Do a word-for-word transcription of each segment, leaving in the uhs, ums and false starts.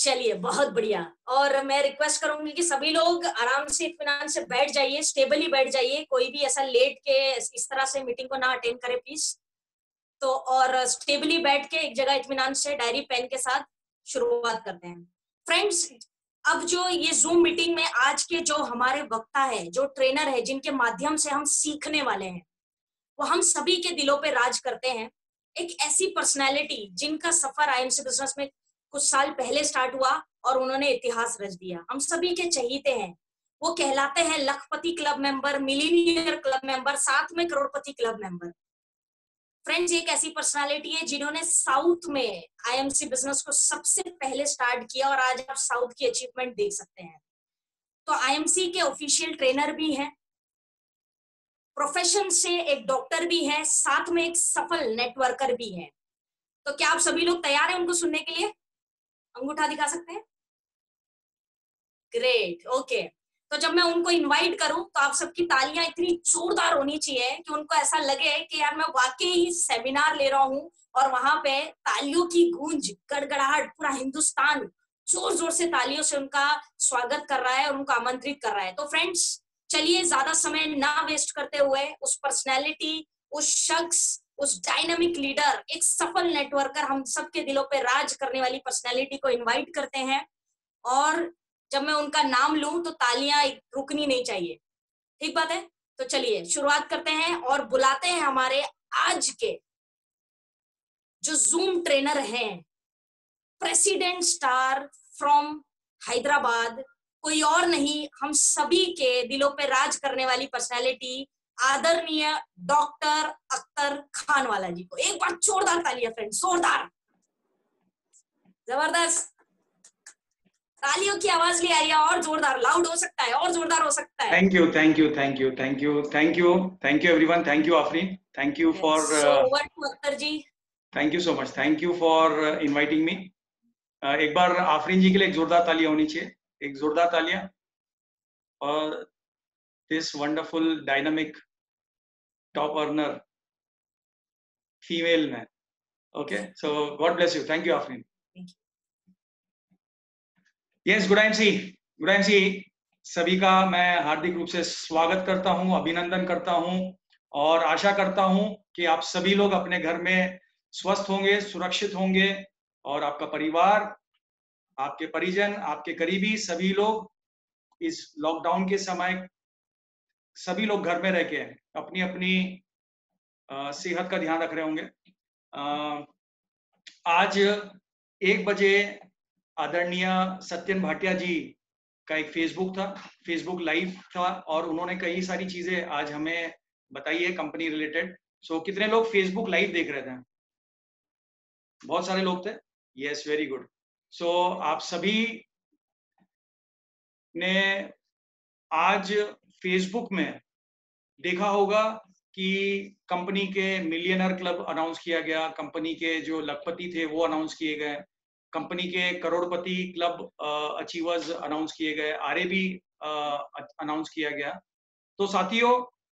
चलिए, बहुत बढ़िया। और मैं रिक्वेस्ट करूंगी कि सभी लोग आराम से इत्मीनान से बैठ जाइए, स्टेबली बैठ जाइए, कोई भी ऐसा लेट के इस तरह से मीटिंग को ना अटेंड करे प्लीज। तो और स्टेबली बैठ के एक जगह इत्मीनान से डायरी पेन के साथ शुरुआत करते हैं। फ्रेंड्स, अब जो ये जूम मीटिंग में आज के जो हमारे वक्ता है, जो ट्रेनर है, जिनके माध्यम से हम सीखने वाले हैं, वो हम सभी के दिलों पे राज करते हैं। एक ऐसी पर्सनैलिटी जिनका सफर आईएमसी बिजनेस में कुछ साल पहले स्टार्ट हुआ और उन्होंने इतिहास रच दिया, हम सभी के चहीते हैं। वो कहलाते हैं लखपति club member, millionaire club member, साथ में करोड़पति क्लब मेंबर। फ्रेंड्स, एक ऐसी पर्सनालिटी है जिन्होंने साउथ में आईएमसी बिजनेस को सबसे पहले स्टार्ट किया और आज आप साउथ की अचीवमेंट देख सकते हैं। तो आईएमसी के ऑफिशियल ट्रेनर भी हैं, प्रोफेशन से एक डॉक्टर भी है, साथ में एक सफल नेटवर्कर भी है। तो क्या आप सभी लोग तैयार हैं उनको सुनने के लिए? अंगूठा दिखा सकते हैं? Great, okay. तो जब मैं उनको इनवाइट करूं तो आप सबकी तालियां इतनी जोरदार होनी चाहिए कि उनको ऐसा लगे कि यार मैं वाकई ही सेमिनार ले रहा हूं और वहां पे तालियों की गूंज, गड़गड़ाहट, पूरा हिंदुस्तान जोर जोर से तालियों से उनका स्वागत कर रहा है और उनको आमंत्रित कर रहा है। तो फ्रेंड्स, चलिए ज्यादा समय ना वेस्ट करते हुए उस पर्सनैलिटी, उस शख्स, उस डायनामिक लीडर, एक सफल नेटवर्कर, हम सबके दिलों पे राज करने वाली पर्सनैलिटी को इनवाइट करते हैं। और जब मैं उनका नाम लूं तो तालियां रुकनी नहीं चाहिए, ठीक बात है? तो चलिए शुरुआत करते हैं और बुलाते हैं हमारे आज के जो जूम ट्रेनर हैं, प्रेसिडेंट स्टार फ्रॉम हैदराबाद, कोई और नहीं, हम सभी के दिलों पे राज करने वाली पर्सनैलिटी, आदरणीय डॉक्टर अख्तर खानवाला जी को एक बार जोरदार तालियां फ्रेंड्स, जोरदार, जबरदस्त। तालियों की आवाज नहीं आ रही है, और जोरदार, लाउड हो सकता है, और जोरदार हो सकता है। Thank you, thank you, thank you, thank you, thank you, thank you everyone, thank you Afreen, thank you for so over to Akhtar ji. Thank you so much, thank you for inviting me. एक बार आफरीन जी के लिए एक जोरदार तालियां होनी चाहिए, एक जोरदार तालियां। और this wonderful dynamic top earner female man. Okay, so God bless you, thank you Afreen. Yes, good IMC, good IMC सभी का मैं हार्दिक रूप से स्वागत करता हूं, अभिनंदन करता हूं और आशा करता हूं कि आप सभी लोग अपने घर में स्वस्थ होंगे, सुरक्षित होंगे और आपका परिवार, आपके परिजन, आपके करीबी सभी लोग इस लॉकडाउन के समय सभी लोग घर में रह के अपनी अपनी सेहत का ध्यान रख रहे होंगे। आ, आज एक बजे आदरणीय सत्यन भाटिया जी का एक फेसबुक था, फेसबुक लाइव था और उन्होंने कई सारी चीजें आज हमें बताई है कंपनी रिलेटेड। सो कितने लोग फेसबुक लाइव देख रहे थे? बहुत सारे लोग थे। Yes, very good. सो आप सभी ने आज फेसबुक में देखा होगा कि कंपनी के मिलियनर क्लब अनाउंस किया गया, कंपनी के जो लखपति थे वो अनाउंस किए गए, कंपनी के करोड़पति क्लब अचीवर्स अनाउंस किए गए, आरए भी अनाउंस किया गया। तो साथियों,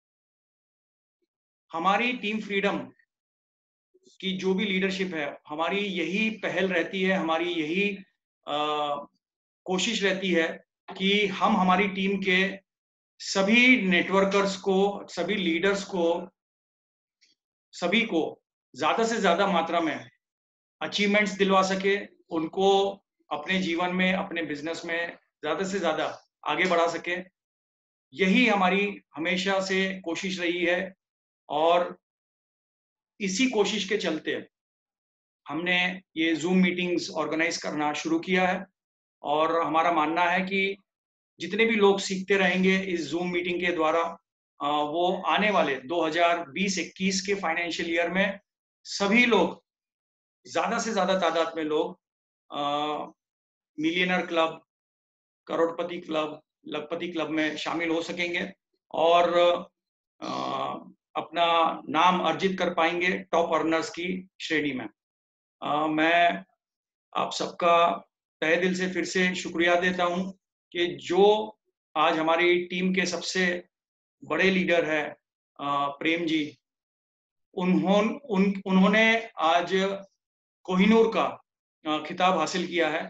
हमारी टीम फ्रीडम की जो भी लीडरशिप है, हमारी यही पहल रहती है, हमारी यही आ, कोशिश रहती है कि हम हमारी टीम के सभी नेटवर्कर्स को, सभी लीडर्स को, सभी को ज्यादा से ज्यादा मात्रा में अचीवमेंट्स दिलवा सके, उनको अपने जीवन में, अपने बिजनेस में ज्यादा से ज्यादा आगे बढ़ा सके। यही हमारी हमेशा से कोशिश रही है और इसी कोशिश के चलते हमने ये जूम मीटिंग्स ऑर्गेनाइज करना शुरू किया है और हमारा मानना है कि जितने भी लोग सीखते रहेंगे इस जूम मीटिंग के द्वारा, वो आने वाले दो हज़ार बीस इक्कीस के फाइनेंशियल ईयर में सभी लोग, ज्यादा से ज्यादा तादाद में लोग मिलियनर क्लब, करोड़पति क्लब, लखपति क्लब में शामिल हो सकेंगे और आ, अपना नाम अर्जित कर पाएंगे टॉप अर्नर्स की श्रेणी में। आ, मैं आप सबका तहे दिल से फिर से शुक्रिया देता हूं कि जो आज हमारी टीम के सबसे बड़े लीडर है प्रेम जी, उन्होंने उन, उन्होंने आज कोहिनूर का खिताब हासिल किया है।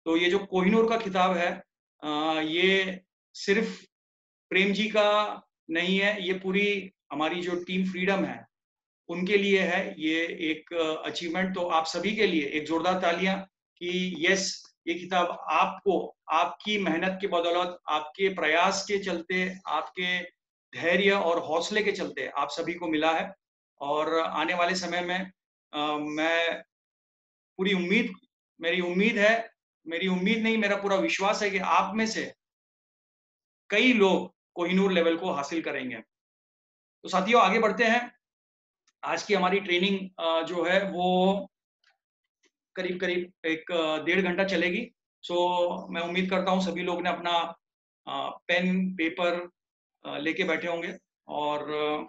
तो ये जो कोहिनूर का खिताब है ये सिर्फ प्रेम जी का नहीं है, ये पूरी हमारी जो टीम फ्रीडम है उनके लिए है ये एक अचीवमेंट। तो आप सभी के लिए एक जोरदार तालियां कि यस, ये किताब आपको आपकी मेहनत की बदौलत, आपके प्रयास के चलते, आपके धैर्य और हौसले के चलते आप सभी को मिला है। और आने वाले समय में आ, मैं पूरी उम्मीद मेरी उम्मीद है मेरी उम्मीद नहीं मेरा पूरा विश्वास है कि आप में से कई लोग कोहिनूर लेवल को हासिल करेंगे। तो साथियों, आगे बढ़ते हैं। आज की हमारी ट्रेनिंग जो है वो करीब करीब एक डेढ़ घंटा चलेगी। सो मैं उम्मीद करता हूँ सभी लोग ने अपना पेन पेपर लेके बैठे होंगे और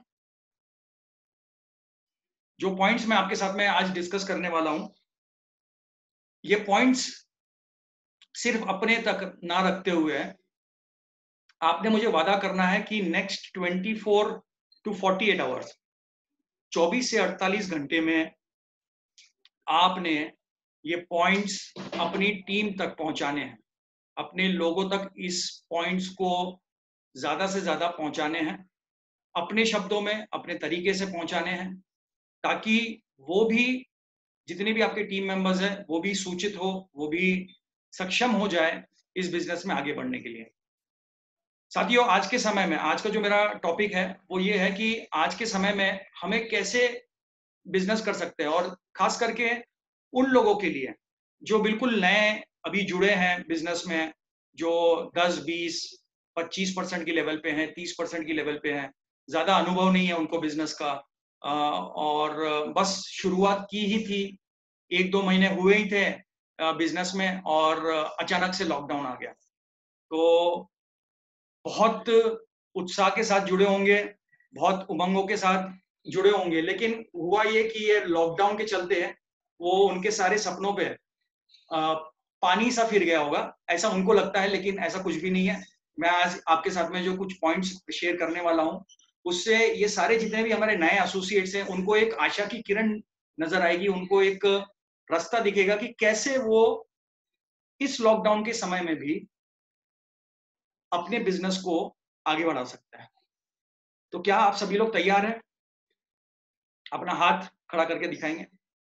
जो पॉइंट्स मैं आपके साथ में आज डिस्कस करने वाला हूँ, ये पॉइंट्स सिर्फ अपने तक ना रखते हुए आपने मुझे वादा करना है कि next twenty four to forty eight hours, चौबीस से अड़तालीस घंटे में आपने ये पॉइंट्स अपनी टीम तक पहुंचाने हैं, अपने लोगों तक इस पॉइंट्स को ज्यादा से ज्यादा पहुंचाने हैं, अपने शब्दों में अपने तरीके से पहुंचाने हैं, ताकि वो भी, जितने भी आपके टीम मेंबर्स हैं, वो भी सूचित हो, वो भी सक्षम हो जाए इस बिजनेस में आगे बढ़ने के लिए। साथियों, आज के समय में आज का जो मेरा टॉपिक है वो ये है कि आज के समय में हमें कैसे बिजनेस कर सकते हैं, और खास करके उन लोगों के लिए जो बिल्कुल नए अभी जुड़े हैं बिजनेस में, जो दस, बीस, पच्चीस परसेंट की लेवल पे हैं, तीस परसेंट की लेवल पे हैं, ज्यादा अनुभव नहीं है उनको बिजनेस का, और बस शुरुआत की ही थी, एक दो महीने हुए ही थे बिजनेस में और अचानक से लॉकडाउन आ गया। तो बहुत उत्साह के साथ जुड़े होंगे, बहुत उमंगों के साथ जुड़े होंगे, लेकिन हुआ ये कि ये लॉकडाउन के चलते वो उनके सारे सपनों पे आ, पानी सा फिर गया होगा, ऐसा उनको लगता है, लेकिन ऐसा कुछ भी नहीं है। मैं आज आपके साथ में जो कुछ पॉइंट्स शेयर करने वाला हूँ, उससे ये सारे जितने भी हमारे नए एसोसिएट्स हैं उनको एक आशा की किरण नजर आएगी, उनको एक रास्ता दिखेगा कि कैसे वो इस लॉकडाउन के समय में भी अपने बिजनेस को आगे बढ़ा सकता है। तो क्या आप सभी लोग तैयार हैं? अपना हाथ खड़ा करके दिखाएंगे।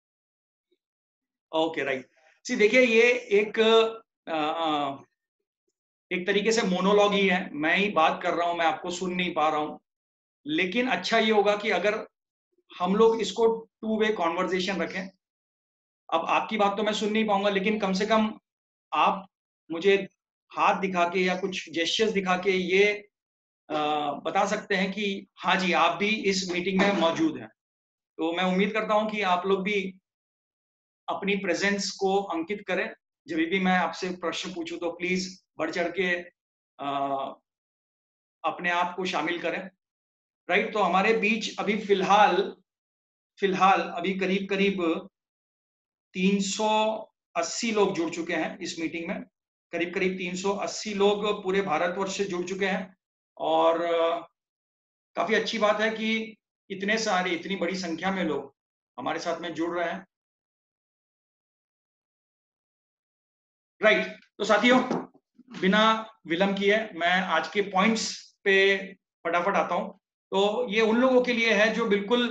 Okay, right. सी देखिए, ये एक आ, आ, एक तरीके से मोनोलॉग ही है, मैं ही बात कर रहा हूं, मैं आपको सुन नहीं पा रहा हूं, लेकिन अच्छा ये होगा कि अगर हम लोग इसको टू वे कॉन्वर्जेशन रखें। अब आपकी बात तो मैं सुन नहीं पाऊंगा, लेकिन कम से कम आप मुझे हाथ दिखा के या कुछ जेस्चर्स दिखा के ये आ, बता सकते हैं कि हाँ जी, आप भी इस मीटिंग में मौजूद हैं। तो मैं उम्मीद करता हूं कि आप लोग भी अपनी प्रेजेंस को अंकित करें। जब भी मैं आपसे प्रश्न पूछूं तो प्लीज बढ़ चढ़ के आ, अपने आप को शामिल करें। राइट, तो हमारे बीच अभी फिलहाल फिलहाल अभी करीब करीब तीन सौ अस्सी लोग जुड़ चुके हैं इस मीटिंग में। करीब करीब तीन सौ अस्सी लोग पूरे भारतवर्ष से जुड़ चुके हैं, और काफी अच्छी बात है कि इतने सारे इतनी बड़ी संख्या में लोग हमारे साथ में जुड़ रहे हैं। राइट, तो साथियों, बिना विलंब किए मैं आज के पॉइंट्स पे फटाफट आता हूं। तो ये उन लोगों के लिए है जो बिल्कुल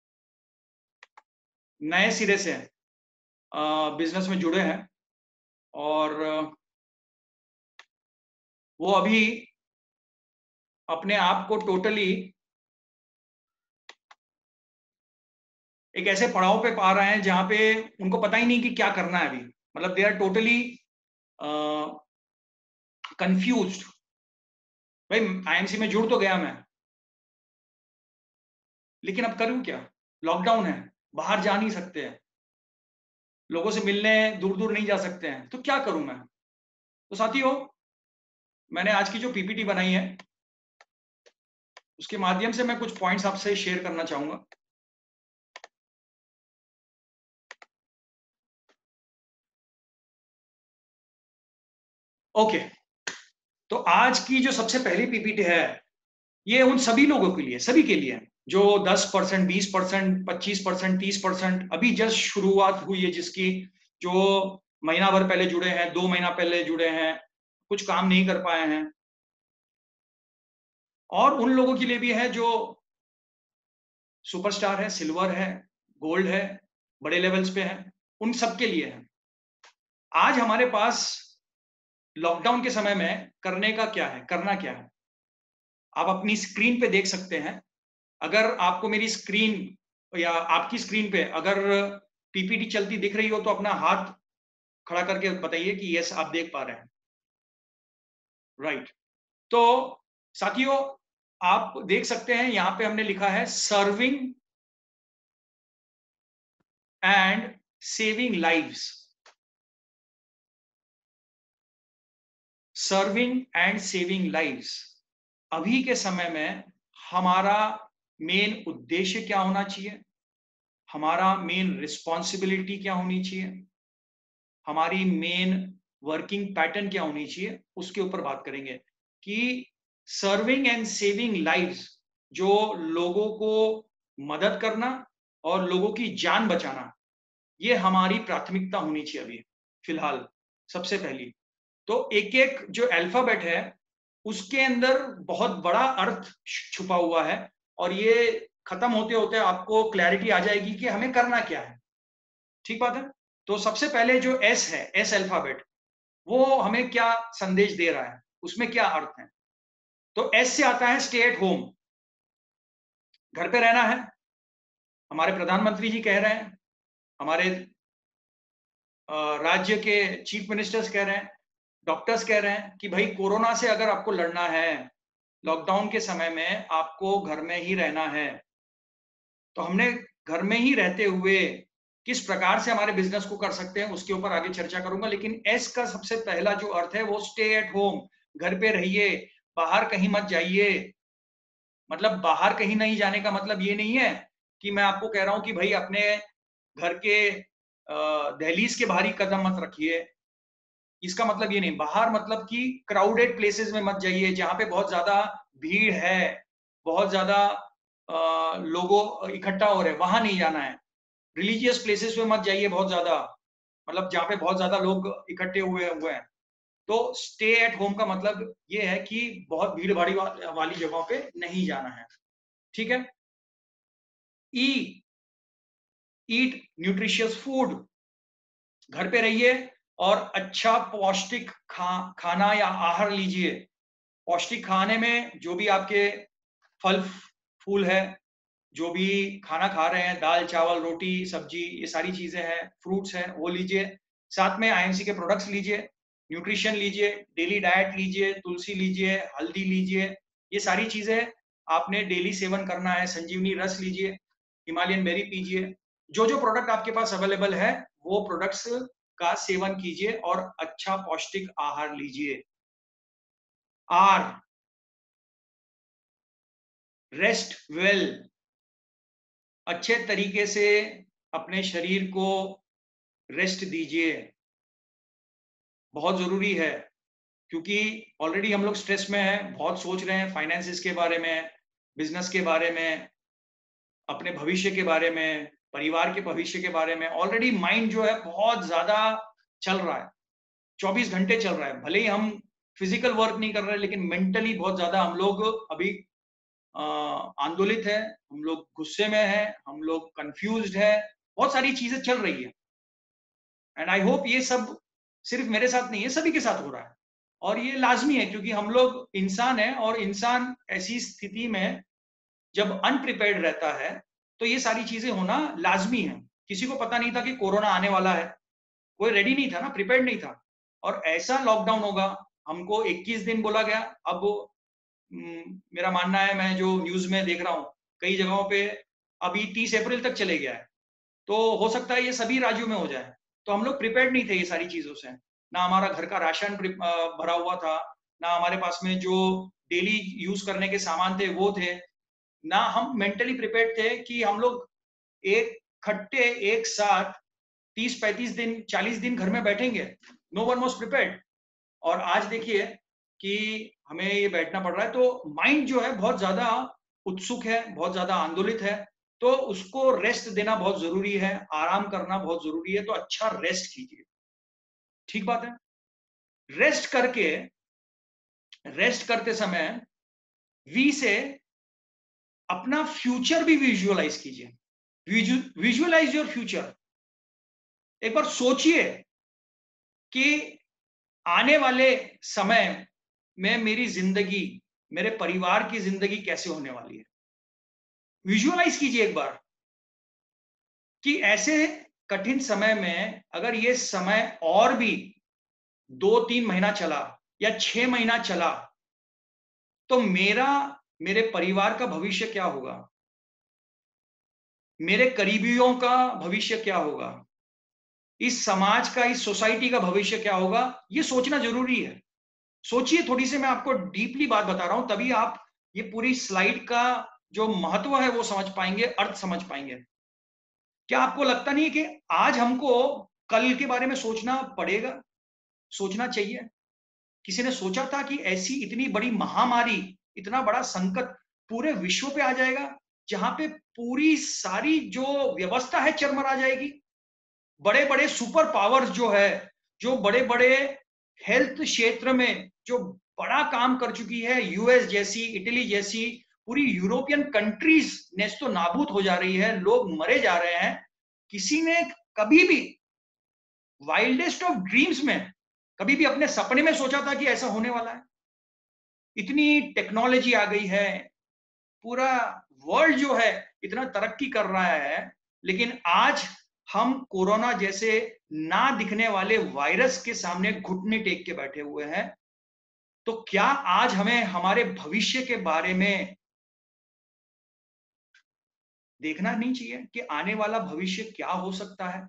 नए सिरे से बिजनेस में जुड़े हैं, और वो अभी अपने आप को टोटली एक ऐसे पड़ाव पे पा रहे हैं जहां पे उनको पता ही नहीं कि क्या करना है अभी। मतलब दे आर टोटली कंफ्यूज्ड। भाई, आईएमसी में जुड़ तो गया मैं, लेकिन अब करूं क्या? लॉकडाउन है, बाहर जा नहीं सकते हैं, लोगों से मिलने दूर दूर नहीं जा सकते हैं, तो क्या करूं मैं? तो साथियों, मैंने आज की जो पीपीटी बनाई है उसके माध्यम से मैं कुछ पॉइंट्स आपसे शेयर करना चाहूंगा। ओके, तो आज की जो सबसे पहली पीपीटी है ये उन सभी लोगों के लिए, सभी के लिए जो दस परसेंट, बीस परसेंट, पच्चीस परसेंट, तीस परसेंट अभी जस्ट शुरुआत हुई है, जिसकी जो महीना भर पहले जुड़े हैं, दो महीना पहले जुड़े हैं, कुछ काम नहीं कर पाए हैं, और उन लोगों के लिए भी है जो सुपरस्टार है, सिल्वर है, गोल्ड है, बड़े लेवल्स पे है, उन सबके लिए है। आज हमारे पास लॉकडाउन के समय में करने का क्या है, करना क्या है? आप अपनी स्क्रीन पे देख सकते हैं। अगर आपको मेरी स्क्रीन या आपकी स्क्रीन पे अगर पीपीटी चलती दिख रही हो तो अपना हाथ खड़ा करके बताइए कि यस आप देख पा रहे हैं। राइट। तो साथियों, आप देख सकते हैं यहां पे हमने लिखा है serving and saving lives. Serving and saving lives. अभी के समय में हमारा मेन उद्देश्य क्या होना चाहिए, हमारा मेन रिस्पॉन्सिबिलिटी क्या होनी चाहिए, हमारी मेन वर्किंग पैटर्न क्या होनी चाहिए, उसके ऊपर बात करेंगे कि सर्विंग एंड सेविंग लाइव्स, जो लोगों को मदद करना और लोगों की जान बचाना, ये हमारी प्राथमिकता होनी चाहिए अभी फिलहाल सबसे पहली। तो एक एक जो अल्फाबेट है उसके अंदर बहुत बड़ा अर्थ छुपा हुआ है, और ये खत्म होते होते आपको क्लैरिटी आ जाएगी कि हमें करना क्या है। ठीक बात है। तो सबसे पहले जो एस है, एस अल्फाबेट, वो हमें क्या संदेश दे रहा है, उसमें क्या अर्थ है? तो एस से आता है स्टे एट होम, घर पे रहना है। हमारे प्रधानमंत्री जी कह रहे हैं, हमारे राज्य के चीफ मिनिस्टर्स कह रहे हैं, डॉक्टर्स कह रहे हैं कि भाई कोरोना से अगर आपको लड़ना है, लॉकडाउन के समय में आपको घर में ही रहना है। तो हमने घर में ही रहते हुए किस प्रकार से हमारे बिजनेस को कर सकते हैं उसके ऊपर आगे चर्चा करूंगा, लेकिन एस का सबसे पहला जो अर्थ है वो स्टे एट होम, घर पे रहिए, बाहर कहीं मत जाइए। मतलब बाहर कहीं नहीं जाने का मतलब ये नहीं है कि मैं आपको कह रहा हूं कि भाई अपने घर के दहलीज के बाहर ही कदम मत रखिए। इसका मतलब ये नहीं, बाहर मतलब कि क्राउडेड प्लेसेस में मत जाइए जहां पे बहुत ज्यादा भीड़ है, बहुत ज्यादा लोगों इकट्ठा हो रहे हैं, वहां नहीं जाना है। रिलीजियस प्लेसेस में मत जाइए बहुत ज्यादा, मतलब जहाँ पे बहुत ज्यादा लोग इकट्ठे हुए हुए हैं। तो स्टे एट होम का मतलब ये है कि बहुत भीड़ भाड़ी वाली जगहों पे नहीं जाना है। ठीक है। ई, ईट न्यूट्रिशियस फूड, घर पे रहिए और अच्छा पौष्टिक खा खाना या आहार लीजिए। पौष्टिक खाने में जो भी आपके फल फूल है, जो भी खाना खा रहे हैं, दाल चावल रोटी सब्जी, ये सारी चीजें हैं, फ्रूट्स हैं, वो लीजिए। साथ में आईएमसी के प्रोडक्ट्स लीजिए, न्यूट्रिशन लीजिए, डेली डाइट लीजिए, तुलसी लीजिए, हल्दी लीजिए, ये सारी चीजें आपने डेली सेवन करना है। संजीवनी रस लीजिए, हिमालयन बेरी पीजिए, जो जो प्रोडक्ट आपके पास अवेलेबल है वो प्रोडक्ट्स का सेवन कीजिए और अच्छा पौष्टिक आहार लीजिए। आर, रेस्ट वेल, अच्छे तरीके से अपने शरीर को रेस्ट दीजिए, बहुत जरूरी है। क्योंकि ऑलरेडी हम लोग स्ट्रेस में हैं, बहुत सोच रहे हैं फाइनेंसिस के बारे में, बिजनेस के बारे में, अपने भविष्य के बारे में, परिवार के भविष्य के बारे में। ऑलरेडी माइंड जो है बहुत ज्यादा चल रहा है, चौबीस घंटे चल रहा है। भले ही हम फिजिकल वर्क नहीं कर रहे, लेकिन मेंटली बहुत ज्यादा हम लोग अभी आंदोलित है, हम लोग गुस्से में है, हम लोग कंफ्यूज्ड है, बहुत सारी चीजें चल रही है। एंड आई होप ये सब सिर्फ मेरे साथ नहीं है, सभी के साथ हो रहा है, और ये लाजमी है क्योंकि हम लोग इंसान है, और इंसान ऐसी स्थिति में जब अनप्रिपेयर्ड रहता है तो ये सारी चीजें होना लाजमी है। किसी को पता नहीं था कि कोरोना आने वाला है, कोई रेडी नहीं था ना, प्रिपेयर्ड नहीं था, और ऐसा लॉकडाउन होगा। हमको इक्कीस दिन बोला गया। अब मेरा मानना है, मैं जो न्यूज में देख रहा हूँ कई जगहों पे अभी तीस अप्रैल तक चले गया है, तो हो सकता है ये सभी राज्यों में हो जाए। तो हम लोग प्रिपेयर्ड नहीं थे ये सारी चीजों से, ना हमारा घर का राशन भरा हुआ था, ना हमारे पास में जो डेली यूज करने के सामान थे वो थे, ना हम मेंटली प्रिपेयर्ड थे कि हम लोग एक खट्टे एक साथ तीस पैंतीस दिन चालीस दिन घर में बैठेंगे। No one was prepared. और आज देखिए कि हमें ये बैठना पड़ रहा है, तो माइंड जो है बहुत ज्यादा उत्सुक है, बहुत ज्यादा आंदोलित है, तो उसको रेस्ट देना बहुत जरूरी है, आराम करना बहुत जरूरी है। तो अच्छा रेस्ट कीजिए। ठीक बात है। रेस्ट करके, रेस्ट करते समय वी से अपना फ्यूचर भी विजुअलाइज कीजिए। Visualise your future. एक बार सोचिए कि आने वाले समय में मेरी जिंदगी, मेरे परिवार की जिंदगी कैसे होने वाली है। विजुअलाइज कीजिए एक बार कि ऐसे कठिन समय में अगर ये समय और भी दो तीन महीना चला या छह महीना चला तो मेरा, मेरे परिवार का भविष्य क्या होगा, मेरे करीबियों का भविष्य क्या होगा, इस समाज का, इस सोसाइटी का भविष्य क्या होगा, ये सोचना जरूरी है। सोचिए थोड़ी सी, मैं आपको डीपली बात बता रहा हूं, तभी आप ये पूरी स्लाइड का जो महत्व है वो समझ पाएंगे, अर्थ समझ पाएंगे। क्या आपको लगता नहीं है कि आज हमको कल के बारे में सोचना पड़ेगा, सोचना चाहिए? किसी ने सोचा था कि ऐसी इतनी बड़ी महामारी, इतना बड़ा संकट पूरे विश्व पे आ जाएगा, जहां पे पूरी सारी जो व्यवस्था है चरमरा जाएगी? बड़े बड़े सुपर पावर्स जो है, जो बड़े बड़े हेल्थ क्षेत्र में जो बड़ा काम कर चुकी है, यूएस जैसी, इटली जैसी पूरी यूरोपियन कंट्रीज नेस्तो नाबूद हो जा रही है, लोग मरे जा रहे हैं। किसी ने कभी भी वाइल्डेस्ट ऑफ ड्रीम्स में कभी भी अपने सपने में सोचा था कि ऐसा होने वाला है? इतनी टेक्नोलॉजी आ गई है, पूरा वर्ल्ड जो है इतना तरक्की कर रहा है, लेकिन आज हम कोरोना जैसे ना दिखने वाले वायरस के सामने घुटने टेक के बैठे हुए हैं। तो क्या आज हमें हमारे भविष्य के बारे में देखना नहीं चाहिए कि आने वाला भविष्य क्या हो सकता है?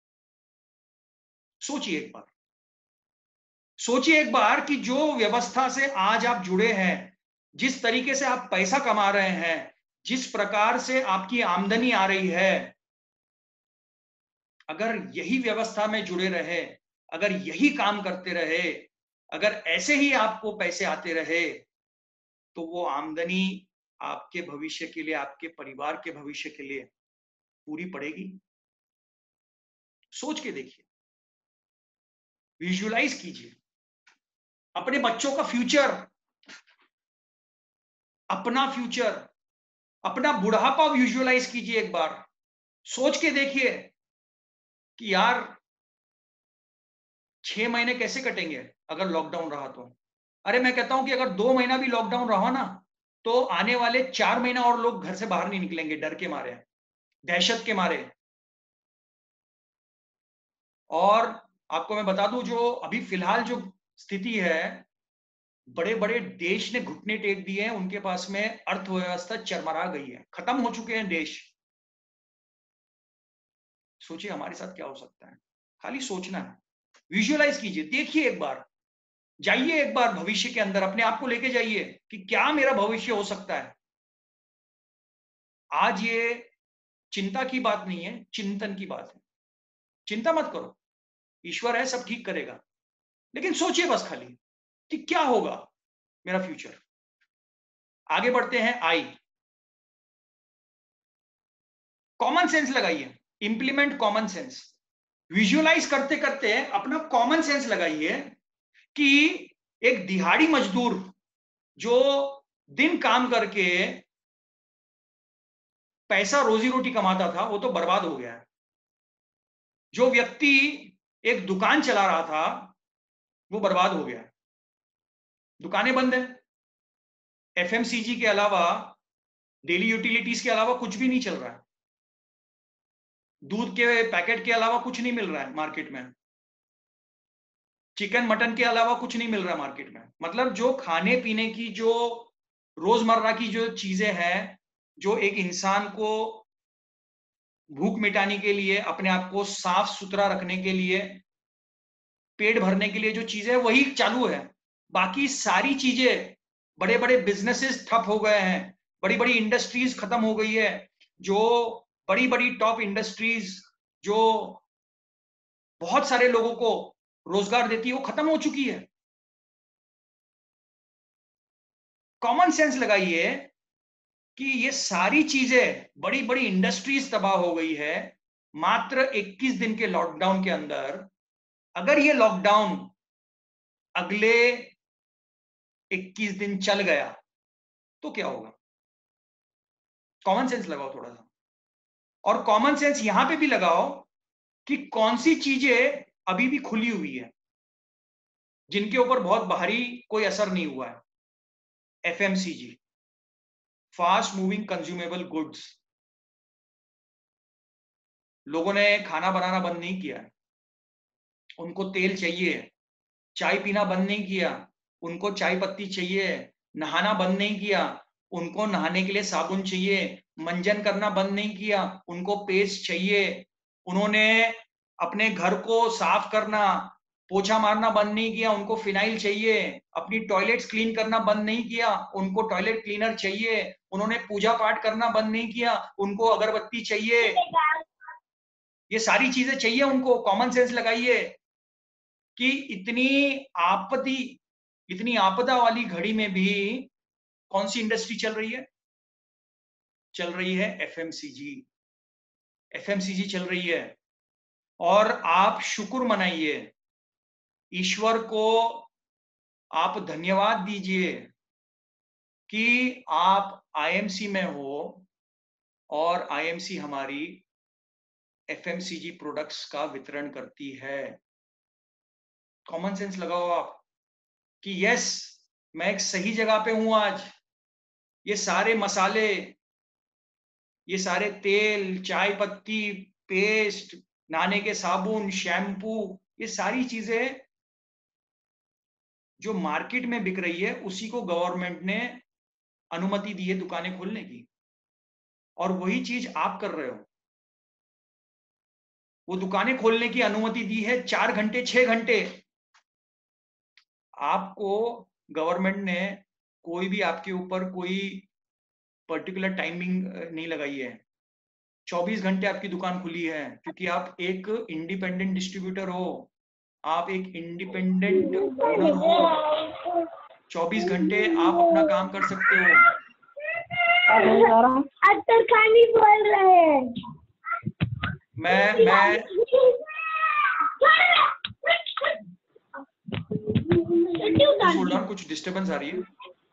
सोचिए एक बार, सोचिए एक बार कि जो व्यवस्था से आज आप जुड़े हैं, जिस तरीके से आप पैसा कमा रहे हैं, जिस प्रकार से आपकी आमदनी आ रही है, अगर यही व्यवस्था में जुड़े रहे, अगर यही काम करते रहे, अगर ऐसे ही आपको पैसे आते रहे, तो वो आमदनी आपके भविष्य के लिए, आपके परिवार के भविष्य के लिए पूरी पड़ेगी? सोच के देखिए, विजुअलाइज कीजिए अपने बच्चों का फ्यूचर, अपना फ्यूचर, अपना बुढ़ापा विजुअलाइज कीजिए एक बार। सोच के देखिए कि यार छह महीने कैसे कटेंगे अगर लॉकडाउन रहा तो। अरे मैं कहता हूं कि अगर दो महीना भी लॉकडाउन रहा ना, तो आने वाले चार महीना और लोग घर से बाहर नहीं निकलेंगे, डर के मारे, दहशत के मारे। और आपको मैं बता दूं, जो अभी फिलहाल जो स्थिति है, बड़े बड़े देश ने घुटने टेक दिए हैं, उनके पास में अर्थव्यवस्था चरमरा गई है, खत्म हो चुके हैं देश। सोचिए हमारे साथ क्या हो सकता है। खाली सोचना है, विजुअलाइज कीजिए, देखिए एक बार, जाइए एक बार भविष्य के अंदर, अपने आप को लेके जाइए कि क्या मेरा भविष्य हो सकता है। आज ये चिंता की बात नहीं है, चिंतन की बात है। चिंता मत करो, ईश्वर है, सब ठीक करेगा। लेकिन सोचिए बस खाली कि क्या होगा मेरा फ्यूचर। आगे बढ़ते हैं। आई, कॉमन सेंस लगाइए, इंप्लीमेंट कॉमन सेंस। विजुअलाइज करते करते अपना कॉमन सेंस लगाइए कि एक दिहाड़ी मजदूर जो दिन काम करके पैसा रोजी रोटी कमाता था, वो तो बर्बाद हो गया है। जो व्यक्ति एक दुकान चला रहा था, वो बर्बाद हो गया है। दुकानें बंद है, एफएमसीजी के अलावा, डेली यूटिलिटीज के अलावा कुछ भी नहीं चल रहा है। दूध के पैकेट के अलावा कुछ नहीं मिल रहा है मार्केट में, चिकन मटन के अलावा कुछ नहीं मिल रहा है मार्केट में। मतलब जो खाने पीने की, जो रोजमर्रा की जो चीजें हैं, जो एक इंसान को भूख मिटाने के लिए, अपने आप को साफ सुथरा रखने के लिए, पेट भरने के लिए जो चीजें है, वही चालू है। बाकी सारी चीजें, बड़े बड़े बिजनेसेस ठप हो गए हैं, बड़ी बड़ी इंडस्ट्रीज खत्म हो गई है। जो बड़ी बड़ी टॉप इंडस्ट्रीज जो बहुत सारे लोगों को रोजगार देती है, वो खत्म हो चुकी है। कॉमन सेंस लगाइए कि ये सारी चीजें, बड़ी बड़ी इंडस्ट्रीज तबाह हो गई है। मात्र इक्कीस दिन के लॉकडाउन के अंदर अगर ये लॉकडाउन अगले इक्कीस दिन चल गया तो क्या होगा? कॉमन सेंस लगाओ थोड़ा सा, और कॉमन सेंस यहां पे भी लगाओ कि कौन सी चीजें अभी भी खुली हुई है जिनके ऊपर बहुत भारी कोई असर नहीं हुआ है। FMCG, fast moving consumable goods, लोगों ने खाना बनाना बंद नहीं किया है, उनको तेल चाहिए। चाय पीना बंद नहीं किया, उनको चाय पत्ती चाहिए। नहाना बंद नहीं किया, उनको नहाने के लिए साबुन चाहिए। मंजन करना बंद नहीं किया, उनको पेस्ट चाहिए। उन्होंने अपने घर को साफ करना, पोछा मारना बंद नहीं किया, उनको फिनाइल चाहिए। अपनी टॉयलेट्स क्लीन करना बंद नहीं किया, उनको टॉयलेट क्लीनर चाहिए। उन्होंने पूजा पाठ करना बंद नहीं किया, उनको अगरबत्ती चाहिए। ये सारी चीजें चाहिए उनको। कॉमन सेंस लगाइए कि इतनी आपत्ति, इतनी आपदा वाली घड़ी में भी कौन सी इंडस्ट्री चल रही है? चल रही है एफएमसीजी। एफएमसीजी चल रही है। और आप शुक्र मनाइए, ईश्वर को आप धन्यवाद दीजिए कि आप आईएमसी में हो और आईएमसी हमारी एफएमसीजी प्रोडक्ट्स का वितरण करती है। कॉमन सेंस लगाओ आप कि यस, मैं एक सही जगह पे हूं आज। ये सारे मसाले, ये सारे तेल, चाय पत्ती, पेस्ट, नहाने के साबुन, शैम्पू, ये सारी चीजें जो मार्केट में बिक रही है उसी को गवर्नमेंट ने अनुमति दी है दुकानें खोलने की, और वही चीज आप कर रहे हो। वो दुकानें खोलने की अनुमति दी है चार घंटे छह घंटे। आपको गवर्नमेंट ने कोई भी आपके ऊपर कोई पर्टिकुलर टाइमिंग नहीं लगाई है। चौबीस घंटे आपकी दुकान खुली है क्योंकि आप एक इंडिपेंडेंट डिस्ट्रीब्यूटर हो, आप एक इंडिपेंडेंट ओनर हो। चौबीस घंटे आप अपना काम कर सकते हो। अत्तर खानी बोल रहे हैं। मैं मैं होल्ड ऑन, कुछ डिस्टर्बेंस आ रही है।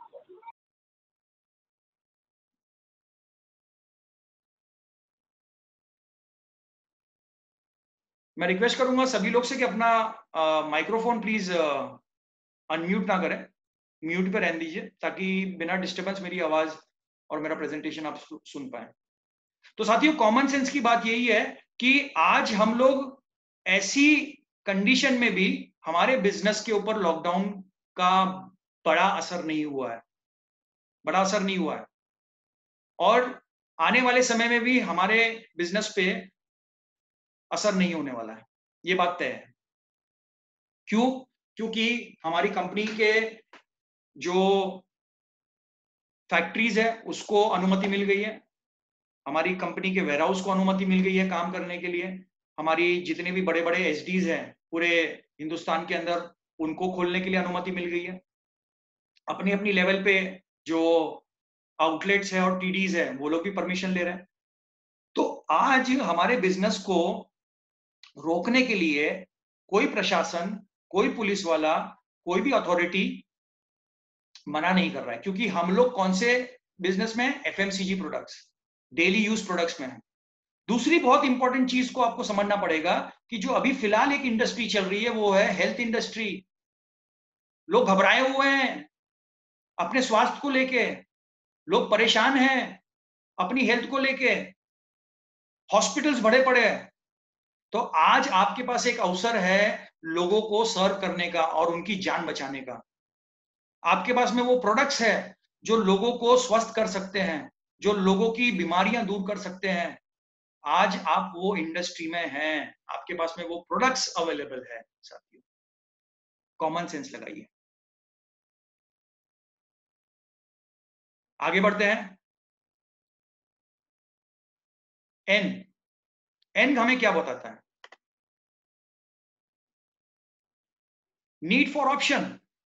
मैं रिक्वेस्ट करूंगा सभी लोग से कि अपना माइक्रोफोन प्लीज अनम्यूट ना करें, म्यूट पे रहने दीजिए ताकि बिना डिस्टर्बेंस मेरी आवाज और मेरा प्रेजेंटेशन आप सु, सुन पाए। तो साथियों, कॉमन सेंस की बात यही है कि आज हम लोग ऐसी कंडीशन में भी हमारे बिजनेस के ऊपर लॉकडाउन का बड़ा असर नहीं हुआ है, बड़ा असर नहीं हुआ है। और आने वाले समय में भी हमारे बिजनेस पे असर नहीं होने वाला है, ये बात तय है। क्यों? क्योंकि हमारी कंपनी के जो फैक्ट्रीज है उसको अनुमति मिल गई है, हमारी कंपनी के वेयरहाउस को अनुमति मिल गई है काम करने के लिए। हमारी जितने भी बड़े बड़े एसडीज हैं पूरे हिंदुस्तान के अंदर, उनको खोलने के लिए अनुमति मिल गई है। अपनी अपनी लेवल पे जो आउटलेट्स है और टीडीज है वो लोग भी परमिशन ले रहे हैं। तो आज हमारे बिजनेस को रोकने के लिए कोई प्रशासन, कोई पुलिस वाला, कोई भी अथॉरिटी मना नहीं कर रहा है, क्योंकि हम लोग कौन से बिजनेस में? FMCG products, daily use products में है। दूसरी बहुत इंपॉर्टेंट चीज को आपको समझना पड़ेगा कि जो अभी फिलहाल एक इंडस्ट्री चल रही है वो है हेल्थ इंडस्ट्री। लोग घबराए हुए हैं अपने स्वास्थ्य को लेके, लोग परेशान हैं अपनी हेल्थ को लेके, हॉस्पिटल्स भरे पड़े हैं। तो आज आपके पास एक अवसर है लोगों को सर्व करने का और उनकी जान बचाने का। आपके पास में वो प्रोडक्ट्स है जो लोगों को स्वस्थ कर सकते हैं, जो लोगों की बीमारियां दूर कर सकते हैं। आज आप वो इंडस्ट्री में हैं, आपके पास में वो प्रोडक्ट्स अवेलेबल है। साथियों, कॉमन सेंस लगाइए। आगे बढ़ते हैं। एन एन हमें क्या बताता है? Need for option.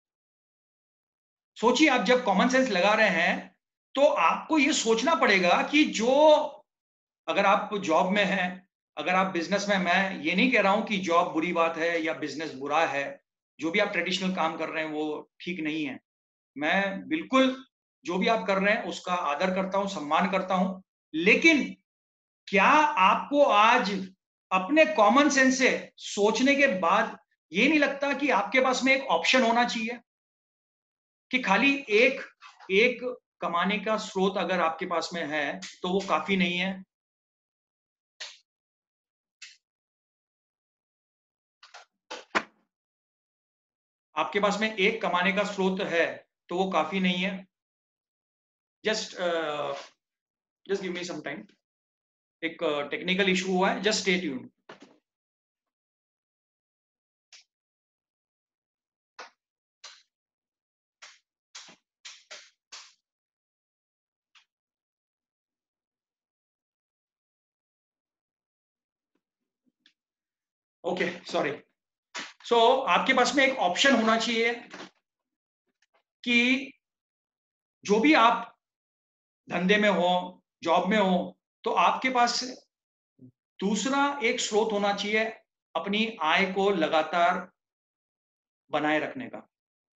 सोचिए, आप जब कॉमन सेंस लगा रहे हैं तो आपको यह सोचना पड़ेगा कि जो, अगर आप जॉब में हैं अगर आप बिजनेस में, मैं ये नहीं कह रहा हूं कि जॉब बुरी बात है या बिजनेस बुरा है, जो भी आप ट्रेडिशनल काम कर रहे हैं वो ठीक नहीं है। मैं बिल्कुल जो भी आप कर रहे हैं उसका आदर करता हूं, सम्मान करता हूं, लेकिन क्या आपको आज अपने कॉमन सेंस से सोचने के बाद ये नहीं लगता कि आपके पास में एक ऑप्शन होना चाहिए कि खाली एक एक कमाने का स्रोत अगर आपके पास में है तो वो काफी नहीं है? आपके पास में एक कमाने का स्रोत है तो वो काफी नहीं है? Just just give me some time, एक टेक्निकल इशू हुआ है, just stay tuned. Okay, sorry. So आपके पास में एक ऑप्शन होना चाहिए कि जो भी आप धंधे में हो, जॉब में हो, तो आपके पास दूसरा एक स्रोत होना चाहिए अपनी आय को लगातार बनाए रखने का।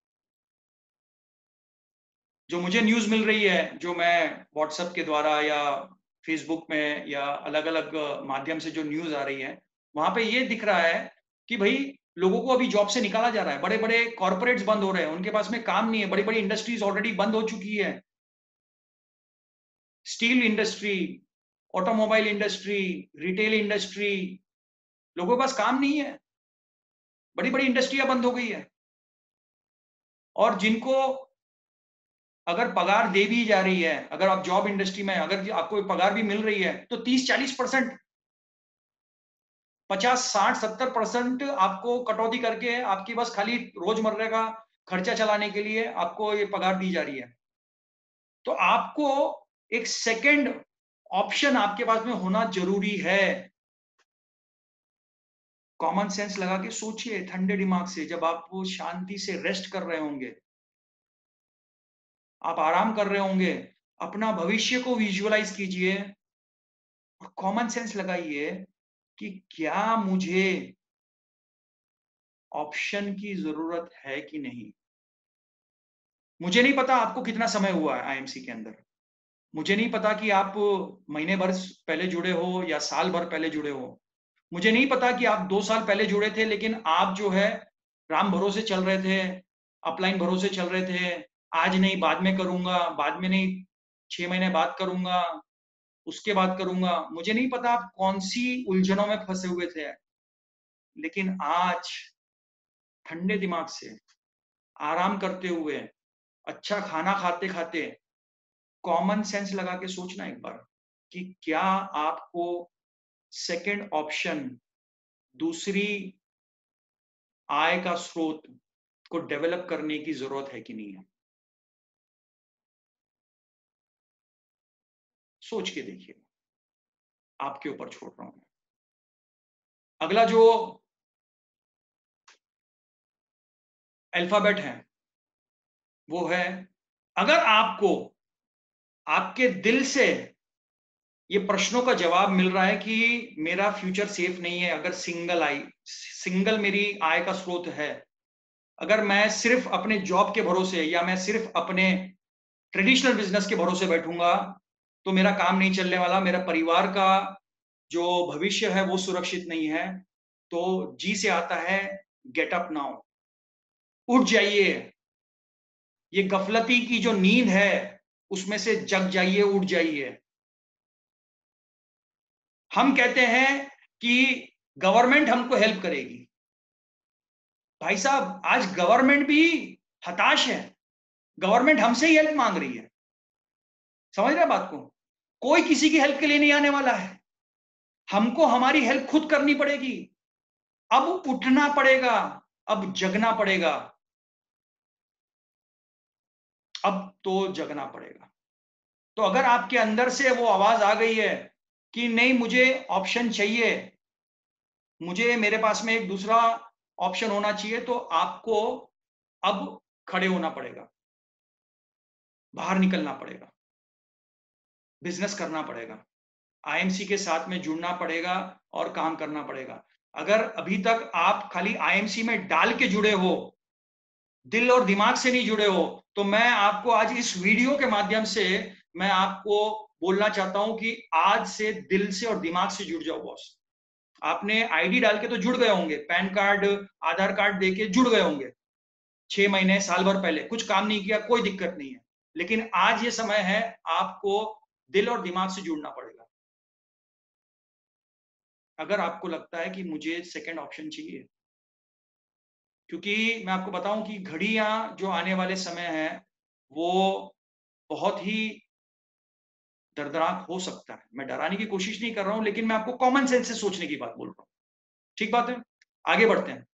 जो मुझे न्यूज़ मिल रही है, जो मैं व्हाट्सएप के द्वारा या फेसबुक में या अलग-अलग माध्यम से जो न्यूज़ आ रही है, वहाँ पे ये दिख रहा है कि भई लोगों को अभी जॉब से निकाला जा रहा है। बड़े-बड़े कॉर्पोरेट्स बंद हो रहे हैं, उनके पास में काम नहीं है, बड़ी-बड़ी इंडस्ट्रीज़ ऑलरेडी बंद हो चुकी है। Steel industry, automobile industry, retail industry, लोगों के पास काम नहीं है। बड़ी-बड़ी इंडस्ट्रियाँ बंद हो गई है। और जिनको अगर पगार दे भी जा रही है, अगर आप जॉब इंडस्ट्री में अगर आपको पगार भी मिल रही है, तो तीस चालीस परसेंट, पचास साठ सत्तर परसेंट आपको कटौती करके आपकी बस खाली रोजमर्रा का खर्चा चलाने के लिए आपको ये पगार दी जा रही है। तो आपको एक सेकंड ऑप्शन आपके पास में होना जरूरी है। कॉमन सेंस लगा के सोचिए ठंडे दिमाग से, जब आप वो शांति से रेस्ट कर रहे होंगे, आप आराम कर रहे होंगे, अपना भविष्य को विजुअलाइज कीजिए और कॉमन सेंस लगाइए कि क्या मुझे ऑप्शन की जरूरत है कि नहीं। मुझे नहीं पता आपको कितना समय हुआ है आईएमसी के अंदर, मुझे नहीं पता कि आप महीने भर पहले जुड़े हो या साल भर पहले जुड़े हो, मुझे नहीं पता कि आप दो साल पहले जुड़े थे लेकिन आप जो है राम भरोसे चल रहे थे, अपलाइन भरोसे चल रहे थे, आज नहीं बाद में करूंगा, बाद में नहीं छह महीने बाद करूंगा, उसके बाद करूंगा। मुझे नहीं पता आप कौन सी उलझनों में फंसे हुए थे, लेकिन आज ठंडे दिमाग से, आराम करते हुए, अच्छा खाना खाते खाते कॉमन सेंस लगा के सोचना एक बार कि क्या आपको सेकंड ऑप्शन, दूसरी आय का स्रोत को डेवलप करने की जरूरत है कि नहीं है। सोच के देखिए, आपके ऊपर छोड़ रहा हूं। अगला जो अल्फाबेट है वो है, अगर आपको आपके दिल से ये प्रश्नों का जवाब मिल रहा है कि मेरा फ्यूचर सेफ नहीं है, अगर सिंगल आई सिंगल मेरी आय का स्रोत है, अगर मैं सिर्फ अपने जॉब के भरोसे या मैं सिर्फ अपने ट्रेडिशनल बिजनेस के भरोसे बैठूंगा तो मेरा काम नहीं चलने वाला, मेरा परिवार का जो भविष्य है वो सुरक्षित नहीं है, तो जी से आता है गेट अप नाउ, उठ जाइए। ये गफलती की जो नींद है उसमें से जग जाइए, उठ जाइए। हम कहते हैं कि गवर्नमेंट हमको हेल्प करेगी। भाई साहब, आज गवर्नमेंट भी हताश है, गवर्नमेंट हमसे ही हेल्प मांग रही है। समझ रहे बात को? कोई किसी की हेल्प के लिए नहीं आने वाला है, हमको हमारी हेल्प खुद करनी पड़ेगी। अब उठना पड़ेगा, अब जगना पड़ेगा, अब तो जगना पड़ेगा। तो अगर आपके अंदर से वो आवाज आ गई है कि नहीं मुझे ऑप्शन चाहिए, मुझे मेरे पास में एक दूसरा ऑप्शन होना चाहिए, तो आपको अब खड़े होना पड़ेगा, बाहर निकलना पड़ेगा, बिजनेस करना पड़ेगा। आईएमसी के साथ में जुड़ना पड़ेगा और काम करना पड़ेगा। अगर अभी तक आप खाली आईएमसी में डाल के जुड़े हो, दिल और दिमाग से नहीं जुड़े हो, तो मैं आपको आज इस वीडियो के माध्यम से मैं आपको बोलना चाहता हूं कि आज से दिल से और दिमाग से जुड़ जाओ बॉस। आपने आईडी डाल के तो जुड़ गए होंगे, पैन कार्ड, आधार कार्ड देके जुड़ गए होंगे, छह महीने, साल भर पहले कुछ काम नहीं किया, कोई दिक्कत नहीं है। लेकिन आज ये समय है, आपको दिल और दिमाग से जुड़ना पड़ेगा। अगर आपको लगता है कि मुझे सेकंड ऑप्शन चाहिए, क्योंकि मैं आपको बताऊं कि घड़ियां जो आने वाले समय है वो बहुत ही दर्दनाक हो सकता है। मैं डराने की कोशिश नहीं कर रहा हूं, लेकिन मैं आपको कॉमन सेंस से सोचने की बात बोल रहा हूं। ठीक बात है, आगे बढ़ते हैं।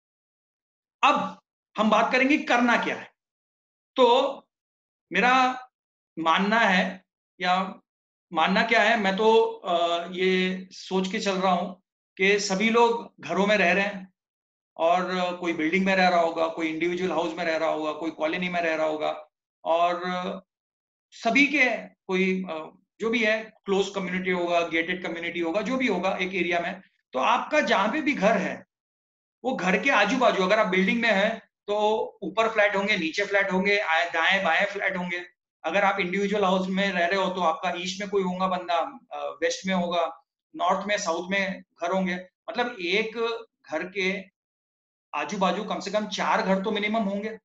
अब हम बात करेंगे करना क्या है। तो मेरा मानना है, या मानना क्या है, मैं तो आ, ये सोच के चल रहा हूं कि सभी लोग घरों में रह रहे हैं, और कोई बिल्डिंग में रह रहा होगा, कोई इंडिविजुअल हाउस में रह रहा होगा, कोई कॉलोनी में रह रहा होगा, और सभी के कोई जो भी है क्लोज कम्युनिटी होगा, गेटेड कम्युनिटी होगा, जो भी होगा एक एरिया में। तो आपका जहां पे भी घर है, वो घर के आजू बाजू, अगर आप बिल्डिंग में है तो ऊपर फ्लैट होंगे, नीचे फ्लैट होंगे, दाएं बाएं फ्लैट होंगे। अगर आप इंडिविजुअल हाउस में रह रहे हो तो आपका ईस्ट में कोई होगा बंदा, वेस्ट में होगा, नॉर्थ में, साउथ में घर होंगे। मतलब एक घर के आजू बाजू कम से कम चार घर तो मिनिमम होंगे।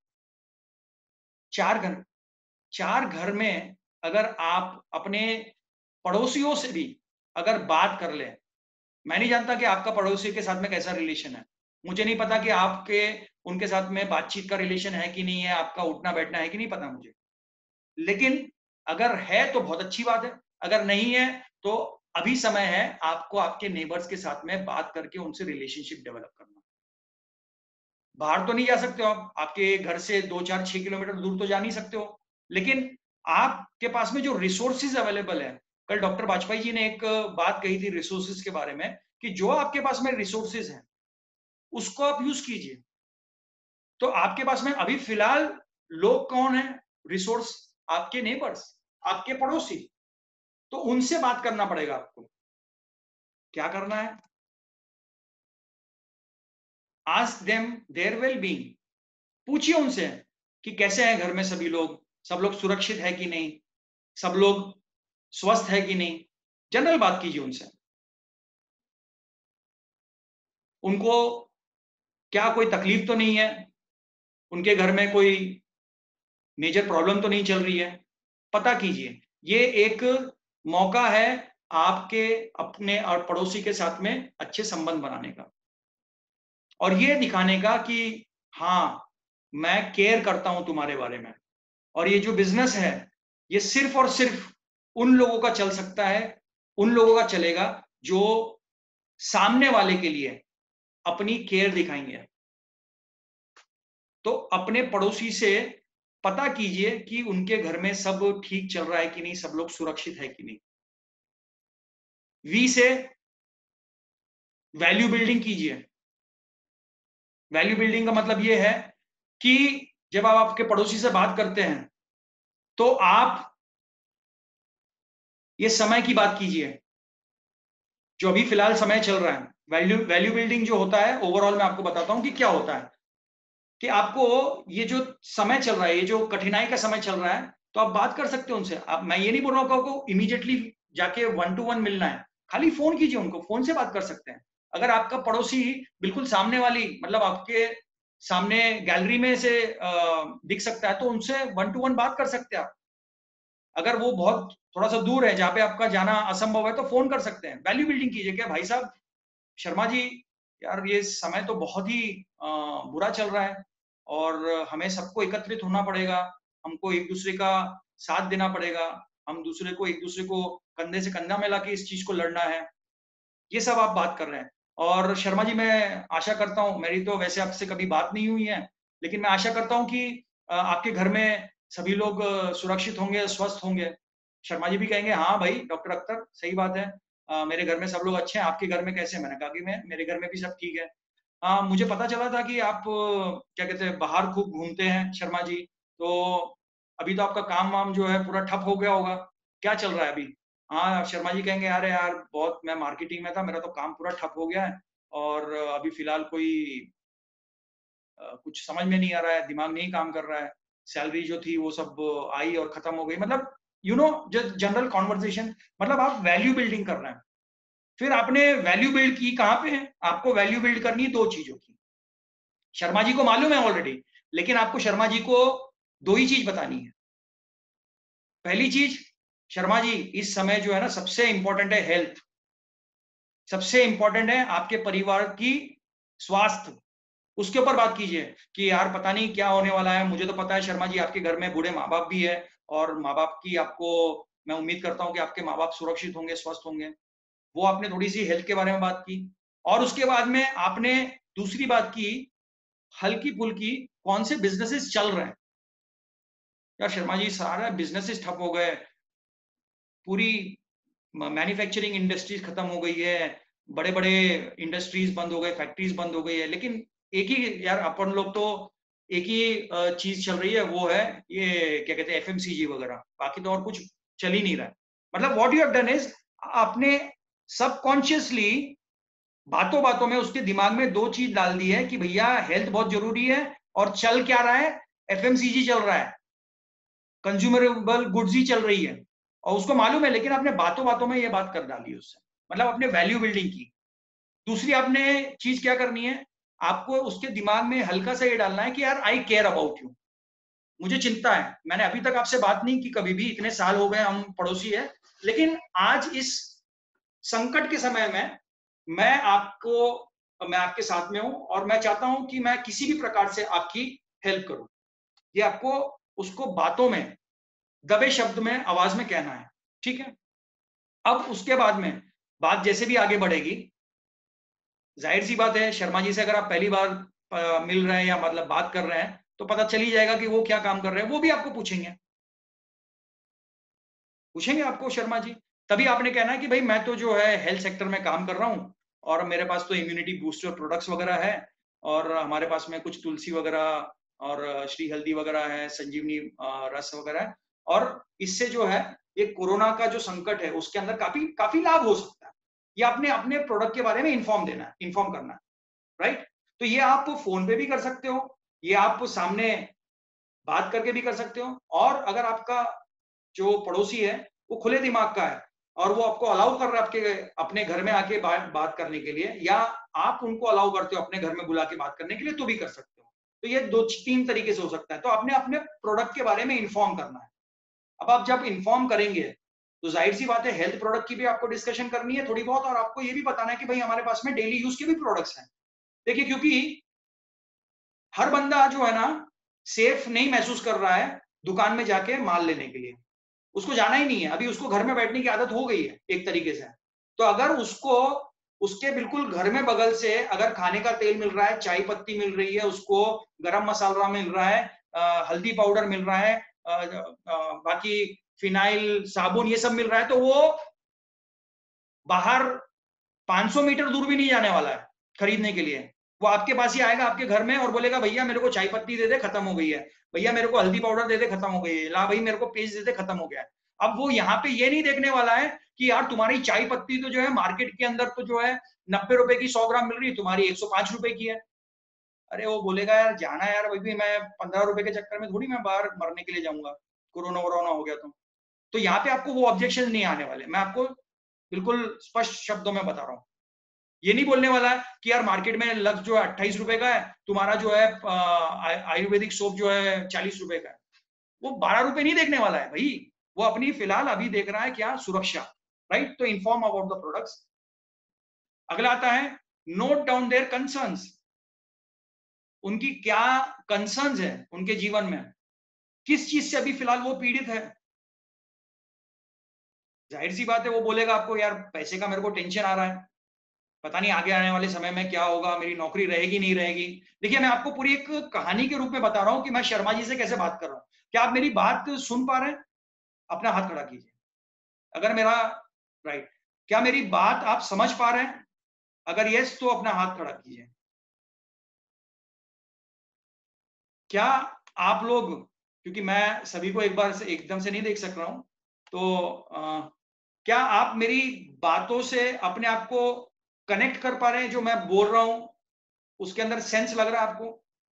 चार घर चार घर में अगर आप अपने पड़ोसियों से भी अगर बात कर ले, मैं नहीं जानता कि आपका पड़ोसी के साथ में कैसा रिलेशन है, मुझे नहीं पता कि आपके उनके साथ में बातचीत का रिलेशन है कि नहीं है, आपका उठना बैठना है कि नहीं पता मुझे। लेकिन अगर है तो बहुत अच्छी बात है, अगर नहीं है तो अभी समय है आपको आपके नेबर्स के साथ में बात करके उनसे रिलेशनशिप डेवलप करना। बाहर तो नहीं जा सकते हो आप, आपके घर से दो चार छह किलोमीटर दूर तो जा नहीं सकते हो, लेकिन आपके पास में जो रिसोर्सेज अवेलेबल है, कल डॉक्टर वाजपेयी जी ने एक बात कही थी रिसोर्सेज के बारे में, कि जो आपके पास में रिसोर्सेज हैं उसको आप यूज कीजिए। तो आपके पास में अभी फिलहाल लोग कौन है, रिसोर्स आपके नेबर्स, आपके पड़ोसी। तो उनसे बात करना पड़ेगा आपको। क्या करना है, ask them their well being, पूछिए उनसे कि कैसे हैं घर में सभी लोग, सब लोग सुरक्षित है कि नहीं, सब लोग स्वस्थ है कि नहीं। जनरल बात कीजिए उनसे। उनको क्या कोई तकलीफ तो नहीं है, उनके घर में कोई मेजर प्रॉब्लम तो नहीं चल रही है, पता कीजिए। ये एक मौका है आपके अपने और पड़ोसी के साथ में अच्छे संबंध बनाने का, और ये दिखाने का कि हाँ मैं केयर करता हूं तुम्हारे बारे में। और ये जो बिजनेस है ये सिर्फ और सिर्फ उन लोगों का चल सकता है, उन लोगों का चलेगा जो सामने वाले के लिए अपनी केयर दिखाएंगे। तो अपने पड़ोसी से पता कीजिए कि उनके घर में सब ठीक चल रहा है कि नहीं, सब लोग सुरक्षित है कि नहीं। वी से वैल्यू बिल्डिंग कीजिए। वैल्यू बिल्डिंग का मतलब यह है कि जब आप आपके पड़ोसी से बात करते हैं तो आप ये समय की बात कीजिए जो अभी फिलहाल समय चल रहा है। वैल्यू वैल्यू बिल्डिंग जो होता है ओवरऑल मैं आपको बताता हूं कि क्या होता है, कि आपको ये जो समय चल रहा है, ये जो कठिनाई का समय चल रहा है, तो आप बात कर सकते हो उनसे। आप, मैं ये नहीं बोल रहा हूं आपको इमीडिएटली जाके वन टू वन मिलना है, खाली फोन कीजिए उनको, फोन से बात कर सकते हैं। अगर आपका पड़ोसी बिल्कुल सामने वाली, मतलब आपके सामने गैलरी में से दिख सकता है, तो उनसे वन टू वन बात कर सकते हैं आप। अगर वो बहुत थोड़ा सा दूर है जहां पे आपका जाना असंभव है तो फोन कर सकते हैं। वैल्यू बिल्डिंग कीजिए, क्या भाई साहब, शर्मा जी, यार ये समय तो बहुत ही बुरा चल रहा है और हमें सबको एकत्रित होना पड़ेगा, हमको एक दूसरे का साथ देना पड़ेगा, हम दूसरे को एक दूसरे को कंधे से कंधा मिला के इस चीज को लड़ना है। ये सब आप बात कर रहे हैं। और शर्मा जी, मैं आशा करता हूँ, मेरी तो वैसे आपसे कभी बात नहीं हुई है, लेकिन मैं आशा करता हूँ कि आपके घर में सभी लोग सुरक्षित होंगे, स्वस्थ होंगे। शर्मा जी भी कहेंगे हाँ भाई डॉक्टर अख्तर, सही बात है, आ, मेरे घर में सब लोग अच्छे हैं, आपके घर में कैसे हैं? मैंने कहा कि मैं मेरे घर में भी सब ठीक है। आ, मुझे पता चला था कि आप क्या कहते हैं बाहर खूब घूमते हैं शर्मा जी, तो अभी तो आपका काम वाम जो है पूरा ठप हो गया होगा, क्या चल रहा है अभी? हाँ शर्मा जी कहेंगे अरे यार बहुत मैं मार्केटिंग में था, मेरा तो काम पूरा ठप हो गया है और अभी फिलहाल कोई अ, कुछ समझ में नहीं आ रहा है, दिमाग नहीं काम कर रहा है, सैलरी जो थी वो सब आई और खत्म हो गई। मतलब you know just general conversation, मतलब आप वैल्यू बिल्डिंग कर रहे हैं। फिर आपने वैल्यू बिल्ड की कहाँ पे है? आपको वैल्यू बिल्ड करनी है दो चीजों की। शर्मा जी को मालूम है ऑलरेडी, लेकिन आपको शर्मा जी को दो ही चीज बतानी है। पहली चीज, शर्मा जी इस समय जो है ना सबसे इंपॉर्टेंट है हेल्थ, सबसे इंपॉर्टेंट है आपके परिवार की स्वास्थ्य। उसके ऊपर बात कीजिए कि यार पता नहीं क्या होने वाला है। मुझे तो पता है शर्मा जी आपके घर में बूढ़े माँ बाप भी है और माँ बाप की आपको, मैं उम्मीद करता हूँ कि आपके माँ बाप सुरक्षित होंगे, स्वस्थ होंगे। वो आपने थोड़ी सी हेल्थ के बारे में बात की और उसके बाद में आपने दूसरी बात की हल्की फुल्की, कौन से बिजनेसेस चल रहे हैं। यार शर्मा जी सारे बिजनेसेस ठप हो गए, पूरी मैन्युफैक्चरिंग इंडस्ट्रीज खत्म हो गई है, बड़े बड़े इंडस्ट्रीज बंद हो गए, फैक्ट्रीज बंद हो गई है। लेकिन एक ही यार अपन लोग तो एक ही चीज चल रही है, वो है ये क्या कहते हैं एफएमसीजी वगैरह, बाकी तो और कुछ चल ही नहीं रहा है। मतलब what you have done is आपने सबकॉन्शियसली बातों बातों में उसके दिमाग में दो चीज डाल दी है कि भैया हेल्थ बहुत जरूरी है और चल क्या रहा है, एफएमसीजी चल रहा है, कंज्यूमरेबल गुड्स ही चल रही है और उसको मालूम है। लेकिन आपने बातों बातों में ये बात कर डाली उससे, मतलब आपने वैल्यू बिल्डिंग की। दूसरी आपने चीज क्या करनी है, आपको उसके दिमाग में हल्का सा ये डालना है कि यार आई केयर अबाउट यू, मुझे चिंता है। मैंने अभी तक आपसे बात नहीं की कभी भी, इतने साल हो गए हम पड़ोसी है, लेकिन आज इस संकट के समय में मैं आपको, मैं आपके साथ में हूं और मैं चाहता हूं कि मैं किसी भी प्रकार से आपकी हेल्प करूं। ये आपको उसको बातों में दबे शब्द में आवाज में कहना है, ठीक है। अब उसके बाद में बात जैसे भी आगे बढ़ेगी, जाहिर सी बात है शर्मा जी से अगर आप पहली बार आ, मिल रहे हैं या मतलब बात कर रहे हैं तो पता चल ही जाएगा कि वो क्या काम कर रहे हैं, वो भी आपको पूछेंगे पूछेंगे आपको शर्मा जी। तभी आपने कहना है कि भाई मैं तो जो है हेल्थ सेक्टर में काम कर रहा हूँ और मेरे पास तो इम्यूनिटी बूस्टर प्रोडक्ट्स वगैरह है और हमारे पास में कुछ तुलसी वगैरह और श्री हल्दी वगैरह है, संजीवनी रस वगैरह है और इससे जो है ये कोरोना का जो संकट है उसके अंदर काफी काफी लाभ हो सकता है। ये आपने अपने प्रोडक्ट के बारे में इन्फॉर्म देना है, इन्फॉर्म करना है, राइट। तो ये आप फोन पे भी कर सकते हो, ये आप सामने बात करके भी कर सकते हो और अगर आपका जो पड़ोसी है वो खुले दिमाग का है और वो आपको अलाउ कर रहा है आपके अपने घर में आके बात बात करने के लिए, या आप उनको अलाउ करते हो अपने घर में बुला के बात करने के लिए, तो भी कर सकते हो। तो ये दो तीन तरीके से हो सकता है। तो आपने अपने प्रोडक्ट के बारे में इन्फॉर्म करना है। अब आप जब इन्फॉर्म करेंगे तो जाहिर सी बात है हेल्थ प्रोडक्ट की भी आपको डिस्कशन करनी है थोड़ी बहुत और आपको ये भी बताना है कि भाई हमारे पास में डेली यूज के भी प्रोडक्ट्स हैं। देखिए क्योंकि हर बंदा जो है ना सेफ नहीं महसूस कर रहा है दुकान में जाके माल लेने के लिए, उसको जाना ही नहीं है, अभी उसको घर में बैठने की आदत हो गई है एक तरीके से। तो अगर उसको उसके बिल्कुल घर में बगल से अगर खाने का तेल मिल रहा है, चाय पत्ती मिल रही है, उसको गरम मसाला मिल रहा है, आ, हल्दी पाउडर मिल रहा है, आ, आ, बाकी फिनाइल साबुन ये सब मिल रहा है, तो वो बाहर पाँच सौ मीटर दूर भी नहीं जाने वाला है खरीदने के लिए। वो आपके पास ही आएगा आपके घर में और बोलेगा भैया मेरे को चाय पत्ती दे दे, खत्म हो गई है, भैया मेरे को हल्दी पाउडर दे दे, खत्म हो गई है, ला भाई मेरे को पेस्ट दे दे, खत्म हो गया है। अब वो यहाँ पे ये नहीं देखने वाला है कि यार तुम्हारी चाय पत्ती तो जो है मार्केट के अंदर तो जो है नब्बे रुपए की सौ ग्राम मिल रही है, तुम्हारी एक सौ पांच रुपए की है। अरे वो बोलेगा यार जाना यार भाई, मैं पंद्रह रुपए के चक्कर में थोड़ी मैं बाहर मरने के लिए जाऊंगा, कोरोना वोरोना हो गया तो। तो यहाँ पे आपको वो ऑब्जेक्शन नहीं आने वाले, मैं आपको बिल्कुल स्पष्ट शब्दों में बता रहा हूँ। ये नहीं बोलने वाला है कि यार मार्केट में लक्स जो है अट्ठाईस रुपए का है, तुम्हारा जो है आयुर्वेदिक सोप जो है चालीस रुपए का है। वो बारह रुपए नहीं देखने वाला है भाई, वो अपनी फिलहाल अभी देख रहा है क्या, सुरक्षा, राइट। तो इन्फॉर्म अबाउट द प्रोडक्ट्स। अगला आता है नोट डाउन देयर कंसर्न्स, उनकी क्या कंसर्न्स है उनके जीवन में, किस चीज से अभी फिलहाल वो पीड़ित है। जाहिर सी बात है वो बोलेगा आपको यार पैसे का मेरे को टेंशन आ रहा है, पता नहीं आगे आने वाले समय में क्या होगा, मेरी नौकरी रहेगी नहीं रहेगी। देखिए मैं आपको पूरी एक कहानी के रूप में बता रहा हूं कि मैं शर्मा जी से कैसे बात कर रहा हूं। क्या आप मेरी बात सुन पा रहे हैं? अपना हाथ खड़ा कीजिए अगर मेरा, राइट, क्या मेरी बात आप समझ पा रहे हैं? अगर यस तो अपना हाथ खड़ा कीजिए। क्या आप लोग, क्योंकि मैं सभी को एक बार से एकदम से नहीं देख सक रहा हूं, तो आ, क्या आप मेरी बातों से अपने आप को कनेक्ट कर पा रहे हैं? जो मैं बोल रहा हूं उसके अंदर सेंस लग रहा है आपको?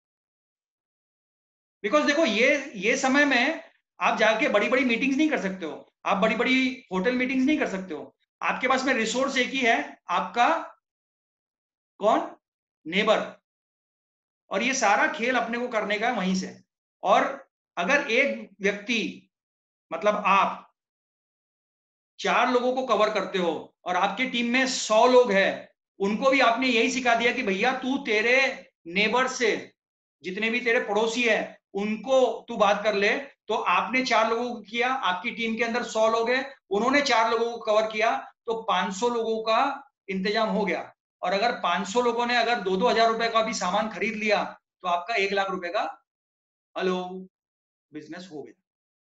बिकॉज देखो, ये ये समय में आप जाके बड़ी बड़ी मीटिंग्स नहीं कर सकते हो, आप बड़ी बड़ी होटल मीटिंग्स नहीं कर सकते हो। आपके पास में रिसोर्स एक ही है, आपका कौन? नेबर। और ये सारा खेल अपने को करने का है वहीं से। और अगर एक व्यक्ति, मतलब आप चार लोगों को कवर करते हो और आपके टीम में सौ लोग हैं, उनको भी आपने यही सिखा दिया कि भैया तू तेरे नेबर से, जितने भी तेरे पड़ोसी है उनको तू बात कर ले। तो आपने चार लोगों को किया, आपकी टीम के अंदर सौ लोग हैं, उन्होंने चार लोगों को कवर किया, तो पांच सौ लोगों का इंतजाम हो गया। और अगर पांच सौ लोगों ने अगर दो दो हजार रुपए का भी सामान खरीद लिया, तो आपका एक लाख रुपए का हेलो बिजनेस हो गया।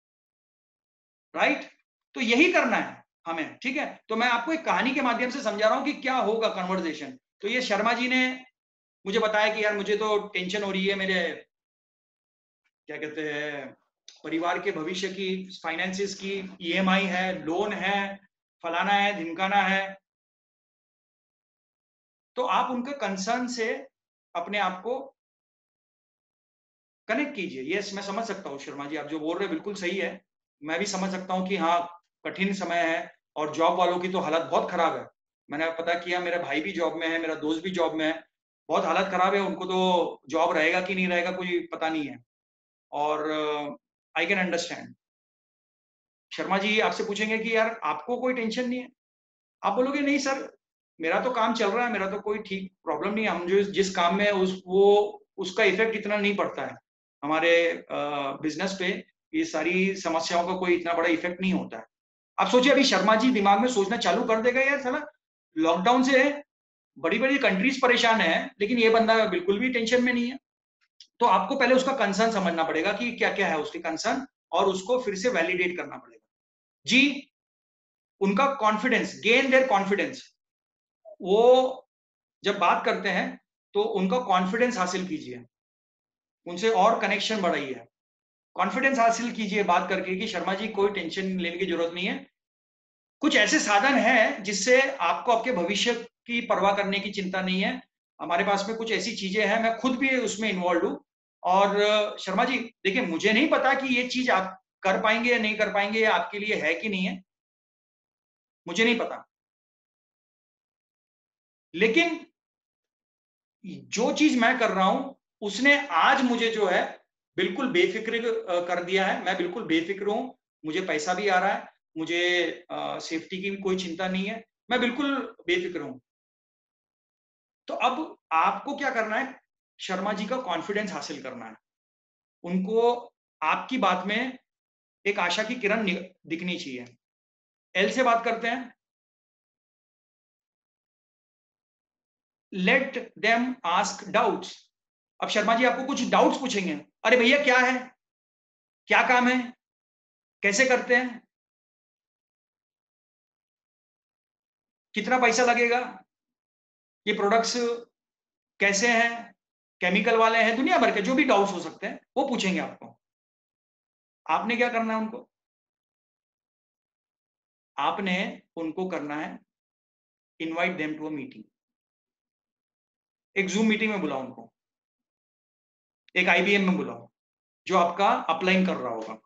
राइट? तो यही करना है हमें, ठीक है? तो मैं आपको एक कहानी के माध्यम से समझा रहा हूं कि क्या होगा कन्वर्सेशन। तो ये शर्मा जी ने मुझे बताया कि यार मुझे तो टेंशन हो रही है, मेरे क्या कहते हैं परिवार के भविष्य की, फाइनेंसिस की, ईएमआई है, लोन है, फलाना है, ढिमकाना है। तो आप उनके कंसर्न से अपने आप को कनेक्ट कीजिए। यस, मैं समझ सकता हूँ शर्मा जी, आप जो बोल रहे हैं बिल्कुल सही है। मैं भी समझ सकता हूँ कि हाँ, कठिन समय है और जॉब वालों की तो हालत बहुत खराब है। मैंने पता किया, मेरा भाई भी जॉब में है, मेरा दोस्त भी जॉब में है, बहुत हालत खराब है। उनको तो जॉब रहेगा कि नहीं रहेगा कोई पता नहीं है। और I can understand. Sharma ji आपसे पूछेंगे कि यार आपको कोई टेंशन नहीं है? आप बोलोगे नहीं सर, मेरा तो काम चल रहा है, मेरा तो कोई ठीक प्रॉब्लम नहीं है, हम जो जिस काम में है उस वो उसका इफेक्ट इतना नहीं पड़ता है हमारे बिजनेस पे। ये सारी समस्याओं का कोई इतना बड़ा इफेक्ट नहीं होता है। आप सोचिए, अभी शर्मा जी दिमाग में सोचना चालू कर देगा यार साला, लॉकडाउन से बड़ी बड़ी कंट्रीज परेशान है, लेकिन ये बंदा बिल्कुल भी टेंशन में नहीं है। तो आपको पहले उसका कंसर्न समझना पड़ेगा कि क्या क्या है उसके कंसर्न, और उसको फिर से वैलिडेट करना पड़ेगा। जी, उनका कॉन्फिडेंस, गेन देयर कॉन्फिडेंस। वो जब बात करते हैं तो उनका कॉन्फिडेंस हासिल कीजिए, उनसे और कनेक्शन बढ़ाइए, कॉन्फिडेंस हासिल कीजिए बात करके कि शर्मा जी कोई टेंशन लेने की जरूरत नहीं है। कुछ ऐसे साधन हैं जिससे आपको आपके भविष्य की परवाह करने की चिंता नहीं है। हमारे पास में कुछ ऐसी चीजें हैं, मैं खुद भी उसमें इन्वॉल्व हूँ। और शर्मा जी देखिए, मुझे नहीं पता कि ये चीज आप कर पाएंगे या नहीं कर पाएंगे, या आपके लिए है कि नहीं है, मुझे नहीं पता। लेकिन जो चीज मैं कर रहा हूं उसने आज मुझे जो है बिल्कुल बेफिक्र कर दिया है। मैं बिल्कुल बेफिक्र हूं, मुझे पैसा भी आ रहा है, मुझे सेफ्टी की भी कोई चिंता नहीं है, मैं बिल्कुल बेफिक्र हूं। तो अब आपको क्या करना है? शर्मा जी का कॉन्फिडेंस हासिल करना है। उनको आपकी बात में एक आशा की किरण दिखनी चाहिए। एल से बात करते हैं। Let them ask doubts. अब शर्मा जी आपको कुछ डाउट्स पूछेंगे, अरे भैया क्या है, क्या काम है, कैसे करते हैं, कितना पैसा लगेगा, ये प्रोडक्ट्स कैसे हैं, केमिकल वाले हैं, दुनिया भर के जो भी डाउट्स हो सकते हैं वो पूछेंगे आपको। आपने क्या करना है? उनको आपने उनको करना है invite them to a meeting. एक जूम मीटिंग में बुलाओ उनको, एक आईबीएम में बुलाओ, जो आपका अपलाइन कर रहा होगा,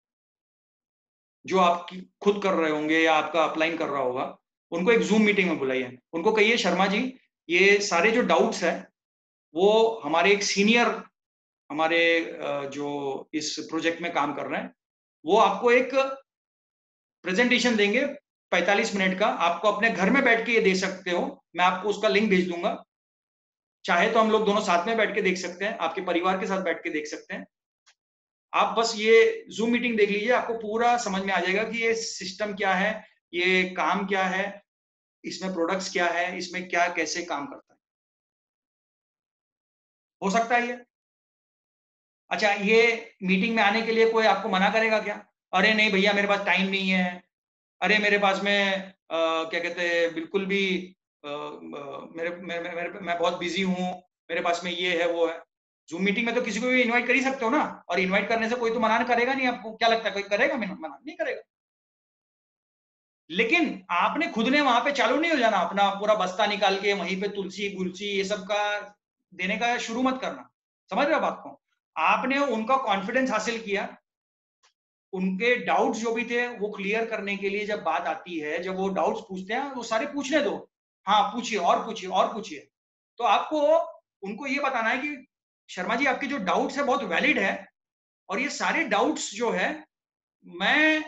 जो आप खुद कर रहे होंगे या आपका अपलाइन कर रहा होगा, उनको एक जूम मीटिंग में बुलाइए। उनको कहिए शर्मा जी ये सारे जो डाउट्स हैं वो हमारे एक सीनियर, हमारे जो इस प्रोजेक्ट में काम कर रहे हैं, वो आपको एक प्रेजेंटेशन देंगे पैंतालीस मिनट का। आपको अपने घर में बैठ के ये दे सकते हो, मैं आपको उसका लिंक भेज दूंगा। चाहे तो हम लोग दोनों साथ में बैठ के देख सकते हैं, आपके परिवार के साथ बैठ के देख सकते हैं। आप बस ये जूम मीटिंग देख लीजिए, आपको पूरा समझ में आ जाएगा कि ये सिस्टम क्या है, ये काम क्या है, इसमें प्रोडक्ट्स क्या है, इसमें क्या कैसे काम करता है। हो सकता है ये। अच्छा, ये मीटिंग में आने के लिए कोई आपको मना करेगा क्या? अरे नहीं भैया मेरे पास टाइम नहीं है, अरे मेरे पास में आ, क्या कहते हैं बिल्कुल भी आ, मेरे, मेरे, मेरे, मेरे मैं बहुत बिजी हूँ, मेरे पास में ये है वो है। जूम मीटिंग में तो किसी को भी इनवाइट कर ही सकते हो ना, और इनवाइट करने से कोई तो मना करेगा नहीं। आपको क्या लगता है कोई करेगा? मना नहीं करेगा। लेकिन आपने खुद ने वहां पे चालू नहीं हो जाना, अपना पूरा बस्ता निकाल के वहीं पे तुलसी गुलसी ये सब का देने का शुरू मत करना। समझ रहे हो बात को? आपने उनका कॉन्फिडेंस हासिल किया, उनके डाउट्स जो भी थे वो क्लियर करने के लिए जब बात आती है, जब वो डाउट्स पूछते हैं वो सारे पूछने दो, हाँ पूछिए और पूछिए और पूछिए। तो आपको उनको ये बताना है कि शर्मा जी आपके जो डाउट्स है बहुत वैलिड है, और ये सारे डाउट्स जो है मैं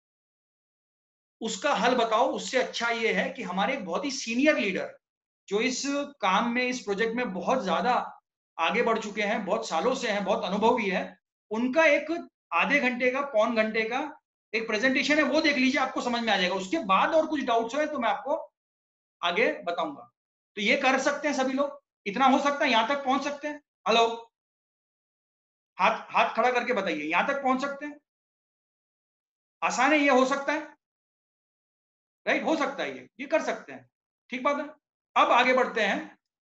उसका हल बताओ, उससे अच्छा ये है कि हमारे एक बहुत ही सीनियर लीडर जो इस काम में, इस प्रोजेक्ट में बहुत ज्यादा आगे बढ़ चुके हैं, बहुत सालों से हैं, बहुत अनुभवी है, उनका एक आधे घंटे का, पौन घंटे का एक प्रेजेंटेशन है, वो देख लीजिए, आपको समझ में आ जाएगा। उसके बाद और कुछ डाउट्स हो तो मैं आपको आगे बताऊंगा। तो ये कर सकते हैं सभी लोग, इतना हो सकता है, यहां तक पहुंच सकते हैं? हेलो, हाथ हाथ खड़ा करके बताइए, यहां तक पहुंच सकते हैं? आसान है, ये हो सकता है, राइट? हो सकता है, ये ये कर सकते हैं, ठीक बात है। अब आगे बढ़ते हैं।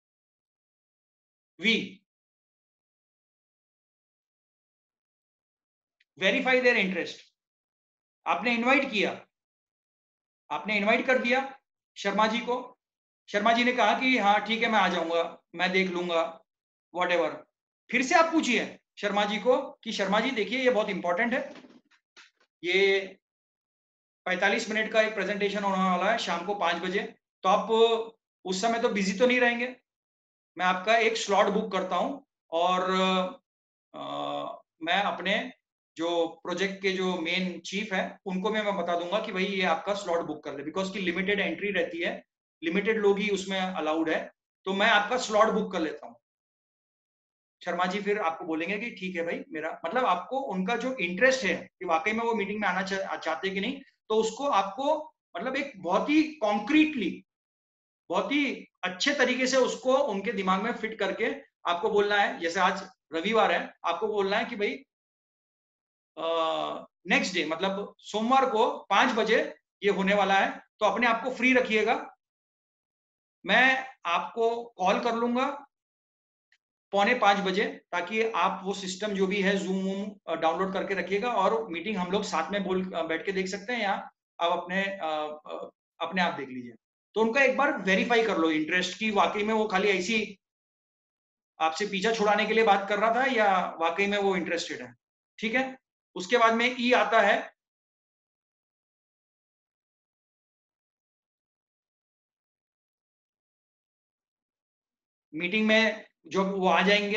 We verify their interest. आपने इनवाइट किया, आपने इनवाइट कर दिया शर्मा जी को, शर्मा जी ने कहा कि हाँ ठीक है मैं आ जाऊंगा, मैं देख लूंगा, वॉट एवर। फिर से आप पूछिए शर्मा जी को कि शर्मा जी देखिए ये बहुत इंपॉर्टेंट है, ये पैंतालीस मिनट का एक प्रेजेंटेशन होने वाला है शाम को पांच बजे, तो आप उस समय तो बिजी तो नहीं रहेंगे, मैं आपका एक स्लॉट बुक करता हूं, और आ, मैं अपने जो प्रोजेक्ट के जो मेन चीफ है उनको मैं, मैं बता दूंगा कि भाई ये आपका स्लॉट बुक कर ले, बिकॉज की लिमिटेड एंट्री रहती है, लिमिटेड लोग ही उसमें अलाउड है, तो मैं आपका स्लॉट बुक कर लेता हूँ। शर्मा जी फिर आपको बोलेंगे कि ठीक है भाई, मेरा मतलब आपको उनका जो इंटरेस्ट है कि वाकई में वो मीटिंग में आना चाहते कि नहीं, तो उसको आपको मतलब एक बहुत ही कॉन्क्रीटली, बहुत ही अच्छे तरीके से उसको उनके दिमाग में फिट करके आपको बोलना है। जैसे आज रविवार है, आपको बोलना है कि भाई नेक्स्ट डे मतलब सोमवार को पांच बजे ये होने वाला है, तो अपने आप को फ्री रखिएगा, मैं आपको कॉल कर लूंगा पौने पांच बजे, ताकि आप वो सिस्टम जो भी है जूम वूम डाउनलोड करके रखिएगा, और मीटिंग हम लोग साथ में बोल बैठ के देख सकते हैं, या आप अपने अपने आप देख लीजिए। तो उनका एक बार वेरीफाई कर लो इंटरेस्ट की, वाकई में वो खाली ऐसी आपसे पीछा छुड़ाने के लिए बात कर रहा था या वाकई में वो इंटरेस्टेड है, ठीक है। उसके बाद में ई आता है, मीटिंग में जब वो आ जाएंगे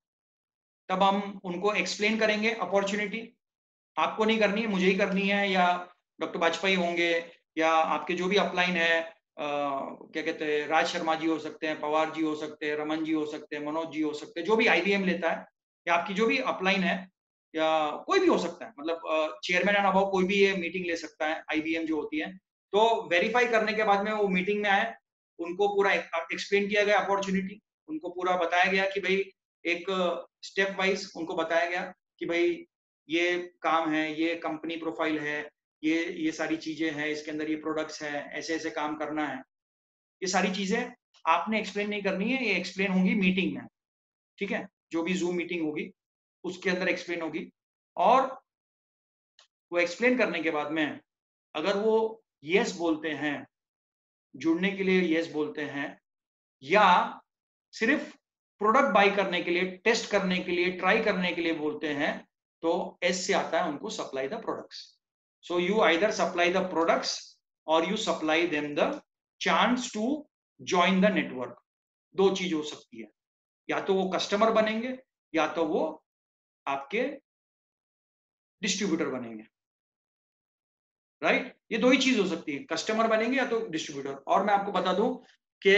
तब हम उनको एक्सप्लेन करेंगे अपॉर्चुनिटी, आपको नहीं करनी है, मुझे ही करनी है, या डॉक्टर वाजपेयी होंगे, या आपके जो भी अपलाइन है, आ, क्या कहते हैं, राज शर्मा जी हो सकते हैं, पवार जी हो सकते हैं, रमन जी हो सकते हैं, मनोज जी हो सकते हैं, जो भी आईबीएम लेता है, या आपकी जो भी अपलाइन है, या कोई भी हो सकता है, मतलब चेयरमैन एंड अबाउ कोई भी ये मीटिंग ले सकता है, आईबीएम जो होती है। तो वेरीफाई करने के बाद में वो मीटिंग में आए, उनको पूरा एक्सप्लेन किया गया अपॉर्चुनिटी, उनको पूरा बताया गया कि भाई एक स्टेप वाइज उनको बताया गया कि भाई ये काम है, ये कंपनी प्रोफाइल है, ये ये सारी चीजें हैं, इसके अंदर ये प्रोडक्ट्स हैं, ऐसे ऐसे काम करना है, ये सारी चीजें आपने एक्सप्लेन नहीं करनी है, ये एक्सप्लेन होंगी मीटिंग में, ठीक है, जो भी जूम मीटिंग होगी उसके अंदर एक्सप्लेन होगी। और वो एक्सप्लेन करने के बाद में अगर वो यस बोलते हैं, जुड़ने के लिए यस बोलते हैं, या सिर्फ प्रोडक्ट बाई करने के लिए, टेस्ट करने के लिए, ट्राई करने के लिए बोलते हैं, तो एस से आता है उनको supply the products. So you either supply the products और you supply them the chance to join the network. दो चीज हो सकती है, या तो वो कस्टमर बनेंगे या तो वो आपके डिस्ट्रीब्यूटर बनेंगे, राइट? ये दो ही चीज हो सकती है, कस्टमर बनेंगे या तो डिस्ट्रीब्यूटर। और मैं आपको बता दूं कि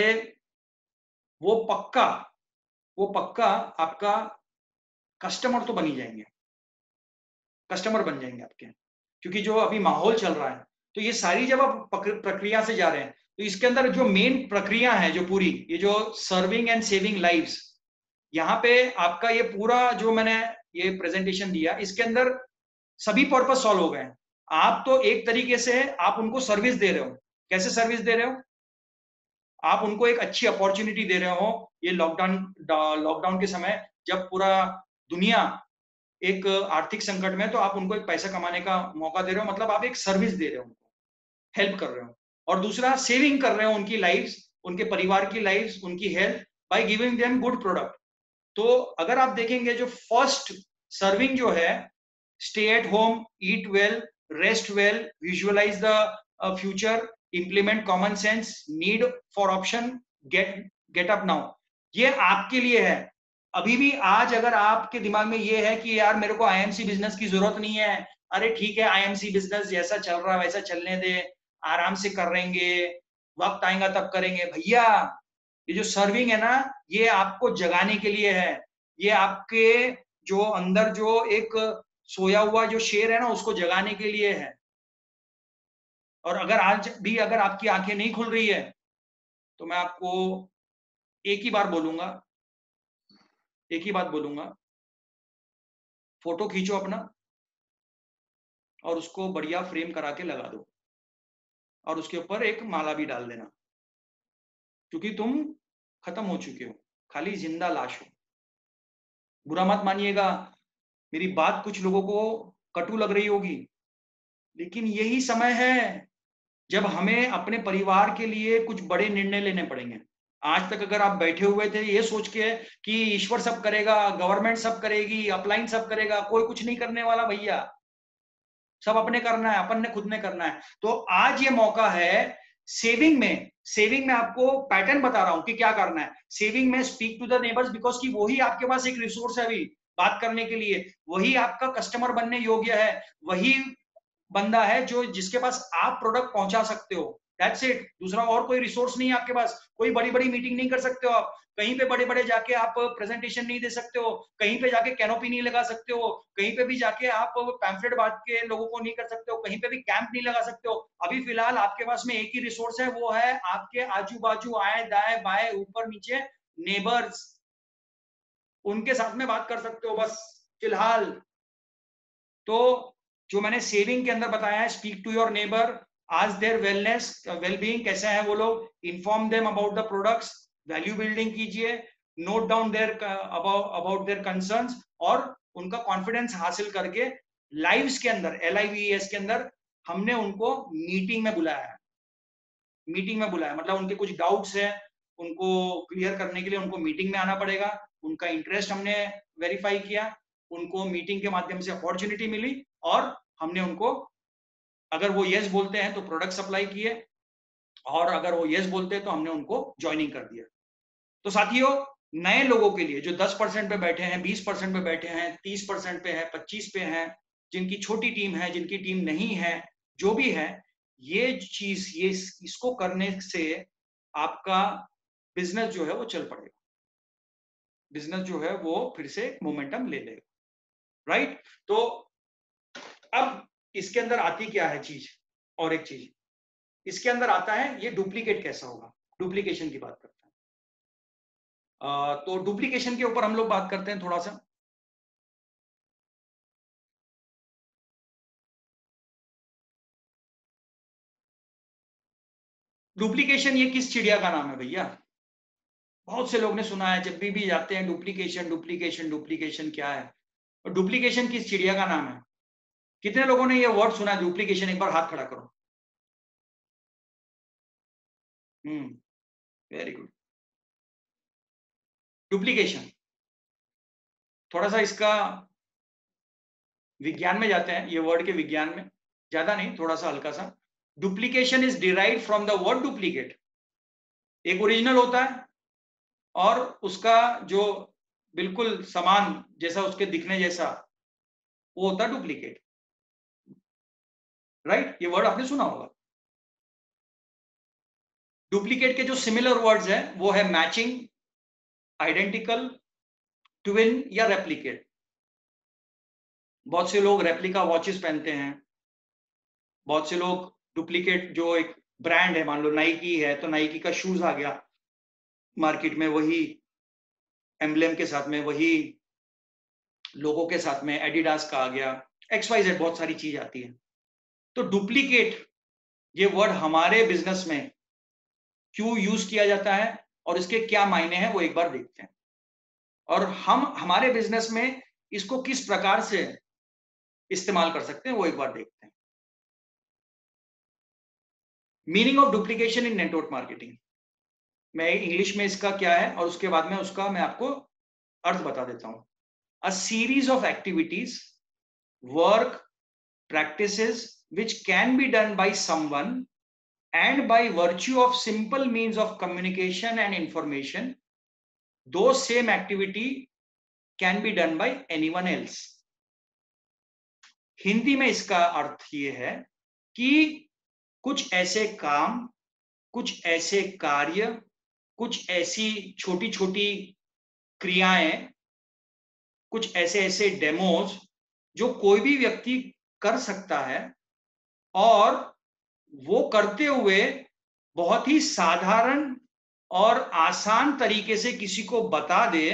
वो पक्का वो पक्का आपका कस्टमर तो बन ही जाएंगे, कस्टमर बन जाएंगे आपके, क्योंकि जो अभी माहौल चल रहा है, तो ये सारी जब आप प्रक्रिया से जा रहे हैं, तो इसके अंदर जो मेन प्रक्रिया है, जो पूरी ये जो सर्विंग एंड सेविंग लाइव्स, यहाँ पे आपका ये पूरा जो मैंने ये प्रेजेंटेशन दिया, इसके अंदर सभी पर्पस सॉल्व हो गए। आप तो एक तरीके से आप उनको सर्विस दे रहे हो। कैसे सर्विस दे रहे हो? आप उनको एक अच्छी अपॉर्चुनिटी दे रहे हो, ये लॉकडाउन लॉकडाउन के समय जब पूरा दुनिया एक आर्थिक संकट में, तो आप उनको एक पैसा कमाने का मौका दे रहे हो, मतलब आप एक सर्विस दे रहे हो उनको, हेल्प कर रहे हो, और दूसरा सेविंग कर रहे हो उनकी लाइफ्स, उनके परिवार की लाइफ्स, उनकी health, by giving them good product. तो अगर आप देखेंगे जो फर्स्ट सर्विंग जो है, stay at home, eat well, rest well, visualise the future, implement common sense, need for option, get get up now, ये आपके लिए है। अभी भी आज अगर आपके दिमाग में ये है कि यार मेरे को आईएमसी बिजनेस की जरूरत नहीं है, अरे ठीक है आईएमसी बिजनेस जैसा चल रहा है वैसा चलने दे, आराम से करेंगे, वक्त आएगा तब करेंगे, भैया ये जो सर्विंग है ना, ये आपको जगाने के लिए है, ये आपके जो अंदर जो एक सोया हुआ जो शेर है ना उसको जगाने के लिए है। और अगर आज भी अगर आपकी आंखें नहीं खुल रही है तो मैं आपको एक ही बार बोलूंगा, एक ही बात बोलूंगा, फोटो खींचो अपना और उसको बढ़िया फ्रेम करा के लगा दो और उसके ऊपर एक माला भी डाल देना, क्योंकि तुम खत्म हो चुके हो, खाली जिंदा लाश हो। बुरा मत मानिएगा, मेरी बात कुछ लोगों को कटु लग रही होगी, लेकिन यही समय है जब हमें अपने परिवार के लिए कुछ बड़े निर्णय लेने पड़ेंगे। आज तक अगर आप बैठे हुए थे ये सोच के कि ईश्वर सब करेगा, गवर्नमेंट सब करेगी, अपलाइन सब करेगा, कोई कुछ नहीं करने वाला भैया, सब अपने करना है, अपन ने खुद ने करना है। तो आज ये मौका है सेविंग में, सेविंग में आपको पैटर्न बता रहा हूं कि क्या करना है। सेविंग में speak to the neighbours, because कि वही आपके पास एक रिसोर्स है अभी बात करने के लिए, वही आपका कस्टमर बनने योग्य है, वही बंदा है जो जिसके पास आप प्रोडक्ट पहुंचा सकते हो, दैट्स इट। दूसरा और कोई रिसोर्स नहीं है आपके पास, कोई बड़ी बड़ी मीटिंग नहीं कर सकते हो आप, कहीं पे बड़े बड़े जाके आप प्रेजेंटेशन नहीं दे सकते हो, कहीं पे जाके कैनोपी नहीं लगा सकते हो, कहीं पे भी जाके आप पैम्फलेट बांट के लोगों को नहीं कर सकते हो, कहीं पे भी कैंप नहीं लगा सकते हो। अभी फिलहाल आपके पास में एक ही रिसोर्स है, वो है आपके आजू बाजू आए दाएं बाएं ऊपर नीचे नेबर्स, उनके साथ में बात कर सकते हो बस फिलहाल। तो जो मैंने सेविंग के अंदर बताया है, स्पीक टू योर नेबर, आज देयर वेलनेस वेलबींग कैसे है वो लोग, inform them about the products, value building कीजिए, note down their about about their concerns, और उनका कॉन्फिडेंस हासिल करके लाइव्स के अंदर, एल आई वी एस के अंदर हमने उनको मीटिंग में बुलाया है, मीटिंग में बुलाया मतलब उनके कुछ डाउट्स है उनको क्लियर करने के लिए उनको मीटिंग में आना पड़ेगा, उनका इंटरेस्ट हमने वेरीफाई किया, उनको मीटिंग के माध्यम से अपॉर्चुनिटी मिली, और हमने उनको, अगर वो यस बोलते हैं तो प्रोडक्ट सप्लाई किए, और अगर वो यस बोलते हैं तो हमने उनको ज्वाइनिंग कर दिया। तो साथियों, नए लोगों के लिए जो दस परसेंट पे बैठे हैं, बीस परसेंट पे बैठे हैं, तीस परसेंट पे है, पच्चीस पे है, जिनकी छोटी टीम है, जिनकी टीम नहीं है, जो भी है, ये चीज ये इसको करने से आपका बिजनेस जो है वो चल पड़ेगा, बिजनेस जो है वो फिर से मोमेंटम ले लेगा, राइट। तो अब इसके अंदर आती क्या है चीज, और एक चीज इसके अंदर आता है, ये डुप्लीकेट कैसा होगा, डुप्लीकेशन की बात करते हैं। आ, तो डुप्लीकेशन के ऊपर हम लोग बात करते हैं थोड़ा सा। डुप्लीकेशन ये किस चिड़िया का नाम है भैया? बहुत से लोग ने सुना है, जब भी भी जाते हैं डुप्लीकेशन डुप्लीकेशन डुप्लीकेशन क्या है, और डुप्लीकेशन किस चिड़िया का नाम है? कितने लोगों ने ये वर्ड सुना है डुप्लीकेशन? एक बार हाथ खड़ा करो। हम्म, वेरी गुड। डुप्लीकेशन, थोड़ा सा इसका विज्ञान में जाते हैं, ये वर्ड के विज्ञान में, ज्यादा नहीं, थोड़ा सा हल्का सा। Duplication is derive from the word duplicate, एक ओरिजिनल होता है और उसका जो बिल्कुल समान जैसा उसके दिखने जैसा वो होता है डुप्लीकेट, राइट। ये वर्ड आपने सुना होगा। डुप्लीकेट के जो सिमिलर वर्ड्स हैं वो है मैचिंग, आइडेंटिकल, ट्विन या रेप्लीकेट। बहुत से लोग रेप्लिका वॉचेस पहनते हैं, बहुत से लोग डुप्लीकेट, जो एक ब्रांड है, मान लो नाइकी है तो नाइकी का शूज आ गया मार्केट में, वही एम्ब्लेम के साथ में, वही लोगों के साथ में एडिडास का आ गया, एक्स वाई जेड, बहुत सारी चीज आती है। तो डुप्लीकेट ये वर्ड हमारे बिजनेस में क्यों यूज किया जाता है और इसके क्या मायने हैं वो एक बार देखते हैं, और हम हमारे बिजनेस में इसको किस प्रकार से इस्तेमाल कर सकते हैं वो एक बार देखते हैं। Meaning of duplication in network marketing, मैं इंग्लिश में इसका क्या है और उसके बाद में उसका मैं आपको अर्थ बता देता हूं। A series of activities, work, practices which can be done by someone and by virtue of simple means of communication and information, those same activity can be done by anyone else. Hindi में इसका अर्थ ये है कि कुछ ऐसे काम, कुछ ऐसे कार्य, कुछ ऐसी छोटी छोटी क्रियाएं, कुछ ऐसे ऐसे डेमोज जो कोई भी व्यक्ति कर सकता है और वो करते हुए बहुत ही साधारण और आसान तरीके से किसी को बता दे,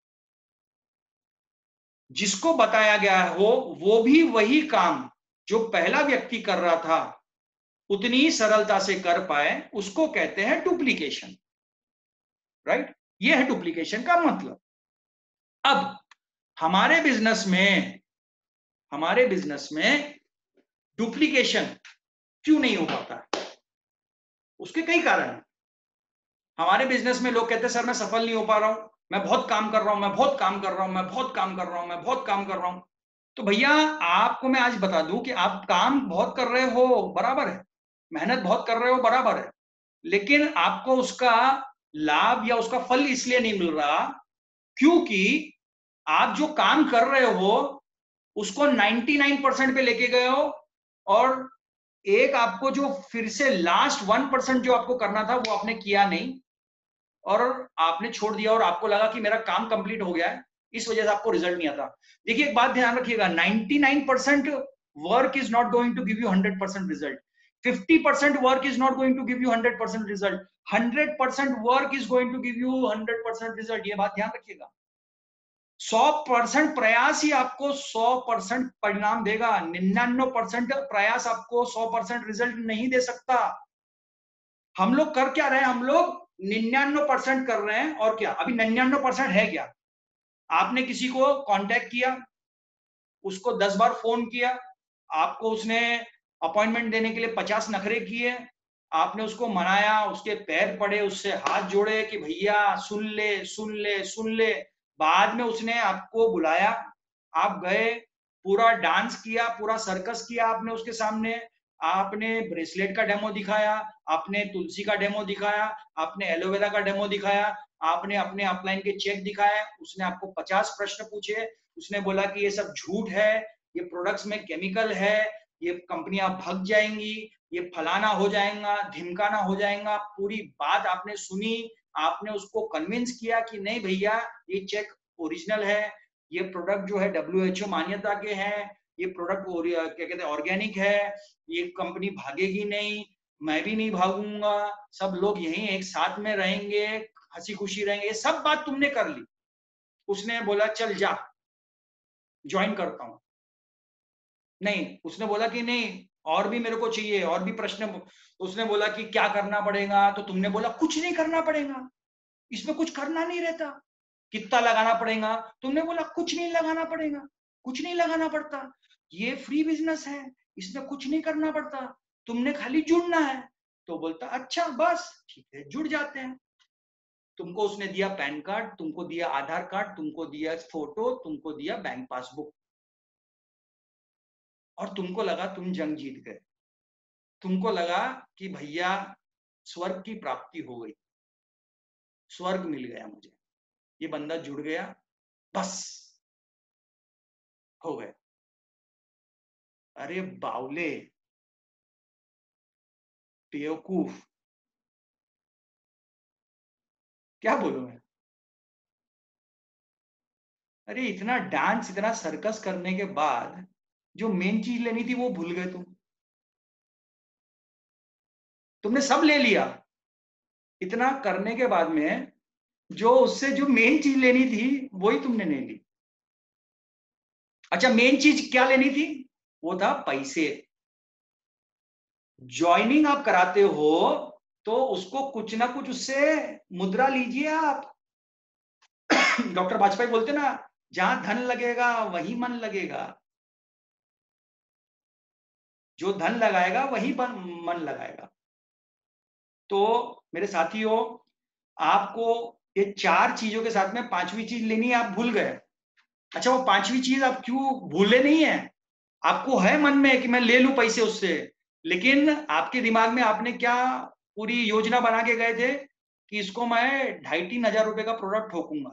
जिसको बताया गया हो वो भी वही काम जो पहला व्यक्ति कर रहा था उतनी ही सरलता से कर पाए, उसको कहते हैं डुप्लीकेशन। राइट, ये है डुप्लीकेशन का मतलब। अब हमारे बिजनेस में हमारे बिजनेस में डुप्लीकेशन क्यों नहीं हो पाता? उसके कई कारण हैं। हमारे बिजनेस में लोग कहते हैं सर मैं सफल नहीं हो पा रहा हूं, मैं बहुत काम कर रहा हूं, मैं बहुत काम कर रहा हूं, मैं बहुत काम कर रहा हूं, मैं बहुत काम कर रहा हूं। तो भैया आपको मैं आज बता दूं कि आप काम बहुत कर रहे हो, बराबर है, मेहनत बहुत कर रहे हो, बराबर है, लेकिन आपको उसका लाभ या उसका फल इसलिए नहीं मिल रहा क्योंकि आप जो काम कर रहे हो उसको निन्यानवे परसेंट पे लेके गए हो और एक आपको जो फिर से लास्ट वन परसेंट जो आपको करना था वो आपने किया नहीं और आपने छोड़ दिया और आपको लगा कि मेरा काम कंप्लीट हो गया है, इस वजह से आपको रिजल्ट नहीं आता। देखिए एक बात ध्यान रखिएगा, निन्यानवे percent work is not going to give you hundred percent result, fifty percent work is not going to give you hundred percent result, hundred percent work is going to give you hundred percent result. ये बात ध्यान रखिएगा, सौ percent प्रयास ही आपको सौ percent परिणाम देगा, निन्यानवे परसेंट प्रयास आपको सौ परसेंट रिजल्ट नहीं दे सकता। हम लोग कर क्या रहे हैं? हम लोग निन्यानवे परसेंट कर रहे हैं और क्या अभी निन्यानवे परसेंट है क्या? आपने किसी को कांटेक्ट किया, उसको दस बार फोन किया, आपको उसने अपॉइंटमेंट देने के लिए पचास नखरे किए, आपने उसको मनाया, उसके पैर पड़े, उससे हाथ जोड़े कि भैया सुन ले सुन ले सुन ले, बाद में उसने आपको बुलाया, आप गए, पूरा डांस किया, पूरा सर्कस किया आपने उसके सामने, आपने ब्रेसलेट का डेमो दिखाया, आपने तुलसी का डेमो दिखाया, आपने एलोवेरा का डेमो दिखाया, आपने अपने अपलाइन के चेक दिखाए, उसने आपको पचास प्रश्न पूछे, उसने बोला कि ये सब झूठ है, ये प्रोडक्ट्स में केमिकल है, ये कंपनियां भग जाएंगी, ये फलाना हो जाएगा, धिमकाना हो जाएगा, पूरी बात आपने सुनी, आपने उसको कन्विंस किया कि नहीं भैया ये चेक ओरिजिनल है, ये प्रोडक्ट जो है डब्ल्यू एच ओ मान्यता के हैं, ये प्रोडक्ट क्या कहते हैं ऑर्गेनिक है, ये कंपनी भागेगी नहीं, मैं भी नहीं भागूंगा, सब लोग यहीं एक साथ में रहेंगे, हंसी खुशी रहेंगे, सब बात तुमने कर ली। उसने बोला चल जा ज्वाइन करता हूं, नहीं उसने बोला कि नहीं और भी मेरे को चाहिए, और भी प्रश्न, उसने बोला कि क्या करना पड़ेगा, तो तुमने बोला कुछ नहीं करना पड़ेगा, इसमें कुछ करना नहीं रहता, कितना लगाना पड़ेगा, तुमने बोला कुछ नहीं लगाना पड़ेगा, कुछ नहीं लगाना पड़ता, ये फ्री बिजनेस है, इसमें कुछ नहीं करना पड़ता, तुमने खाली जुड़ना है। तो बोलता अच्छा बस ठीक है जुड़ जाते हैं। तुमको उसने दिया पैन कार्ड, तुमको दिया आधार कार्ड, तुमको दिया फोटो, तुमको दिया बैंक पासबुक और तुमको लगा तुम जंग जीत गए, तुमको लगा कि भैया स्वर्ग की प्राप्ति हो गई, स्वर्ग मिल गया मुझे, ये बंदा जुड़ गया, बस हो गया। अरे बावले, बेवकूफ, क्या बोलूं मैं? अरे इतना डांस, इतना सर्कस करने के बाद जो मेन चीज लेनी थी वो भूल गए तुम, तुमने सब ले लिया, इतना करने के बाद में जो उससे जो मेन चीज लेनी थी वही तुमने नहीं ली। अच्छा मेन चीज क्या लेनी थी? वो था पैसे। ज्वाइनिंग आप कराते हो तो उसको कुछ ना कुछ उससे मुद्रा लीजिए आप। डॉक्टर वाजपेयी बोलते ना, जहां धन लगेगा वही मन लगेगा, जो धन लगाएगा वही मन लगाएगा। तो मेरे साथियों, आपको ये चार चीजों के साथ में पांचवी चीज लेनी है, आप भूल गए। अच्छा, वो पांचवी चीज आप क्यों भूले नहीं है? आपको है मन में कि मैं ले लूं पैसे उससे, लेकिन आपके दिमाग में आपने क्या पूरी योजना बना के गए थे कि इसको मैं ढाई तीन हजार रुपए का प्रोडक्ट ठोकूंगा,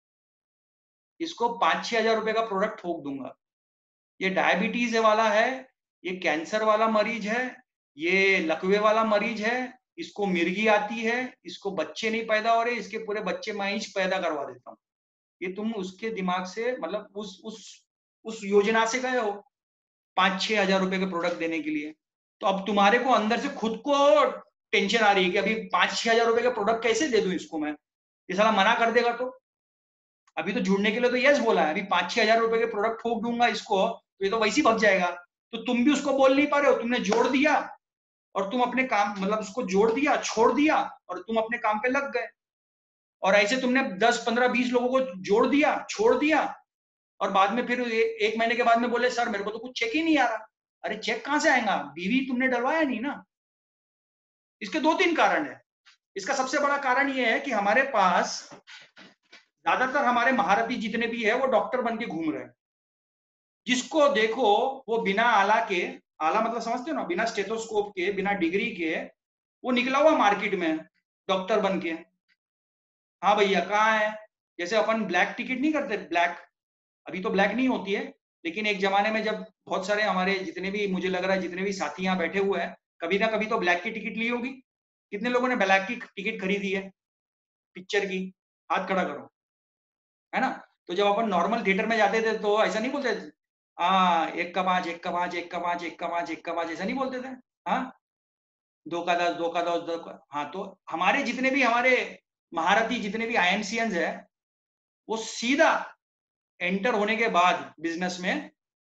इसको पांच छह हजार रुपए का प्रोडक्ट ठोक दूंगा। ये डायबिटीज वाला है, ये कैंसर वाला मरीज है, ये लकवे वाला मरीज है, इसको मिर्गी आती है, इसको बच्चे नहीं पैदा हो रहे, इसके पूरे बच्चे मैं ही पैदा करवा देता हूँ। ये तुम उसके दिमाग से, मतलब उस उस उस योजना से गए हो पांच छह हजार रुपए के प्रोडक्ट देने के लिए। तो अब तुम्हारे को अंदर से खुद को टेंशन आ रही है कि अभी पांच छह हजार रुपए के प्रोडक्ट कैसे दे दूं इसको मैं, ये साला मना कर देगा। तो अभी तो जुड़ने के लिए तो यस बोला है, अभी पांच छह हजार रुपए के प्रोडक्ट ठोक दूंगा इसको, तो ये तो वैसे ही भग जाएगा। तो तुम भी उसको बोल नहीं पा रहे हो, तुमने जोड़ दिया और तुम अपने काम, मतलब उसको जोड़ दिया, छोड़ दिया और तुम अपने काम पे लग गए। और ऐसे तुमने दस पंद्रह बीस लोगों को जोड़ दिया, छोड़ दिया, और बाद में फिर ए, एक महीने के बाद में बोले सर मेरे को तो कुछ चेक ही नहीं आ रहा। अरे चेक कहां से आएगा, बीवी तुमने डलवाया नहीं ना। इसके दो तीन कारण है। इसका सबसे बड़ा कारण ये है कि हमारे पास ज्यादातर हमारे महारथी जितने भी है वो डॉक्टर बन के घूम रहे हैं। जिसको देखो वो बिना आला के, आला मतलब समझते हो ना, बिना स्टेथोस्कोप के, बिना डिग्री के वो निकला हुआ मार्केट में डॉक्टर बन के। हाँ भैया कहाँ है, जैसे अपन ब्लैक टिकट नहीं करते, ब्लैक, अभी तो ब्लैक नहीं होती है, लेकिन एक जमाने में जब बहुत सारे हमारे जितने भी, मुझे लग रहा है जितने भी साथी यहाँ बैठे हुए हैं, कभी ना कभी तो ब्लैक की टिकट ली होगी। कितने लोगों ने ब्लैक की टिकट खरीदी है पिक्चर की, हाथ खड़ा करो, है ना। तो जब अपन नॉर्मल थिएटर में जाते थे तो ऐसा नहीं बोलते थे, आ, एक का पांच, एक का पांच, एक का पांच, एक का पांच, एक का पांच, ऐसा नहीं बोलते थे। हाँ, दो का दस, दो का दस, दो का, हाँ। तो हमारे जितने भी हमारे महारथी जितने भी आईएमसीएंस है, वो सीधा एंटर होने के बाद बिजनेस में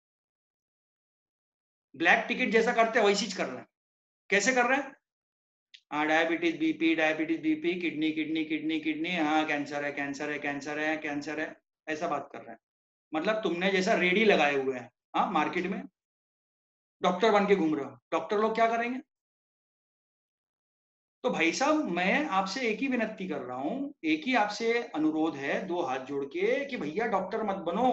ब्लैक टिकट जैसा करते हैं वैसी चीज कर रहे हैं। कैसे कर रहे हैं? हाँ, diabetes BP, diabetes BP, kidney kidney kidney kidney, हाँ कैंसर है कैंसर है कैंसर है कैंसर है, ऐसा बात कर रहे हैं। मतलब तुमने जैसा रेडी लगाए हुए हैं, हाँ, मार्केट में डॉक्टर बन के घूम रहे हो। डॉक्टर लोग क्या करेंगे? तो भाई साहब मैं आपसे एक ही विनती कर रहा हूं, एक ही आपसे अनुरोध है, दो हाथ जोड़ के, कि भैया डॉक्टर मत बनो।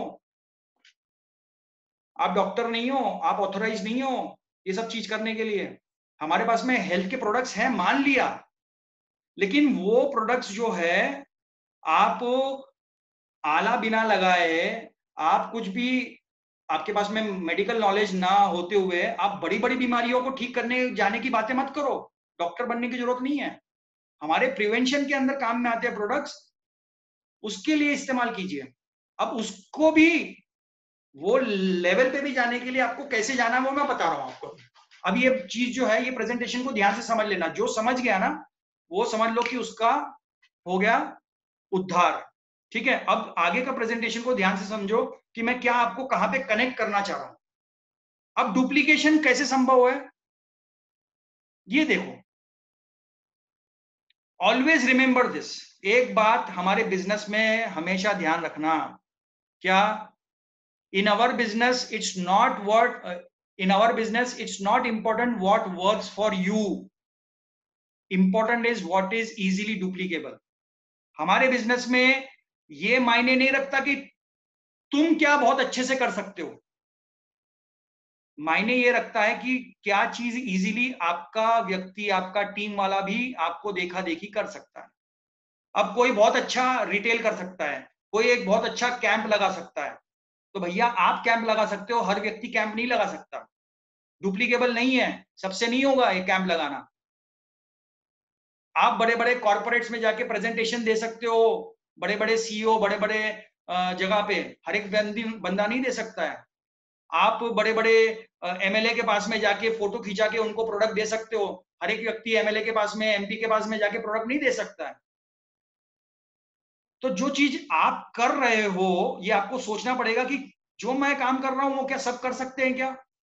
आप डॉक्टर नहीं हो, आप ऑथोराइज नहीं हो ये सब चीज करने के लिए। हमारे पास में हेल्थ के प्रोडक्ट्स हैं, मान लिया, लेकिन वो प्रोडक्ट्स जो है आप आला बिना लगाए, आप कुछ भी, आपके पास में मेडिकल नॉलेज ना होते हुए आप बड़ी बड़ी बीमारियों को ठीक करने जाने की बातें मत करो। डॉक्टर बनने की जरूरत नहीं है। हमारे प्रिवेंशन के अंदर काम में आते हैं प्रोडक्ट्स, उसके लिए इस्तेमाल कीजिए। अब उसको भी वो लेवल पे भी जाने के लिए आपको कैसे जाना है वो मैं बता रहा हूं आपको। अब ये चीज जो है, ये प्रेजेंटेशन को ध्यान से समझ लेना। जो समझ गया ना वो समझ लो कि उसका हो गया उद्धार। ठीक है, अब आगे का प्रेजेंटेशन को ध्यान से समझो कि मैं क्या आपको कहां पे कनेक्ट करना चाह रहा हूं। अब डुप्लीकेशन कैसे संभव है ये देखो। ऑलवेज रिमेंबर दिस, एक बात हमारे बिजनेस में हमेशा ध्यान रखना, क्या? in our business it's not what uh, in our business it's not important what works for you, important is what is easily duplicable। हमारे बिजनेस में ये मायने नहीं रखता कि तुम क्या बहुत अच्छे से कर सकते हो, मायने ये रखता है कि क्या चीज इजीली आपका व्यक्ति, आपका टीम वाला भी आपको देखा देखी कर सकता है। अब कोई बहुत अच्छा रिटेल कर सकता है, कोई एक बहुत अच्छा कैंप लगा सकता है, तो भैया आप कैंप लगा सकते हो, हर व्यक्ति कैंप नहीं लगा सकता। डुप्लीकेबल नहीं है, सबसे नहीं होगा ये कैंप लगाना। आप बड़े बड़े कॉर्पोरेट्स में जाके प्रेजेंटेशन दे सकते हो, बड़े बड़े सीईओ, बड़े बड़े जगह पे, हर एक बंदा नहीं दे सकता है। आप बड़े बड़े एमएलए के पास में जाके फोटो खींचा के उनको प्रोडक्ट दे सकते हो, हर एक व्यक्ति एमएलए के पास में, एमपी के पास में जाके प्रोडक्ट नहीं दे सकता है। तो जो चीज आप कर रहे हो ये आपको सोचना पड़ेगा कि जो मैं काम कर रहा हूं वो क्या सब कर सकते हैं क्या?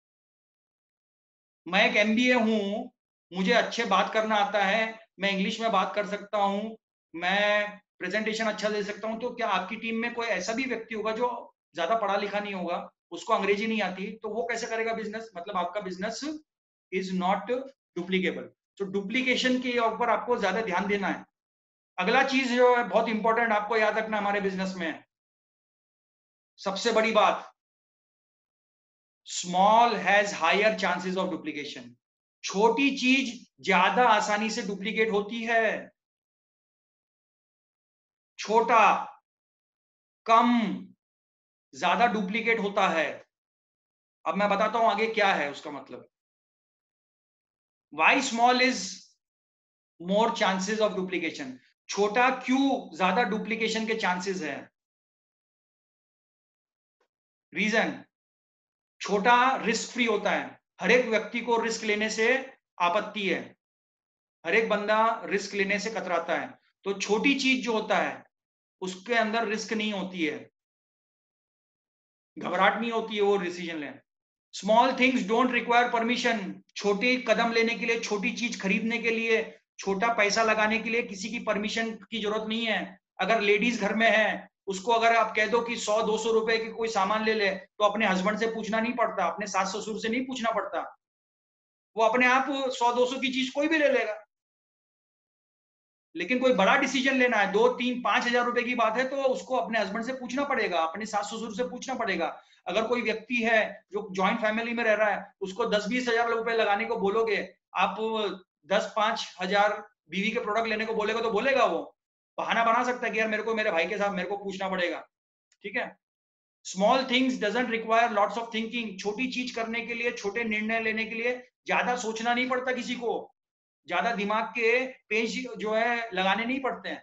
मैं एक एमबीए हूं, मुझे अच्छे बात करना आता है, मैं इंग्लिश में बात कर सकता हूं, मैं प्रेजेंटेशन अच्छा दे सकता हूं, तो क्या आपकी टीम में कोई ऐसा भी व्यक्ति होगा जो ज्यादा पढ़ा लिखा नहीं होगा, उसको अंग्रेजी नहीं आती, तो वो कैसे करेगा बिजनेस? मतलब आपका बिजनेस इज नॉट डुप्लीकेबल। तो डुप्लीकेशन के ऊपर आपको ज्यादा ध्यान देना है। अगला चीज जो है बहुत इंपॉर्टेंट आपको याद रखना हमारे बिजनेस में, सबसे बड़ी बात, small has higher chances of duplication. छोटी चीज ज्यादा आसानी से डुप्लीकेट होती है। छोटा कम ज्यादा डुप्लीकेट होता है। अब मैं बताता हूं आगे क्या है उसका मतलब। Why small is more chances of duplication. छोटा क्यों ज्यादा डुप्लीकेशन के चांसेस है? रीजन, छोटा रिस्क फ्री होता है। हर एक व्यक्ति को रिस्क लेने से आपत्ति है, हर एक बंदा रिस्क लेने से कतराता है। तो छोटी चीज जो होता है उसके अंदर रिस्क नहीं होती है, घबराहट नहीं होती है वो डिसीजन लें। Small things don't require permission. छोटे कदम लेने के लिए, छोटी चीज खरीदने के लिए, छोटा पैसा लगाने के लिए किसी की परमिशन की जरूरत नहीं है। अगर लेडीज घर में है, उसको अगर आप कह दो कि सौ दो सौ रुपए की कोई सामान ले ले, तो अपने हस्बैंड से पूछना नहीं पड़ता, अपने सास ससुर से नहीं पूछना पड़ता, वो अपने आप सौ दो सौ की चीज कोई भी ले लेगा। लेकिन कोई बड़ा डिसीजन लेना है, दो तीन पांच हजार रुपए की बात है, तो उसको अपने हस्बैंड से पूछना पड़ेगा, अपने सास ससुर से पूछना पड़ेगा। अगर कोई व्यक्ति है जो जॉइंट फैमिली में रह रहा है, उसको दस बीस हजार रुपए लगाने को बोलोगे, आप दस पांच हजार बीवी के प्रोडक्ट लेने को बोलेगा तो बोलेगा वो, बहाना बना सकता है कि यार मेरे को मेरे भाई के साथ मेरे को पूछना पड़ेगा। ठीक है। Small things doesn't require lots of thinking. छोटी चीज करने के लिए, छोटे निर्णय लेने के लिए ज्यादा सोचना नहीं पड़ता किसी को, ज्यादा दिमाग के पेज जो है लगाने नहीं पड़ते हैं।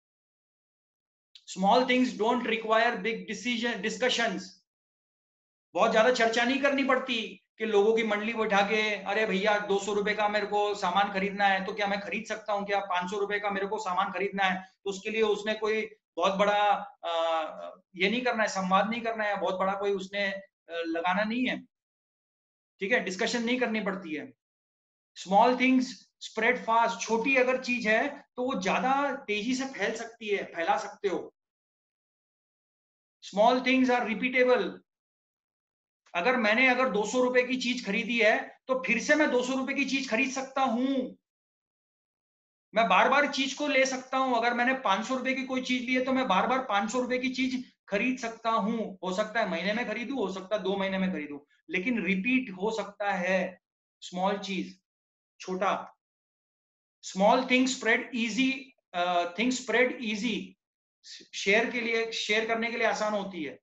Small things don't require big decision discussions. बहुत ज्यादा चर्चा नहीं करनी पड़ती कि लोगों की मंडली बैठा के, अरे भैया दो सौ रुपए का मेरे को सामान खरीदना है, तो क्या मैं खरीद सकता हूँ क्या? पांच सौ रुपए का मेरे को सामान खरीदना है, तो उसके लिए उसने कोई बहुत बड़ा आ, ये नहीं करना है, संवाद नहीं करना है, बहुत बड़ा कोई उसने लगाना नहीं है। ठीक है, डिस्कशन नहीं करनी पड़ती है। Small things spread fast. छोटी अगर चीज है तो वो ज्यादा तेजी से फैल सकती है, फैला सकते हो। Small things are repeatable. अगर मैंने अगर दो सौ रुपए की चीज खरीदी है, तो फिर से मैं दो सौ रुपए की चीज खरीद सकता हूं। मैं बार बार चीज को ले सकता हूं। अगर मैंने पांच सौ रुपए की कोई चीज ली है, तो मैं बार बार पांच सौ रुपए की चीज खरीद सकता हूं। हो सकता है महीने में खरीदू, हो सकता है दो महीने में खरीदू, लेकिन रिपीट हो सकता है। स्मॉल चीज, छोटा। Small thing spread easy, thing spread easy. Share के लिए, शेयर करने के लिए आसान होती है।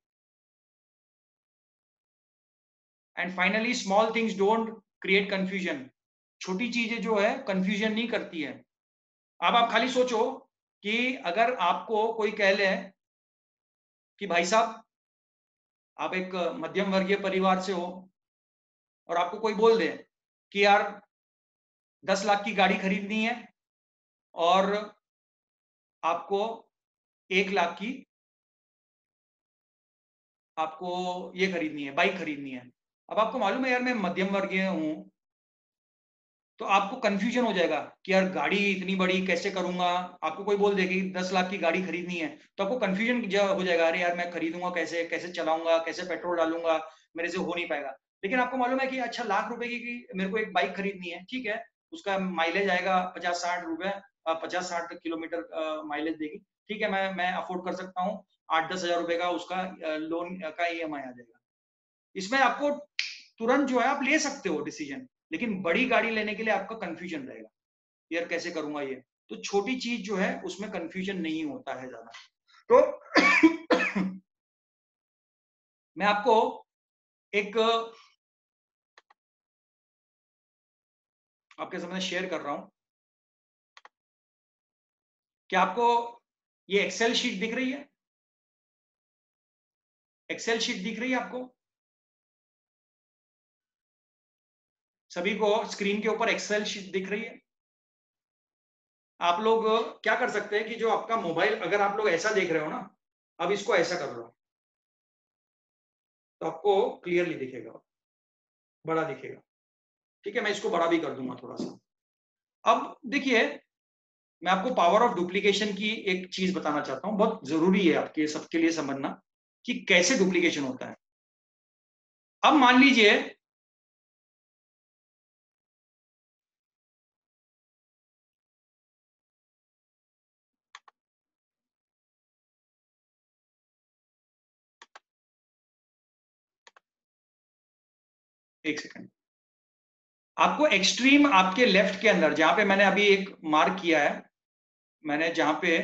And finally small things don't create confusion. छोटी चीजें जो है कंफ्यूजन नहीं करती है। अब आप खाली सोचो कि अगर आपको कोई कह ले कि भाई साहब आप एक मध्यम वर्गीय परिवार से हो, और आपको कोई बोल दे कि यार दस लाख की गाड़ी खरीदनी है और आपको एक लाख की आपको ये खरीदनी है, बाइक खरीदनी है। अब आपको मालूम है यार मैं मध्यम वर्गीय हूं, तो आपको कंफ्यूजन हो जाएगा कि यार गाड़ी इतनी बड़ी कैसे करूंगा। आपको कोई बोल देगी दस लाख की गाड़ी खरीदनी है, तो आपको कंफ्यूजन हो जाएगा, अरे यार मैं खरीदूंगा कैसे, कैसे चलाऊंगा, कैसे पेट्रोल डालूंगा, मेरे से हो नहीं पाएगा। लेकिन आपको मालूम है कि अच्छा लाख रुपए की मेरे को एक बाइक खरीदनी है, ठीक है, उसका माइलेज आएगा पचास साठ रुपए, पचास साठ किलोमीटर माइलेज देगी, ठीक है, मैं मैं अफोर्ड कर सकता हूँ। आठ दस हजार रुपए का उसका लोन का ई एम आई आ जाएगा। इसमें आपको तुरंत जो है आप ले सकते हो डिसीजन, लेकिन बड़ी गाड़ी लेने के लिए आपका कंफ्यूजन रहेगा, यार कैसे करूंगा ये। तो छोटी चीज जो है उसमें कंफ्यूजन नहीं होता है ज्यादा। तो मैं आपको एक आपके सामने शेयर कर रहा हूं। क्या आपको ये एक्सेल शीट दिख रही है? एक्सेल शीट दिख रही है आपको? सभी को स्क्रीन के ऊपर एक्सेल शीट दिख रही है? आप लोग क्या कर सकते हैं कि जो आपका मोबाइल, अगर आप लोग ऐसा देख रहे हो ना, अब इसको ऐसा कर लो तो आपको क्लियरली दिखेगा, बड़ा दिखेगा। ठीक है, मैं इसको बड़ा भी कर दूंगा थोड़ा सा। अब देखिए, मैं आपको पावर ऑफ डुप्लीकेशन की एक चीज बताना चाहता हूं, बहुत जरूरी है आपके सबके लिए समझना कि कैसे डुप्लीकेशन होता है। अब मान लीजिए एक सेकंड, आपको एक्सट्रीम आपके लेफ्ट के अंदर, जहां पे मैंने अभी एक मार्क किया है, मैंने जहां पे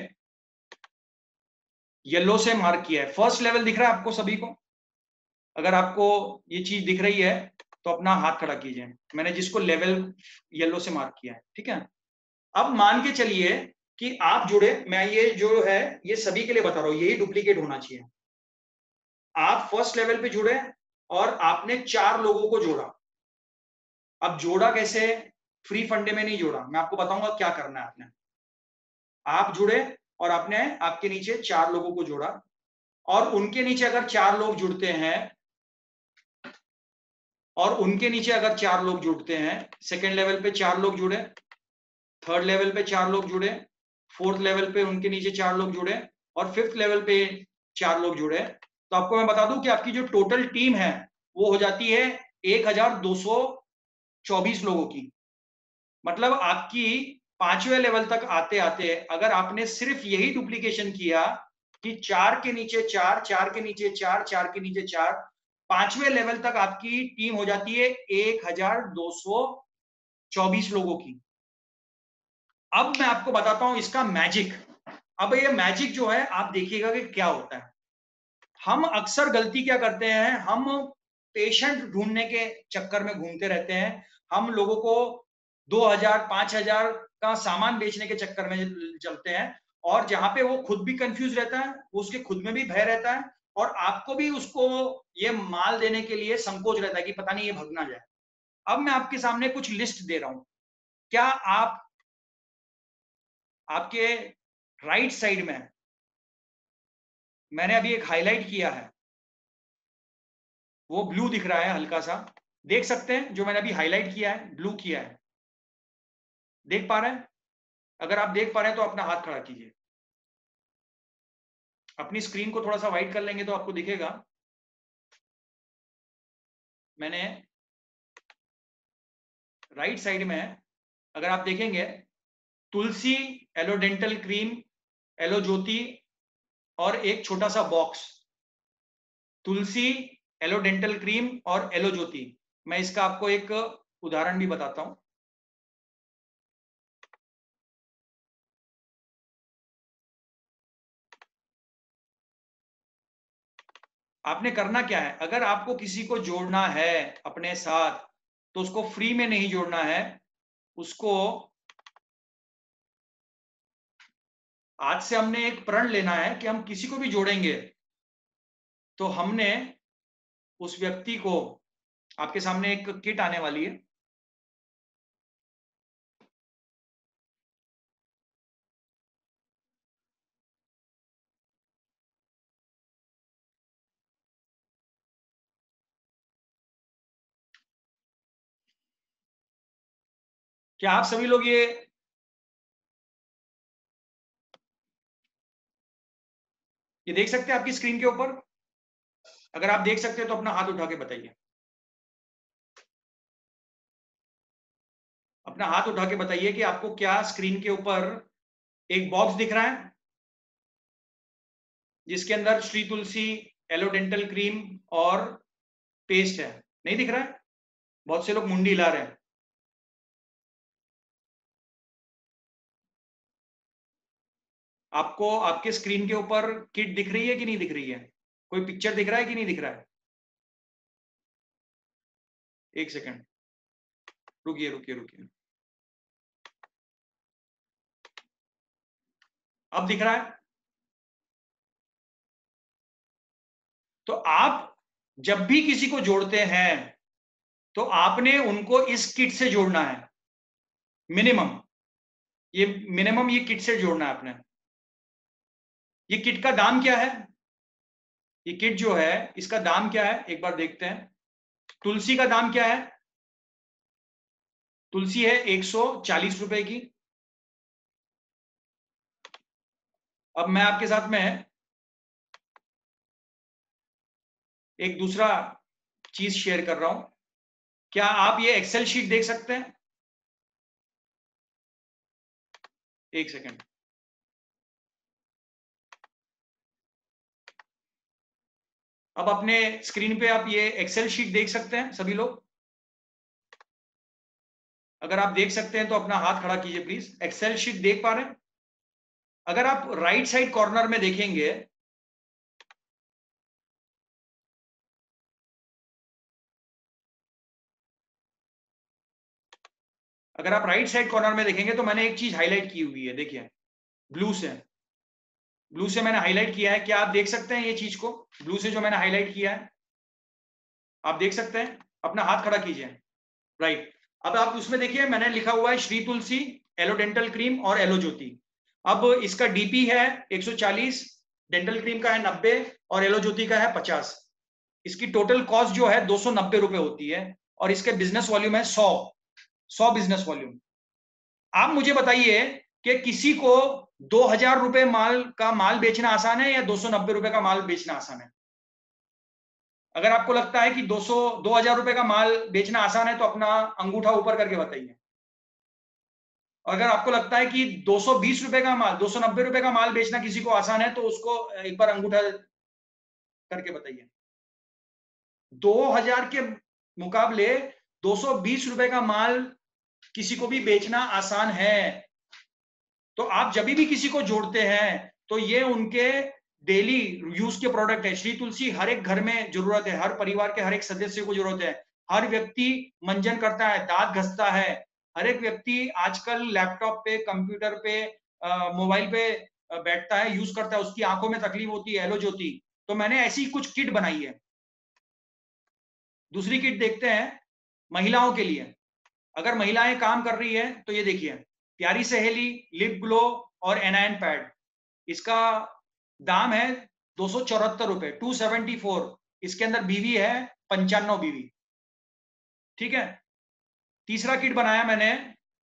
येलो से मार्क किया है, फर्स्ट लेवल दिख रहा है आपको सभी को? अगर आपको ये चीज दिख रही है तो अपना हाथ खड़ा कीजिए, मैंने जिसको लेवल येलो से मार्क किया है, ठीक है। अब मान के चलिए कि आप जुड़े, मैं ये जो है ये सभी के लिए बता रहा हूं, यही डुप्लीकेट होना चाहिए। आप फर्स्ट लेवल पे जुड़े और आपने चार लोगों को जोड़ा। अब जोड़ा कैसे? फ्री फंडे में नहीं जोड़ा, मैं आपको बताऊंगा क्या करना है आपने। आप जुड़े और आपने आपके नीचे चार लोगों को जोड़ा, और उनके नीचे अगर चार लोग जुड़ते हैं और उनके नीचे अगर चार लोग जुड़ते हैं, सेकेंड लेवल पे चार लोग जुड़े, थर्ड लेवल पे चार लोग जुड़े, फोर्थ लेवल पे उनके नीचे चार लोग जुड़े, और फिफ्थ लेवल पे चार लोग जुड़े, तो आपको मैं बता दूं कि आपकी जो टोटल टीम है वो हो जाती है एक हजार दो सौ चौबीस लोगों की। मतलब आपकी पांचवें लेवल तक आते आते अगर आपने सिर्फ यही डुप्लीकेशन किया कि चार के नीचे चार, चार के नीचे चार, चार के नीचे चार, पांचवें लेवल तक आपकी टीम हो जाती है एक हजार दो सौ चौबीस लोगों की। अब मैं आपको बताता हूं इसका मैजिक। अब ये मैजिक जो है आप देखिएगा कि क्या होता है। हम अक्सर गलती क्या करते हैं, हम पेशेंट ढूंढने के चक्कर में घूमते रहते हैं। हम लोगों को दो हजार पांच हजार का सामान बेचने के चक्कर में चलते हैं, और जहां पे वो खुद भी कंफ्यूज रहता है, उसके खुद में भी भय रहता है, और आपको भी उसको ये माल देने के लिए संकोच रहता है कि पता नहीं ये भग ना जाए। अब मैं आपके सामने कुछ लिस्ट दे रहा हूं, क्या आप आपके राइट साइड में मैंने अभी एक हाईलाइट किया है, वो ब्लू दिख रहा है हल्का सा, देख सकते हैं? जो मैंने अभी हाईलाइट किया है, ब्लू किया है, देख पा रहे हैं? अगर आप देख पा रहे हैं तो अपना हाथ खड़ा कीजिए। अपनी स्क्रीन को थोड़ा सा वाइड कर लेंगे तो आपको दिखेगा। मैंने राइट साइड में, अगर आप देखेंगे, Tulsi, aloe dental cream, aloe Jyoti, और एक छोटा सा box. Tulsi, aloe dental cream और एलो ज्योति। मैं इसका आपको एक उदाहरण भी बताता हूं। आपने करना क्या है, अगर आपको किसी को जोड़ना है अपने साथ तो उसको फ्री में नहीं जोड़ना है, उसको आज से हमने एक प्रण लेना है कि हम किसी को भी जोड़ेंगे तो हमने उस व्यक्ति को, आपके सामने एक किट आने वाली है, क्या आप सभी लोग ये ये देख सकते हैं आपकी स्क्रीन के ऊपर? अगर आप देख सकते हैं तो अपना हाथ उठा के बताइए। अपना हाथ उठा के बताइए कि आपको क्या स्क्रीन के ऊपर एक बॉक्स दिख रहा है जिसके अंदर Shri Tulsi, aloe dental cream और पेस्ट है? नहीं दिख रहा है? बहुत से लोग मुंडी हिला रहे हैं। आपको आपके स्क्रीन के ऊपर किट दिख रही है कि नहीं दिख रही है? कोई पिक्चर दिख रहा है कि नहीं दिख रहा है? एक सेकंड, रुकिए रुकिए रुकिए। अब दिख रहा है? तो आप जब भी किसी को जोड़ते हैं तो आपने उनको इस किट से जोड़ना है। मिनिमम ये मिनिमम ये किट से जोड़ना है आपने। ये किट का दाम क्या है? ये किट जो है इसका दाम क्या है, एक बार देखते हैं। तुलसी का दाम क्या है? तुलसी है एक सौ चालीस रुपए की। अब मैं आपके साथ में एक दूसरा चीज शेयर कर रहा हूं। क्या आप ये एक्सेल शीट देख सकते हैं? एक सेकंड। अब अपने स्क्रीन पे आप ये एक्सेल शीट देख सकते हैं सभी लोग? अगर आप देख सकते हैं तो अपना हाथ खड़ा कीजिए प्लीज। एक्सेल शीट देख पा रहे हैं? अगर आप राइट साइड कॉर्नर में देखेंगे, अगर आप राइट साइड कॉर्नर में देखेंगे तो मैंने एक चीज हाईलाइट की हुई है, देखिए ब्लू से, ब्लू से मैंने हाईलाइट किया है। क्या आप देख सकते हैं ये चीज को? ब्लू से जो मैंने हाईलाइट किया है आप देख सकते हैं? अपना हाथ खड़ा कीजिए। राइट, अब आप उसमें देखिए मैंने लिखा हुआ है Shri Tulsi, aloe dental cream और एलो ज्योति। अब इसका डीपी है एक सौ चालीस, डेंटल क्रीम का है नब्बे और एलो ज्योति का है पचास। इसकी टोटल कॉस्ट जो है दो सौ नब्बे रुपए होती है और इसके बिजनेस वॉल्यूम है सौ सौ बिजनेस वॉल्यूम। आप मुझे बताइए कि किसी को दो हजार रुपए माल का माल बेचना आसान है या दो सौ नब्बे रुपए का माल बेचना आसान है? अगर आपको लगता है कि दो सौ दो हजार रुपए का माल बेचना आसान है तो अपना अंगूठा ऊपर करके बताइए। और अगर आपको लगता है कि दो सौ बीस रुपए का माल, दो सौ नब्बे रुपए का माल बेचना किसी को आसान है तो उसको एक बार अंगूठा करके बताइए। दो हजार के मुकाबले दो सौ बीस रुपए का माल किसी को भी बेचना आसान है। तो आप जब भी किसी को जोड़ते हैं तो ये उनके डेली यूज के प्रोडक्ट है। श्री तुलसी हर एक घर में जरूरत है, हर परिवार के हर एक सदस्य को जरूरत है। हर व्यक्ति मंजन करता है, दांत घसता है, हर एक व्यक्ति आजकल लैपटॉप पे, कंप्यूटर पे, मोबाइल पे बैठता है, यूज करता है, उसकी आंखों में तकलीफ होती है, एलो ज्योति। तो मैंने ऐसी कुछ किट बनाई है। दूसरी किट देखते हैं महिलाओं के लिए। अगर महिलाएं काम कर रही है तो ये देखिए, प्यारी सहेली लिप ग्लो और एनायन पैड। इसका दाम है दो सौ चौहत्तर रुपए, टू सेवेंटी फोर। इसके अंदर बीवी है पंचानवे बीवी। ठीक है। तीसरा किट बनाया मैंने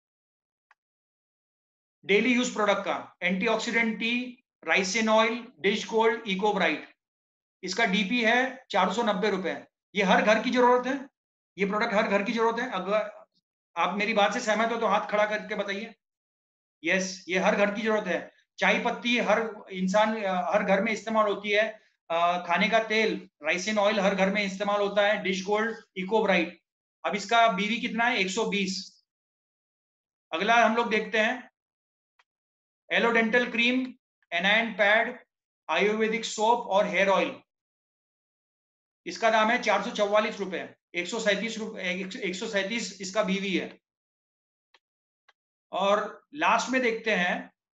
डेली यूज प्रोडक्ट का, antioxidant tea, raisin oil, dish gold, eco bright. इसका डीपी है चार सौ नब्बे रुपए। ये हर घर की जरूरत है, ये प्रोडक्ट हर घर की जरूरत है। अगर आप मेरी बात से सहमत हो तो हाथ खड़ा करके बताइए। यस, ये हर घर की जरूरत है। चाय पत्ती हर इंसान, हर घर में इस्तेमाल होती है। खाने का तेल, राइसिन ऑयल हर घर में इस्तेमाल होता है। Dish gold, eco bright. अब इसका बीवी कितना है? एक सौ बीस। अगला हम लोग देखते हैं aloe dental cream, anion pad, Ayurvedic soap और हेयर ऑयल। इसका दाम है चार सौ चौवालीस रुपए, एक सौ सैंतीस रुपए, एक सौ सैंतीस इसका बीवी है। और लास्ट में देखते हैं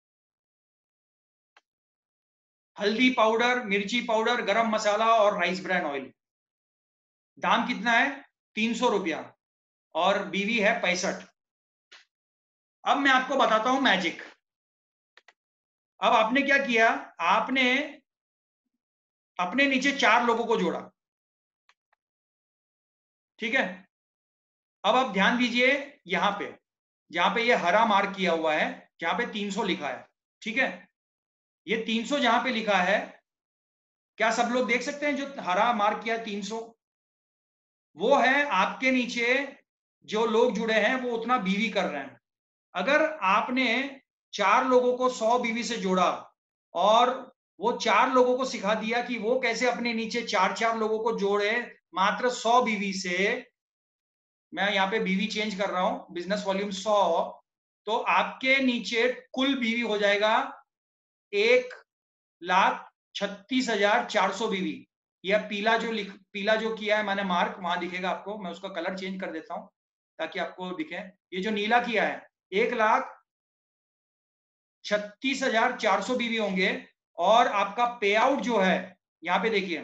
हल्दी पाउडर, मिर्ची पाउडर, गरम मसाला और राइस ब्रान ऑयल। दाम कितना है? तीन सौ रुपया और बीवी है पैंसठ। अब मैं आपको बताता हूं मैजिक। अब आपने क्या किया, आपने अपने नीचे चार लोगों को जोड़ा। ठीक है। अब आप ध्यान दीजिए यहां पे, जहां पे ये हरा मार्क किया हुआ है, जहां पे तीन सौ लिखा है। ठीक है। ये तीन सौ जहां पे लिखा है, क्या सब लोग देख सकते हैं जो हरा मार्क किया तीन सौ? वो है आपके नीचे जो लोग जुड़े हैं वो उतना बीवी कर रहे हैं। अगर आपने चार लोगों को सौ बीवी से जोड़ा और वो चार लोगों को सिखा दिया कि वो कैसे अपने नीचे चार चार लोगों को जोड़े मात्र सौ बीवी से, मैं यहाँ पे बीवी चेंज कर रहा हूं, बिजनेस वॉल्यूम सौ, तो आपके नीचे कुल बीवी हो जाएगा एक लाख छत्तीस हजार चार सौ बीवी। यह पीला जो लिख पीला जो किया है मैंने मार्क, वहां दिखेगा आपको। मैं उसका कलर चेंज कर देता हूं ताकि आपको दिखे। ये जो नीला किया है, एक लाख छत्तीस हजार चार सौ बीवी होंगे। और आपका पे आउट जो है, यहां पे देखिए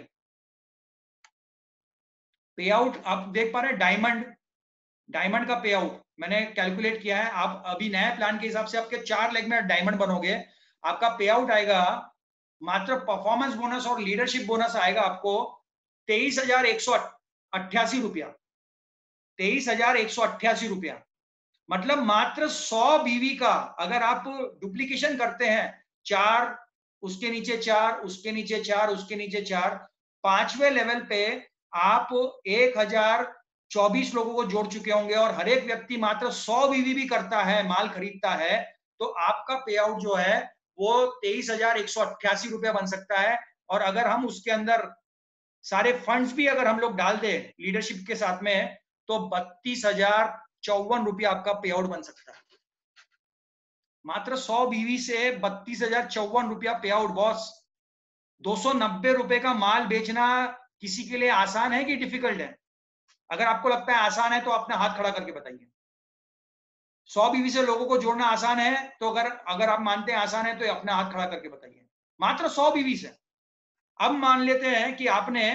पे आउट आप देख पा रहे हैं, डायमंड डायमंड का पे आउट मैंने कैलकुलेट किया है। आप अभी नए प्लान के हिसाब से आपके चार लेग में डायमंड बनोगे, आपका पे आउट आएगा मात्र परफॉर्मेंस बोनस और लीडरशिप बोनस आएगा आपको तेईस हजार एक सौ अट्ठासी रुपया। तेईस हजार एक सौ अट्ठासी रुपया मतलब मात्र सौ बीवी का अगर आप डुप्लीकेशन करते हैं, चार उसके नीचे चार, उसके नीचे चार, उसके नीचे चार, पांचवें लेवल पे आप एक हजार चौबीस लोगों को जोड़ चुके होंगे और हर एक व्यक्ति मात्र सौ बीवी भी करता है, माल खरीदता है, तो आपका पे आउट जो है वो तेईस हजार एक सौ अट्ठासी रुपया बन सकता है। और अगर हम उसके अंदर सारे फंड्स भी अगर हम लोग डाल दें लीडरशिप के साथ में, तो बत्तीस हजार चौवन रुपया आपका पे आउट बन सकता है। मात्र सौ बीवी से बत्तीस हजार चौवन रुपया पे आउट बॉस। दो सौ नब्बे रुपए का माल बेचना किसी के लिए आसान है कि डिफिकल्ट है? अगर आपको लगता है आसान है तो अपना हाथ खड़ा करके बताइए। सौ बीवी से लोगों को जोड़ना आसान है तो अगर अगर आप मानते हैं आसान है तो अपना हाथ खड़ा करके बताइए। मात्र सौ बीवी से। अब मान लेते हैं कि आपने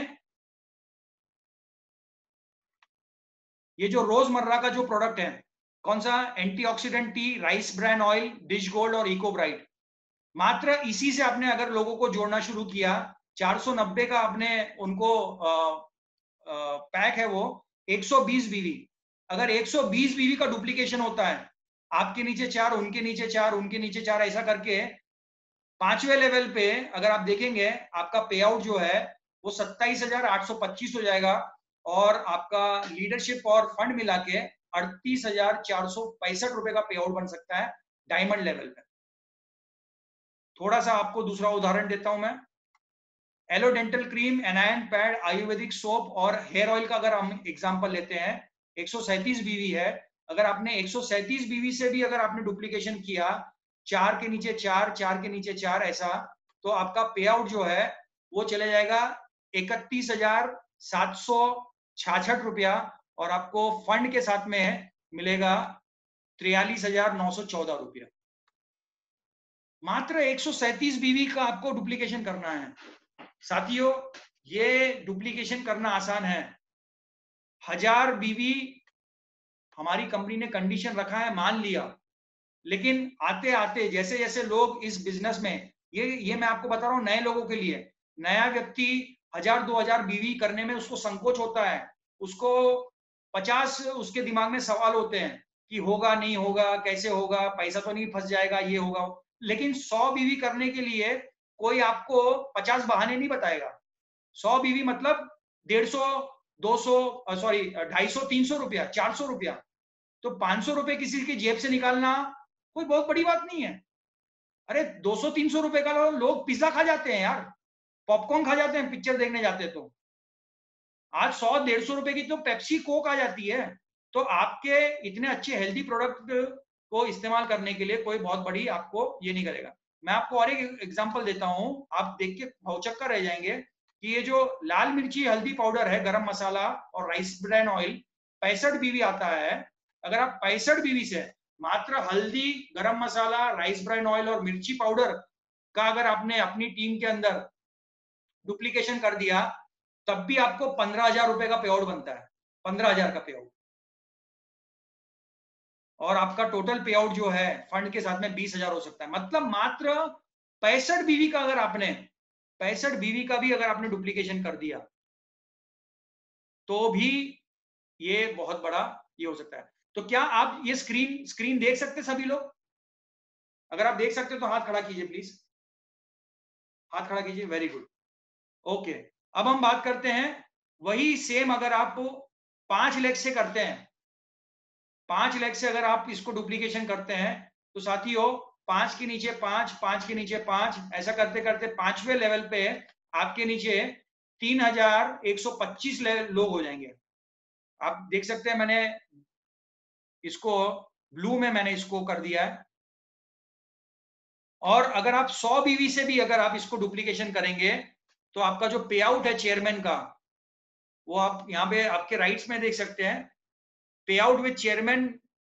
ये जो रोजमर्रा का जो प्रोडक्ट है, कौन सा, antioxidant tea, rice bran oil, dish gold और इको ब्राइट, मात्र इसी से आपने अगर लोगों को जोड़ना शुरू किया, चार सौ नब्बे का आपने उनको आ, आ, पैक है वो एक सौ बीस बीवी। अगर एक सौ बीस बीवी का डुप्लीकेशन होता है, आपके नीचे चार, उनके नीचे चार, उनके नीचे चार, ऐसा करके पांचवें लेवल पे अगर आप देखेंगे आपका पे आउट जो है वो सत्ताईस हजार आठ सौ पच्चीस हो जाएगा और आपका लीडरशिप और फंड मिला के अड़तीस हजार चार सौ पैंसठ रुपए का पे आउट बन सकता है डायमंड लेवल पे। थोड़ा सा आपको दूसरा उदाहरण देता हूं मैं। Aloe dental cream, anion pad, Ayurvedic soap और हेयर ऑयल का अगर हम एग्जांपल लेते हैं, एक सौ सैंतीस बीवी है। अगर आपने एक सौ सैंतीस बीवी से भी अगर आपने डुप्लीकेशन किया, चार के नीचे चार, चार के नीचे चार, ऐसा, तो आपका पे आउट जो है वो चले जाएगा इकतीस हजार सात सौ छियासठ रुपया और आपको फंड के साथ में मिलेगा तिरयालीस हजार नौ सौ चौदह रुपया। मात्र एक सौ सैंतीस बीवी का आपको डुप्लीकेशन करना है। साथियों, ये डुप्लीकेशन करना आसान है। हजार बीवी हमारी कंपनी ने कंडीशन रखा है, मान लिया, लेकिन आते आते जैसे जैसे लोग इस बिजनेस में, ये ये मैं आपको बता रहा हूं नए लोगों के लिए, नया व्यक्ति हजार दो हजार बीवी करने में उसको संकोच होता है, उसको पचास उसके दिमाग में सवाल होते हैं कि होगा नहीं होगा, कैसे होगा, पैसा तो नहीं फंस जाएगा, ये होगा। लेकिन सौ बीवी करने के लिए कोई आपको पचास बहाने नहीं बताएगा। सौ बीवी मतलब डेढ़ सौ, दो सौ, सॉरी ढाई सौ, तीन सौ रुपया, चार सौ रुपया, तो पांच सौ रुपए किसी की जेब से निकालना कोई बहुत बड़ी बात नहीं है। अरे दो सौ तीन सौ रुपए का लोग पिज्जा खा जाते हैं यार, पॉपकॉर्न खा जाते हैं पिक्चर देखने जाते हैं। तो आज सौ डेढ़ सौ रुपए की तो पेप्सी कोक आ जाती है। तो आपके इतने अच्छे हेल्दी प्रोडक्ट को इस्तेमाल करने के लिए कोई बहुत बड़ी आपको ये नहीं करेगा। मैं आपको और एक एग्जांपल देता हूं, आप देख के भौचक्का रह जाएंगे कि ये जो लाल मिर्ची हल्दी पाउडर है, गरम मसाला और राइस ब्रान ऑयल पैंसठ बीवी आता है। अगर आप पैंसठ बीवी से मात्र हल्दी, गरम मसाला, राइस ब्रान ऑयल और मिर्ची पाउडर का अगर आपने अपनी टीम के अंदर डुप्लीकेशन कर दिया, तब भी आपको पंद्रह हजार रुपए का पे आउट बनता है, पंद्रह हजार का पे आउट। और आपका टोटल पे आउट जो है फंड के साथ में बीस हजार हो सकता है। मतलब मात्र पैंसठ बीवी का अगर आपने पैंसठ बीवी का भी अगर आपने डुप्लीकेशन कर दिया तो भी ये बहुत बड़ा ये हो सकता है। तो क्या आप ये स्क्रीन स्क्रीन देख सकते सभी लोग? अगर आप देख सकते हो तो हाथ खड़ा कीजिए प्लीज, हाथ खड़ा कीजिए, वेरी गुड, ओके। अब हम बात करते हैं वही सेम, अगर आप पांच लेग से करते हैं, पांच लेग से अगर आप इसको डुप्लीकेशन करते हैं तो साथियों पांच के नीचे पांच, पांच के नीचे पांच, ऐसा करते करते पांचवें लेवल पे आपके नीचे तीन हजार एक सौ पच्चीस लोग हो जाएंगे। आप देख सकते हैं मैंने इसको ब्लू में मैंने इसको कर दिया है। और अगर आप सौ बीवी से भी अगर आप इसको डुप्लीकेशन करेंगे तो आपका जो पे आउट है चेयरमैन का, वो आप यहाँ पे आपके राइट्स में देख सकते हैं, पे आउट विद चेयरमैन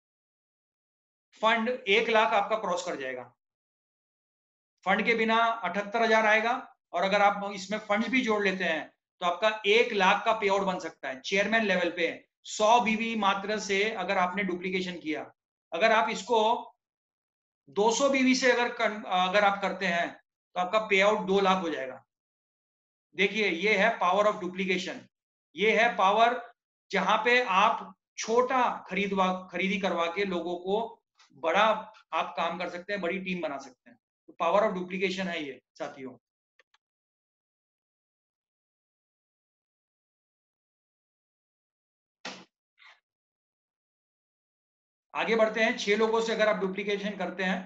फंड एक लाख आपका क्रॉस कर जाएगा। फंड के बिना अठहत्तर हजार आएगा और अगर आप इसमें फंड भी जोड़ लेते हैं तो आपका एक लाख का पे आउट बन सकता है चेयरमैन लेवल पे, सौ बीवी मात्र से अगर आपने डुप्लीकेशन किया। अगर आप इसको दो सौ बीवी से अगर कर, अगर आप करते हैं तो आपका पे आउट दो लाख हो जाएगा। देखिए ये है पावर ऑफ डुप्लीकेशन, ये है पावर जहां पे आप छोटा खरीदवा खरीदी करवा के लोगों को बड़ा आप काम कर सकते हैं, बड़ी टीम बना सकते हैं। तो पावर ऑफ डुप्लीकेशन है ये साथियों। आगे बढ़ते हैं। छह लोगों से अगर आप डुप्लीकेशन करते हैं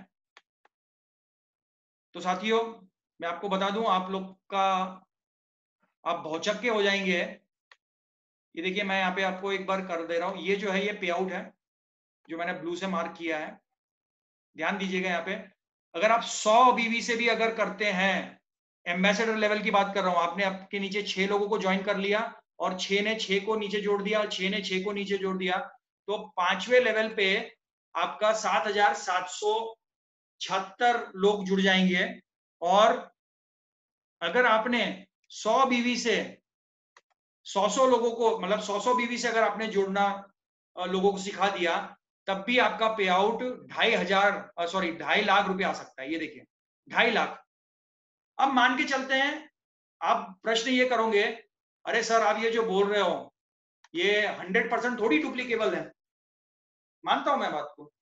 तो साथियों मैं आपको बता दूं, आप लोग का आप भौचक्के हो जाएंगे। ये देखिए मैं यहाँ पे आपको एक बार कर दे रहा हूं, ये जो है ये पे आउट है, जो मैंने ब्लू से मार्क किया है, ध्यान दीजिएगा यहाँ पे, अगर आप सौ बीवी से भी अगर करते हैं, एम्बेसडर लेवल की बात कर रहा हूं, आपने आपके नीचे छह लोगों को ज्वाइन कर लिया और छह ने छह को नीचे जोड़ दिया और छह ने छह को नीचे जोड़ दिया, तो पांचवें लेवल पे आपका सात हजार सात सौ छिहत्तर लोग जुड़ जाएंगे। और अगर आपने सौ बीवी से सौ सौ लोगों को, मतलब सौ सौ बीवी से अगर आपने जुड़ना लोगों को सिखा दिया, तब भी आपका पे आउट ढाई हजार सॉरी ढाई लाख रुपए आ सकता है। ये देखिए ढाई लाख। अब मान के चलते हैं, आप प्रश्न ये करोगे, अरे सर आप ये जो बोल रहे हो ये हंड्रेड परसेंट थोड़ी डुप्लीकेबल है। मानता हूं मैं बात को,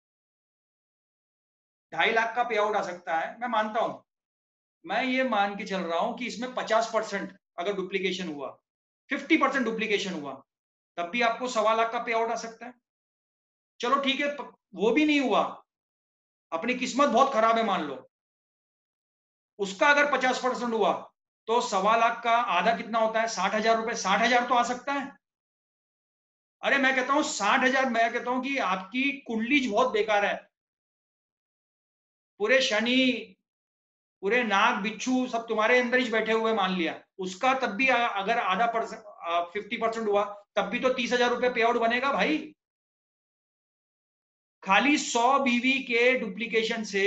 ढाई लाख का पे आउट आ सकता है, मैं मानता हूं। मैं ये मान के चल रहा हूं कि इसमें पचास परसेंट अगर डुप्लीकेशन हुआ, फिफ्टी परसेंट डुप्लीकेशन हुआ, तब भी आपको सवा लाख का पे आउट आ सकता है। चलो ठीक है, वो भी नहीं हुआ, अपनी किस्मत बहुत खराब है मान लो, उसका अगर पचास परसेंट हुआ तो सवा लाख का आधा कितना होता है, साठ हजार रुपए, साठ हजार तो आ सकता है। अरे मैं कहता हूं साठ हजार, मैं कहता हूं कि आपकी कुंडली बहुत बेकार है, पूरे शनि, पूरे नाग बिच्छू सब तुम्हारे अंदर ही बैठे हुए मान लिया, उसका तब भी अगर आधा परसेंट फिफ्टी परसेंट हुआ, तब भी तो तीस हजार रुपए पे आउट बनेगा भाई, खाली सौ बीवी के डुप्लीकेशन से।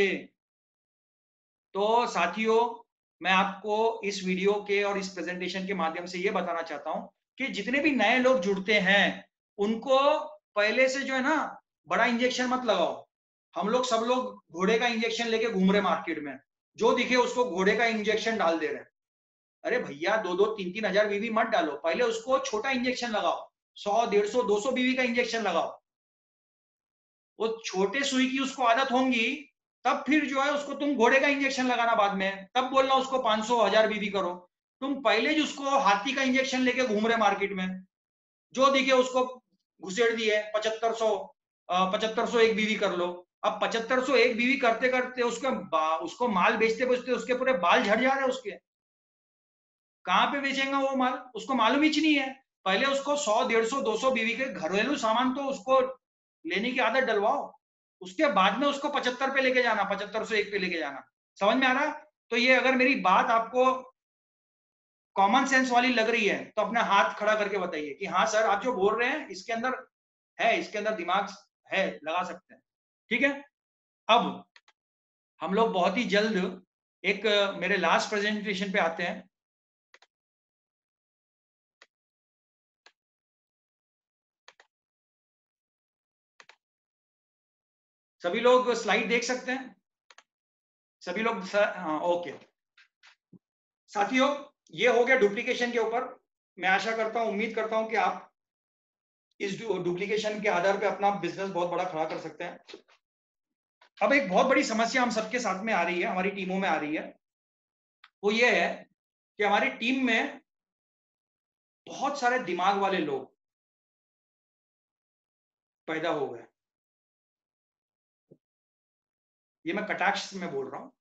तो साथियों, मैं आपको इस वीडियो के और इस प्रेजेंटेशन के माध्यम से ये बताना चाहता हूं कि जितने भी नए लोग जुड़ते हैं उनको पहले से जो है ना बड़ा इंजेक्शन मत लगाओ। हम लोग सब लोग घोड़े का इंजेक्शन लेके घूम रहे मार्केट में, जो दिखे उसको घोड़े का इंजेक्शन डाल दे रहे। अरे भैया दो दो तीन तीन हजार बीवी मत डालो, पहले उसको छोटा इंजेक्शन लगाओ, सौ डेढ़ सौ दो सौ बीवी का इंजेक्शन लगाओ। वो छोटे सुई की उसको आदत होंगी, तब फिर जो है उसको तुम घोड़े का इंजेक्शन लगाना बाद में, तब बोलना उसको पांच सौ हजार बीवी करो। तुम पहले जो उसको हाथी का इंजेक्शन लेके घूम रहे मार्केट में, जो दिखे उसको घुसेड़ दिए, पचहत्तर सौ पचहत्तर सौ एक बीवी कर लो। अब पचहत्तर सौ एक बीवी करते करते उसके उसको माल बेचते बेचते उसके पूरे बाल झड़ जा रहे हैं उसके। कहां पे बेचेंगे वो माल, उसको मालूम ही नहीं है। पहले उसको सौ डेढ़ सौ दो सौ बीवी के घरेलू सामान तो उसको लेने की आदत डलवाओ, उसके बाद में उसको पचहत्तर पे लेके जाना, पचहत्तर सौ एक पे लेके जाना। समझ में आ रहा? तो ये अगर मेरी बात आपको कॉमन सेंस वाली लग रही है तो अपना हाथ खड़ा करके बताइए कि हाँ सर आप जो बोल रहे हैं इसके अंदर है, इसके अंदर दिमाग है, लगा सकते हैं। ठीक है, अब हम लोग बहुत ही जल्द एक मेरे लास्ट प्रेजेंटेशन पे आते हैं। सभी लोग स्लाइड देख सकते हैं? सभी लोग हाँ, ओके। साथियों, ये हो गया डुप्लीकेशन के ऊपर। मैं आशा करता हूं, उम्मीद करता हूं कि आप इस डुप्लीकेशन के आधार पे अपना बिजनेस बहुत बड़ा खड़ा कर सकते हैं। अब एक बहुत बड़ी समस्या हम सबके साथ में आ रही है, हमारी टीमों में आ रही है, वो ये है कि हमारी टीम में बहुत सारे दिमाग वाले लोग पैदा हो गए। ये मैं कटाक्ष में बोल रहा हूं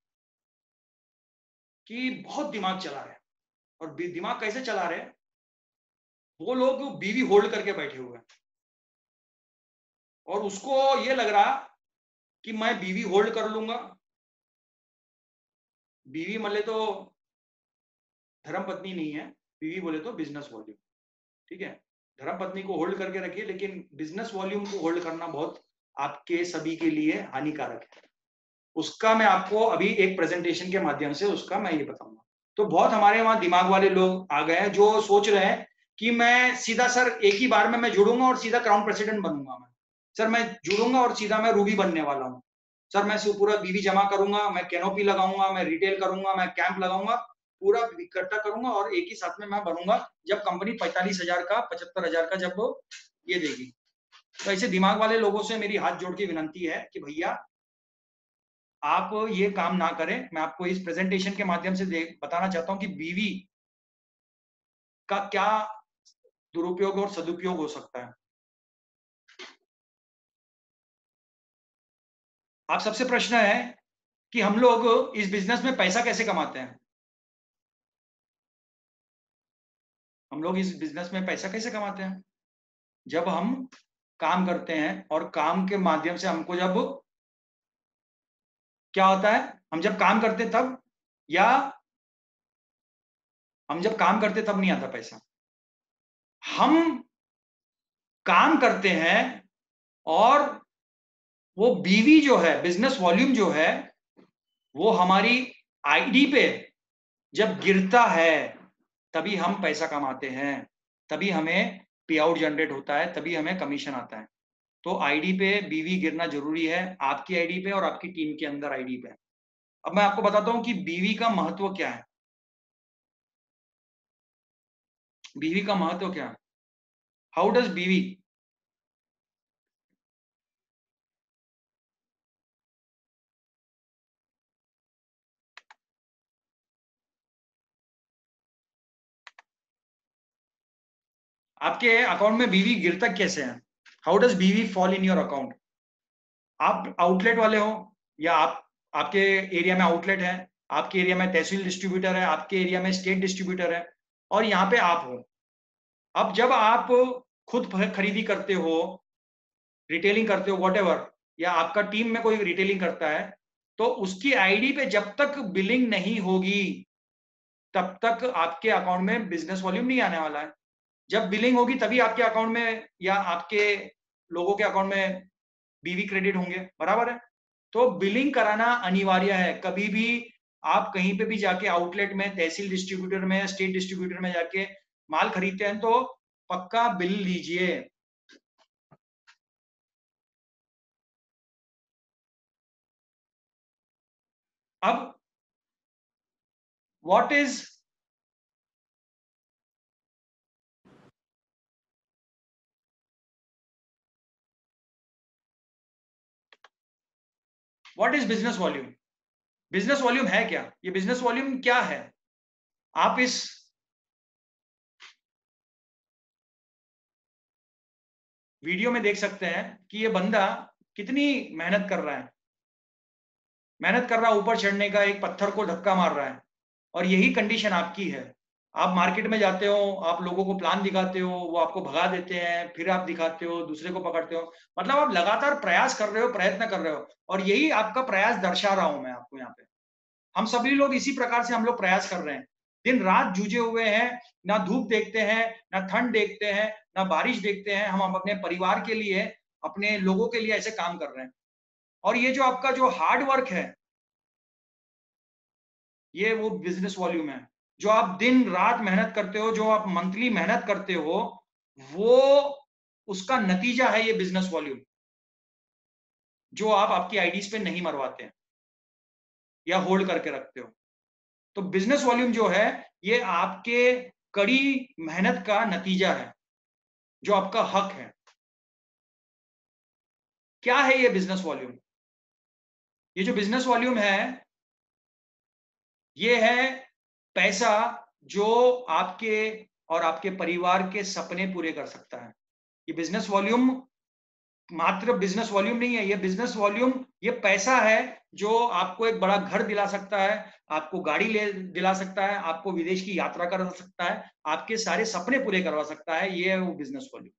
कि बहुत दिमाग चला रहे हैं। और दिमाग कैसे चला रहे हैं? वो लोग बीवी होल्ड करके बैठे हुए हैं और उसको ये लग रहा कि मैं बीवी होल्ड कर लूंगा। बीवी बोले तो धर्म पत्नी नहीं है, बीवी बोले तो बिजनेस वॉल्यूम। ठीक है, धर्म पत्नी को होल्ड करके रखिए, लेकिन बिजनेस वॉल्यूम को होल्ड करना बहुत आपके सभी के लिए हानिकारक है। उसका मैं आपको अभी एक प्रेजेंटेशन के माध्यम से उसका मैं ये बताऊंगा। तो बहुत हमारे वहां दिमाग वाले लोग आ गए हैं जो सोच रहे हैं कि मैं सीधा सर एक ही बार में मैं जुड़ूंगा और सीधा क्राउन प्रेसिडेंट बनूंगा। मैं सर मैं जुड़ूंगा और सीधा मैं रूबी बनने वाला हूँ। सर मैं पूरा बीवी जमा करूंगा, मैं कैनोपी लगाऊंगा, मैं रिटेल करूंगा, मैं कैंप लगाऊंगा, पूरा इकट्ठा करूंगा और एक ही साथ में मैं बनूंगा जब कंपनी पैंतालीस हजार का पचहत्तर हजार का जब ये देगी। तो ऐसे दिमाग वाले लोगों से मेरी हाथ जोड़ के विनंती है कि भैया आप ये काम ना करें। मैं आपको इस प्रेजेंटेशन के माध्यम से बताना चाहता हूं कि बीवी का क्या दुरुपयोग और सदुपयोग हो सकता है। आप सबसे प्रश्न है कि हम लोग इस बिजनेस में पैसा कैसे कमाते हैं? हम लोग इस बिजनेस में पैसा कैसे कमाते हैं? जब हम काम करते हैं, और काम के माध्यम से हमको जब क्या होता है, हम जब काम करते तब, या हम जब काम करते तब नहीं आता पैसा। हम काम करते हैं और वो बीवी जो है, बिजनेस वॉल्यूम जो है, वो हमारी आईडी पे जब गिरता है तभी हम पैसा कमाते हैं, तभी हमें पे आउट जनरेट होता है, तभी हमें कमीशन आता है। तो आईडी पे बीवी गिरना जरूरी है, आपकी आईडी पे और आपकी टीम के अंदर आईडी पे। अब मैं आपको बताता हूं कि बीवी का महत्व क्या है। बीवी का महत्व क्या है? हाउ डज बीवी, आपके अकाउंट में बीवी गिरता कैसे है? How does BV fall in your account? आप आउटलेट वाले हो, या आप आपके एरिया में आउटलेट है, आपके एरिया में तहसील डिस्ट्रीब्यूटर है, आपके एरिया में स्टेट डिस्ट्रीब्यूटर है, और यहाँ पे आप हो। अब जब आप खुद खरीदी करते हो, रिटेलिंग करते हो, व्हाटएवर, या आपका टीम में कोई रिटेलिंग करता है, तो उसकी आईडी पे जब तक बिलिंग नहीं होगी तब तक आपके अकाउंट में बिजनेस वॉल्यूम नहीं आने वाला है। जब बिलिंग होगी तभी आपके अकाउंट में या आपके लोगों के अकाउंट में बीवी क्रेडिट होंगे, बराबर है? तो बिलिंग कराना अनिवार्य है। कभी भी आप कहीं पे भी जाके आउटलेट में, तहसील डिस्ट्रीब्यूटर में, स्टेट डिस्ट्रीब्यूटर में जाके माल खरीदते हैं तो पक्का बिल लीजिए। अब what is what is business volume? Business volume है क्या? ये बिजनेस वॉल्यूम क्या है? आप इस वीडियो में देख सकते हैं कि ये बंदा कितनी मेहनत कर रहा है, मेहनत कर रहा है ऊपर चढ़ने का, एक पत्थर को धक्का मार रहा है। और यही कंडीशन आपकी है। आप मार्केट में जाते हो, आप लोगों को प्लान दिखाते हो, वो आपको भगा देते हैं, फिर आप दिखाते हो, दूसरे को पकड़ते हो। मतलब आप लगातार प्रयास कर रहे हो, प्रयत्न कर रहे हो, और यही आपका प्रयास दर्शा रहा हूं मैं आपको यहाँ पे। हम सभी लोग इसी प्रकार से हम लोग प्रयास कर रहे हैं, दिन रात जूझे हुए हैं, ना धूप देखते हैं, ना ठंड देखते हैं, ना बारिश देखते हैं। हम अपने परिवार के लिए, अपने लोगों के लिए ऐसे काम कर रहे हैं। और ये जो आपका जो हार्ड वर्क है, ये वो बिजनेस वॉल्यूम है। जो आप दिन रात मेहनत करते हो, जो आप मंथली मेहनत करते हो, वो उसका नतीजा है ये बिजनेस वॉल्यूम, जो आप आपकी आईडीज पे नहीं मरवाते हैं या होल्ड करके रखते हो। तो बिजनेस वॉल्यूम जो है, ये आपके कड़ी मेहनत का नतीजा है, जो आपका हक है। क्या है ये बिजनेस वॉल्यूम? ये जो बिजनेस वॉल्यूम है, ये है पैसा जो आपके और आपके परिवार के सपने पूरे कर सकता है। ये बिजनेस वॉल्यूम मात्र बिजनेस वॉल्यूम नहीं है, ये बिजनेस वॉल्यूम ये पैसा है जो आपको एक बड़ा घर दिला सकता है, आपको गाड़ी ले दिला सकता है, आपको विदेश की यात्रा करा सकता है, आपके सारे सपने पूरे करवा सकता है। ये है वो बिजनेस वॉल्यूम।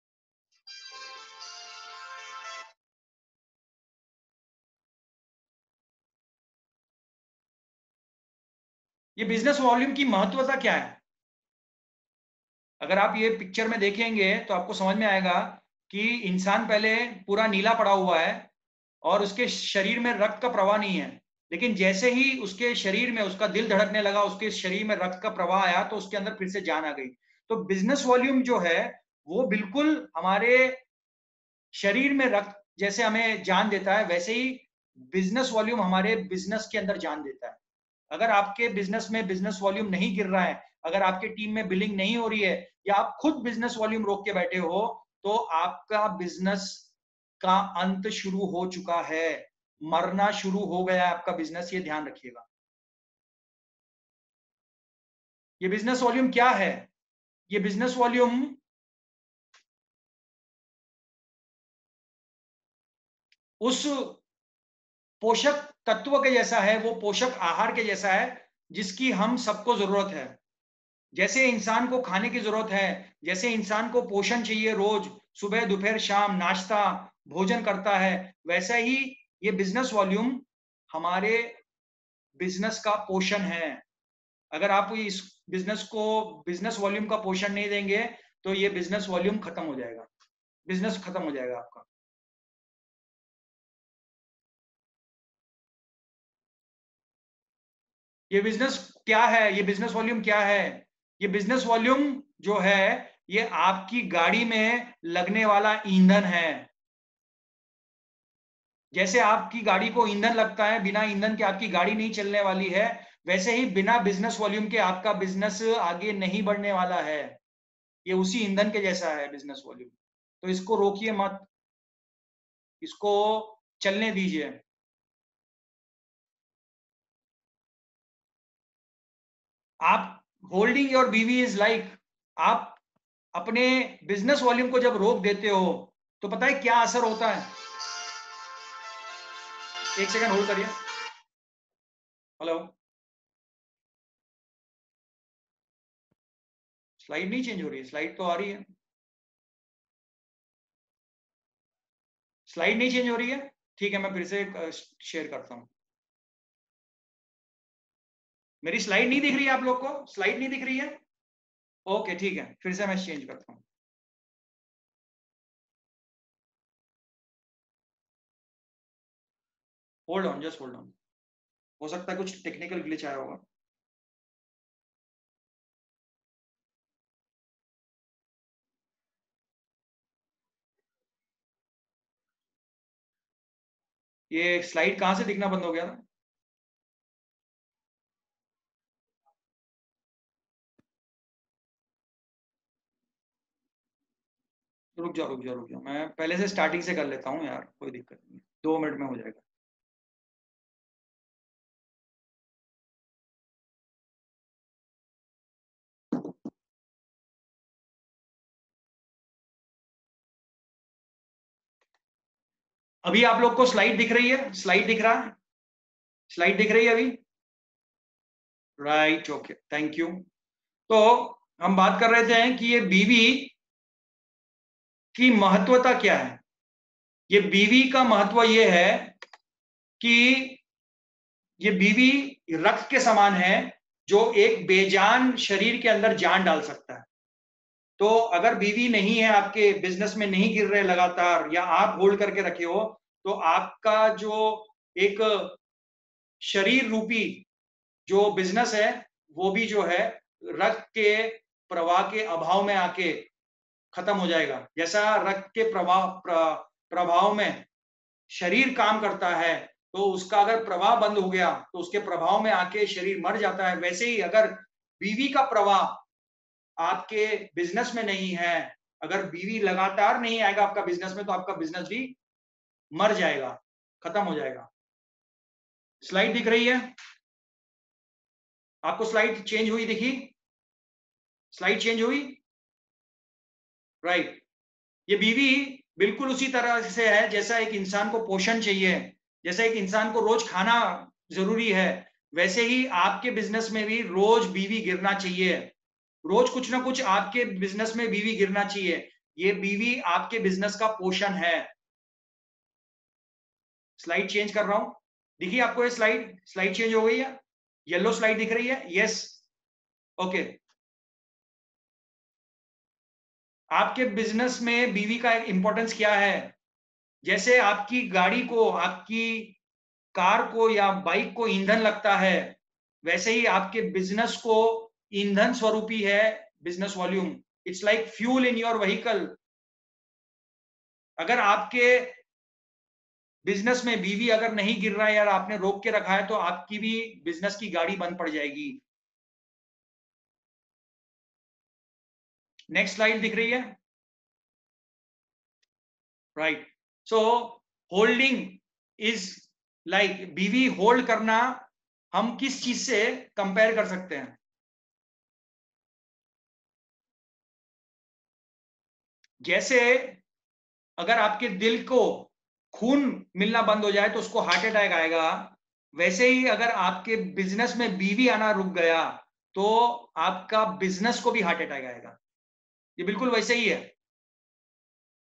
ये बिजनेस वॉल्यूम की महत्वता क्या है? अगर आप ये पिक्चर में देखेंगे तो आपको समझ में आएगा कि इंसान पहले पूरा नीला पड़ा हुआ है और उसके शरीर में रक्त का प्रवाह नहीं है, लेकिन जैसे ही उसके शरीर में उसका दिल धड़कने लगा, उसके शरीर में रक्त का प्रवाह आया, तो उसके अंदर फिर से जान आ गई। तो बिजनेस वॉल्यूम जो है वो बिल्कुल हमारे शरीर में रक्त जैसे हमें जान देता है, वैसे ही बिजनेस वॉल्यूम हमारे बिजनेस के अंदर जान देता है। अगर आपके बिजनेस में बिजनेस वॉल्यूम नहीं गिर रहा है, अगर आपके टीम में बिलिंग नहीं हो रही है, या आप खुद बिजनेस वॉल्यूम रोक के बैठे हो, तो आपका बिजनेस का अंत शुरू हो चुका है, मरना शुरू हो गया है आपका बिजनेस। ये ध्यान रखिएगा। ये बिजनेस वॉल्यूम क्या है? ये बिजनेस वॉल्यूम उस पोषक तत्व के जैसा है, वो पोषक आहार के जैसा है जिसकी हम सबको जरूरत है। जैसे इंसान को खाने की जरूरत है, जैसे इंसान को पोषण चाहिए रोज, सुबह दोपहर शाम नाश्ता भोजन करता है, वैसा ही ये बिजनेस वॉल्यूम हमारे बिजनेस का पोषण है। अगर आप इस बिजनेस को बिजनेस वॉल्यूम का पोषण नहीं देंगे तो ये बिजनेस वॉल्यूम खत्म हो जाएगा, बिजनेस खत्म हो जाएगा आपका। ये बिजनेस क्या है, ये बिजनेस वॉल्यूम क्या है? ये बिजनेस वॉल्यूम जो है ये आपकी गाड़ी में लगने वाला ईंधन है। जैसे आपकी गाड़ी को ईंधन लगता है, बिना ईंधन के आपकी गाड़ी नहीं चलने वाली है, वैसे ही बिना बिजनेस वॉल्यूम के आपका बिजनेस आगे नहीं बढ़ने वाला है। ये उसी ईंधन के जैसा है बिजनेस वॉल्यूम। तो इसको रोकिए मत, इसको चलने दीजिए। आप holding your BV is like, आप अपने बिजनेस वॉल्यूम को जब रोक देते हो तो पता है क्या असर होता है? एक सेकंड होल्ड करिए। हेलो, स्लाइड नहीं चेंज हो रही है? स्लाइड तो आ रही है, स्लाइड नहीं चेंज हो रही है। ठीक है, मैं फिर से शेयर करता हूं। मेरी स्लाइड नहीं दिख रही है आप लोग को? स्लाइड नहीं दिख रही है? ओके ठीक है, फिर से मैं चेंज करता हूं। Hold on, just hold on, हो सकता है कुछ टेक्निकल ग्लिच आया होगा। ये स्लाइड कहां से दिखना बंद हो गया था? रुक जाओ रुक जाओ रुक जाओ, मैं पहले से स्टार्टिंग से कर लेता हूँ यार, कोई दिक्कत नहीं, दो मिनट में हो जाएगा। अभी आप लोग को स्लाइड दिख रही है? स्लाइड दिख रहा है? स्लाइड दिख रही है अभी? Right, okay, thank you. तो हम बात कर रहे थे कि ये बीवी की महत्वता क्या है। ये बीवी का महत्व ये है कि ये बीवी रक्त के समान है जो एक बेजान शरीर के अंदर जान डाल सकता है। तो अगर बीवी नहीं है, आपके बिजनेस में नहीं गिर रहे लगातार, या आप होल्ड करके रखे हो, तो आपका जो एक शरीर रूपी जो बिजनेस है वो भी जो है रक्त के प्रवाह के अभाव में आके खत्म हो जाएगा। जैसा रक्त के प्रवाह प्र, प्रभाव में शरीर काम करता है, तो उसका अगर प्रवाह बंद हो गया तो उसके प्रभाव में आके शरीर मर जाता है। वैसे ही अगर बीवी का प्रवाह आपके बिजनेस में नहीं है, अगर बीवी लगातार नहीं आएगा आपका बिजनेस में, तो आपका बिजनेस भी मर जाएगा, खत्म हो जाएगा। स्लाइड दिख रही है आपको? स्लाइड चेंज हुई दिखी? स्लाइड चेंज हुई? राइट। ये बीवी बिल्कुल उसी तरह से है जैसा एक इंसान को पोषण चाहिए, जैसा एक इंसान को रोज खाना जरूरी है, वैसे ही आपके बिजनेस में भी रोज बीवी गिरना चाहिए। रोज कुछ ना कुछ आपके बिजनेस में बीवी गिरना चाहिए। ये बीवी आपके बिजनेस का पोषण है। स्लाइड चेंज कर रहा हूं, दिखी आपको ये स्लाइड? स्लाइड चेंज हो गई है? येलो स्लाइड दिख रही है? Yes, okay. आपके बिजनेस में बीवी का इंपॉर्टेंस क्या है? जैसे आपकी गाड़ी को, आपकी कार को या बाइक को ईंधन लगता है, वैसे ही आपके बिजनेस को ईंधन स्वरूपी है business volume. It's like fuel in your vehicle. अगर आपके बिजनेस में बीवी अगर नहीं गिर रहा है यार, आपने रोक के रखा है, तो आपकी भी बिजनेस की गाड़ी बंद पड़ जाएगी। नेक्स्ट स्लाइड दिख रही है? Right. So holding is like, BV hold करना हम किस चीज से कंपेयर कर सकते हैं? जैसे अगर आपके दिल को खून मिलना बंद हो जाए तो उसको हार्ट अटैक आएगा, वैसे ही अगर आपके बिजनेस में बीवी आना रुक गया तो आपका बिजनेस को भी हार्ट अटैक आएगा। ये बिल्कुल वैसे ही है।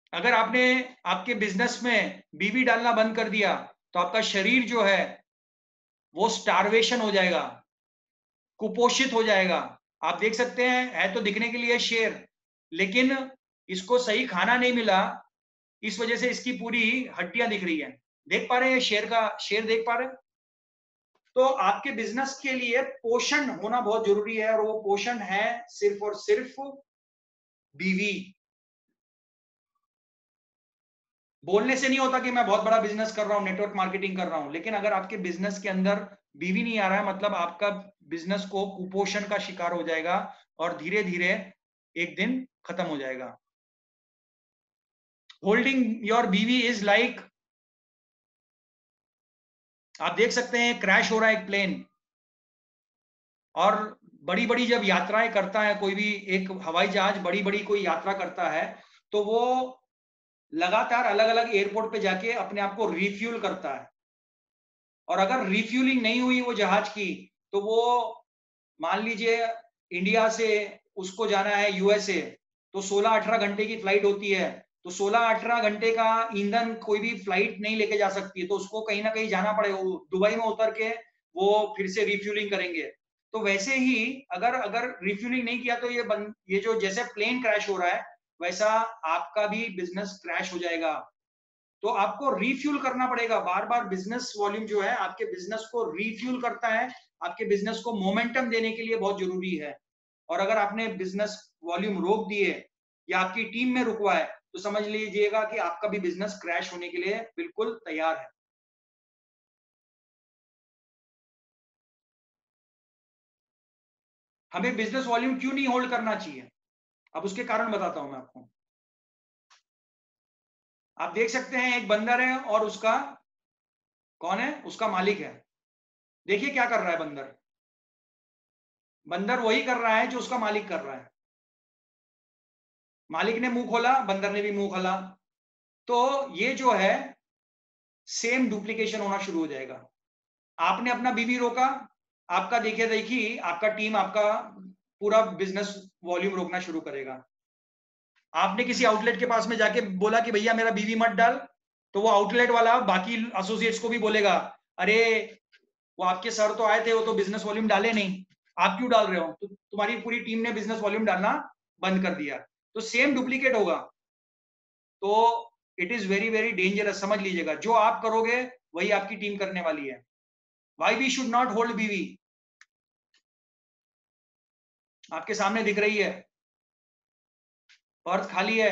अगर आपने आपके बिजनेस में बीवी डालना बंद कर दिया तो आपका शरीर जो है वो स्टारवेशन हो जाएगा, कुपोषित हो जाएगा। आप देख सकते हैं, है तो दिखने के लिए शेर, लेकिन इसको सही खाना नहीं मिला, इस वजह से इसकी पूरी हड्डियां दिख रही है। देख पा रहे हैं शेर का, शेर देख पा रहे हैं? तो आपके बिजनेस के लिए पोषण होना बहुत जरूरी है, और वो पोषण है सिर्फ और सिर्फ बीवी। बोलने से नहीं होता कि मैं बहुत बड़ा बिजनेस कर रहा हूं, नेटवर्क मार्केटिंग कर रहा हूं, लेकिन अगर आपके बिजनेस के अंदर बीवी नहीं आ रहा है, मतलब आपका बिजनेस को कुपोषण का शिकार हो जाएगा और धीरे धीरे एक दिन खत्म हो जाएगा। Holding your BV is like, आप देख सकते हैं क्रैश हो रहा है एक प्लेन, और बड़ी बड़ी जब यात्राएं करता है कोई भी, एक हवाई जहाज बड़ी बड़ी कोई यात्रा करता है, तो वो लगातार अलग अलग एयरपोर्ट पे जाके अपने आप को रिफ्यूल करता है, और अगर रिफ्यूलिंग नहीं हुई वो जहाज की, तो वो मान लीजिए इंडिया से उसको जाना है यूएसए, तो सोलह अठारह घंटे की फ्लाइट होती है, तो सोलह अठारह घंटे का ईंधन कोई भी फ्लाइट नहीं लेके जा सकती है, तो उसको कहीं ना कहीं जाना पड़ेगा, दुबई में उतर के वो फिर से रिफ्यूलिंग करेंगे। तो वैसे ही अगर अगर रिफ्यूलिंग नहीं किया तो ये बन, ये जो जैसे प्लेन क्रैश हो रहा है, वैसा आपका भी बिजनेस क्रैश हो जाएगा। तो आपको रिफ्यूल करना पड़ेगा बार बार। बिजनेस वॉल्यूम जो है आपके बिजनेस को रिफ्यूल करता है, आपके बिजनेस को मोमेंटम देने के लिए बहुत जरूरी है। और अगर आपने बिजनेस वॉल्यूम रोक दिए या आपकी टीम में रुकवा है, तो समझ लीजिएगा कि आपका भी बिजनेस क्रैश होने के लिए बिल्कुल तैयार है। हमें बिजनेस वॉल्यूम क्यों नहीं होल्ड करना चाहिए, अब उसके कारण बताता हूं मैं आपको। आप देख सकते हैं एक बंदर है और उसका कौन है, उसका मालिक है। देखिए क्या कर रहा है बंदर। बंदर वही कर रहा है जो उसका मालिक कर रहा है। मालिक ने मुंह खोला, बंदर ने भी मुंह खोला, तो ये जो है सेम डुप्लीकेशन होना शुरू हो जाएगा। आपने अपना बीवी रोका, आपका देखिए देखी आपका टीम आपका पूरा बिजनेस वॉल्यूम रोकना शुरू करेगा। आपने किसी आउटलेट के पास में जाके बोला कि भैया मेरा बीवी मत डाल, तो वो आउटलेट वाला बाकी एसोसिएट्स को भी बोलेगा, अरे वो आपके सर तो आए थे, वो तो बिजनेस वॉल्यूम डाले नहीं, आप क्यों डाल रहे हो? तो तुम्हारी पूरी टीम ने बिजनेस वॉल्यूम डालना बंद कर दिया, तो सेम डुप्लीकेट होगा। तो it is very very dangerous, समझ लीजिएगा। जो आप करोगे वही आपकी टीम करने वाली है। Why we should not hold BV, आपके सामने दिख रही है, पर्स खाली है।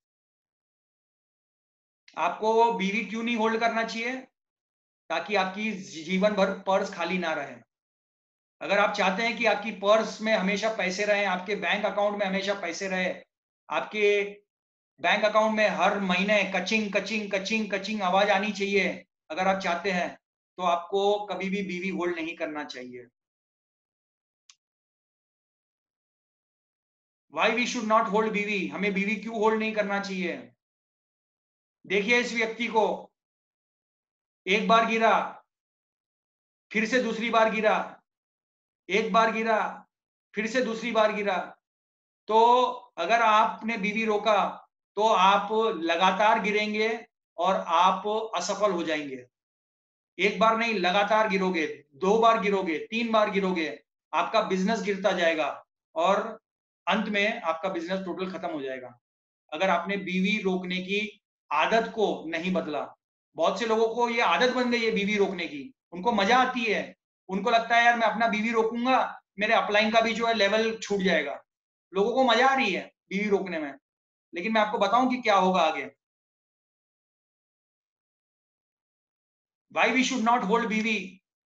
आपको बीवी क्यों नहीं होल्ड करना चाहिए? ताकि आपकी जीवन भर पर्स खाली ना रहे। अगर आप चाहते हैं कि आपकी पर्स में हमेशा पैसे रहे, आपके बैंक अकाउंट में हमेशा पैसे रहे, आपके बैंक अकाउंट में हर महीने कचिंग कचिंग कचिंग कचिंग आवाज आनी चाहिए, अगर आप चाहते हैं, तो आपको कभी भी बीवी होल्ड नहीं करना चाहिए। Why we should not hold BV, हमें बीवी क्यों होल्ड नहीं करना चाहिए? देखिए इस व्यक्ति को, एक बार गिरा, फिर से दूसरी बार गिरा, एक बार गिरा, फिर से दूसरी बार गिरा। तो अगर आपने बीवी रोका तो आप लगातार गिरेंगे और आप असफल हो जाएंगे। एक बार नहीं, लगातार गिरोगे, दो बार गिरोगे, तीन बार गिरोगे, आपका बिजनेस गिरता जाएगा और अंत में आपका बिजनेस टोटल खत्म हो जाएगा, अगर आपने बीवी रोकने की आदत को नहीं बदला। बहुत से लोगों को ये आदत बन गई है बीवी रोकने की, उनको मजा आती है, उनको लगता है यार मैं अपना बीवी रोकूंगा, मेरे अपलाइन का भी जो है लेवल छूट जाएगा। लोगों को मजा आ रही है बीवी रोकने में, लेकिन मैं आपको बताऊं कि क्या होगा आगे। Why we should not hold BV,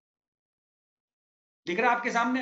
दिख रहा है आपके सामने,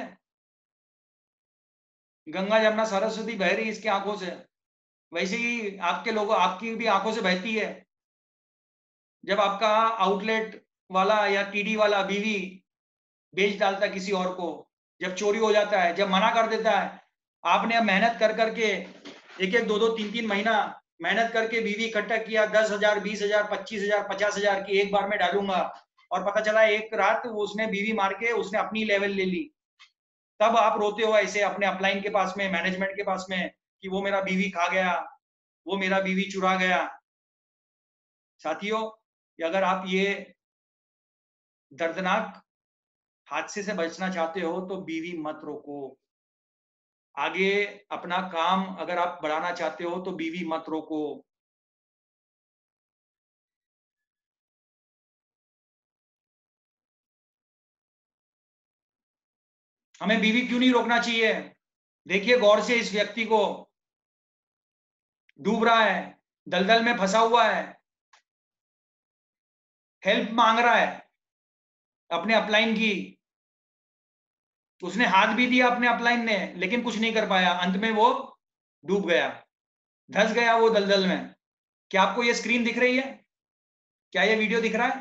गंगा जमुना सरस्वती बह रही इसकी आंखों से, वैसे ही आपके लोगों आपकी भी आंखों से बहती है। जब आपका आउटलेट वाला या टीडी वाला बीवी बेच डालता है किसी और को, जब चोरी हो जाता है, जब मना कर देता है, आपने अब मेहनत कर करके एक एक दो दो तीन तीन महीना मेहनत करके बीवी इकट्ठा किया, दस हजार बीस हजार पच्चीस हजार पचास हजार की एक बार में डालूंगा, और पता चला एक रात उसने बीवी मार के उसने अपनी लेवल ले ली। तब आप रोते हो ऐसे अपने अपलाइन के पास में, मैनेजमेंट के पास में, कि वो मेरा बीवी खा गया, वो मेरा बीवी चुरा गया। साथियों, अगर आप ये दर्दनाक हादसे से बचना चाहते हो तो बीवी मत रोको। आगे अपना काम अगर आप बढ़ाना चाहते हो तो बीवी मत रोको। हमें बीवी क्यों नहीं रोकना चाहिए? देखिए गौर से, इस व्यक्ति को डूब रहा है, दलदल में फंसा हुआ है, हेल्प मांग रहा है अपने अपलाइन की। उसने हाथ भी दिया अपने अपलाइन ने, लेकिन कुछ नहीं कर पाया। अंत में वो डूब गया, धंस गया वो दलदल में। क्या आपको ये स्क्रीन दिख रही है? क्या ये वीडियो दिख रहा है?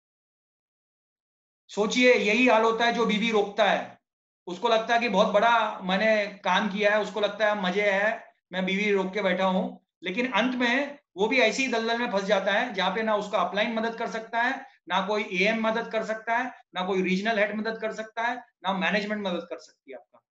सोचिए, यही हाल होता है जो बीवी रोकता है। उसको लगता है कि बहुत बड़ा मैंने काम किया है, उसको लगता है मजे है, मैं बीवी रोक के बैठा हूं, लेकिन अंत में वो भी ऐसी ही दलदल में फंस जाता है जहां पे ना उसका अपलाइन मदद कर सकता है, ना कोई एएम मदद कर सकता है, ना कोई रीजनल हेड मदद कर सकता है, ना मैनेजमेंट मदद कर सकती है आपका।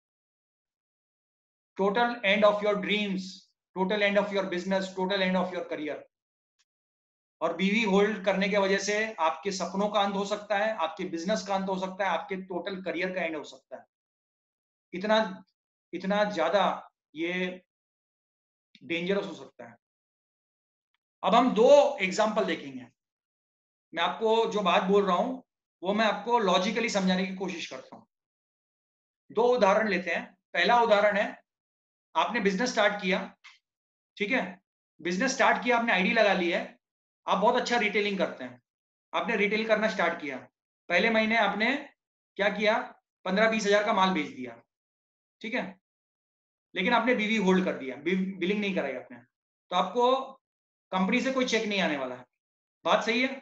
Total end of your dreams, total end of your business, total end of your career. और बीवी होल्ड करने की वजह से आपके सपनों का अंत हो सकता है, आपके बिजनेस का अंत हो सकता है, आपके टोटल करियर का एंड हो सकता है। इतना इतना ज्यादा ये डेंजरस हो सकता है। अब हम दो एग्जांपल देखेंगे। मैं आपको जो बात बोल रहा हूं वो मैं आपको लॉजिकली समझाने की कोशिश करता हूं। दो उदाहरण लेते हैं। पहला उदाहरण है, आपने बिजनेस स्टार्ट किया, ठीक है, बिजनेस स्टार्ट किया, आपने आईडी लगा ली है, आप बहुत अच्छा रिटेलिंग करते हैं, आपने रिटेल करना स्टार्ट किया। पहले महीने आपने क्या किया, पंद्रह बीस हजार का माल बेच दिया, ठीक है, लेकिन आपने बीवी होल्ड कर दिया, बिलिंग नहीं कराई आपने, तो आपको कंपनी से कोई चेक नहीं आने वाला है। बात सही है?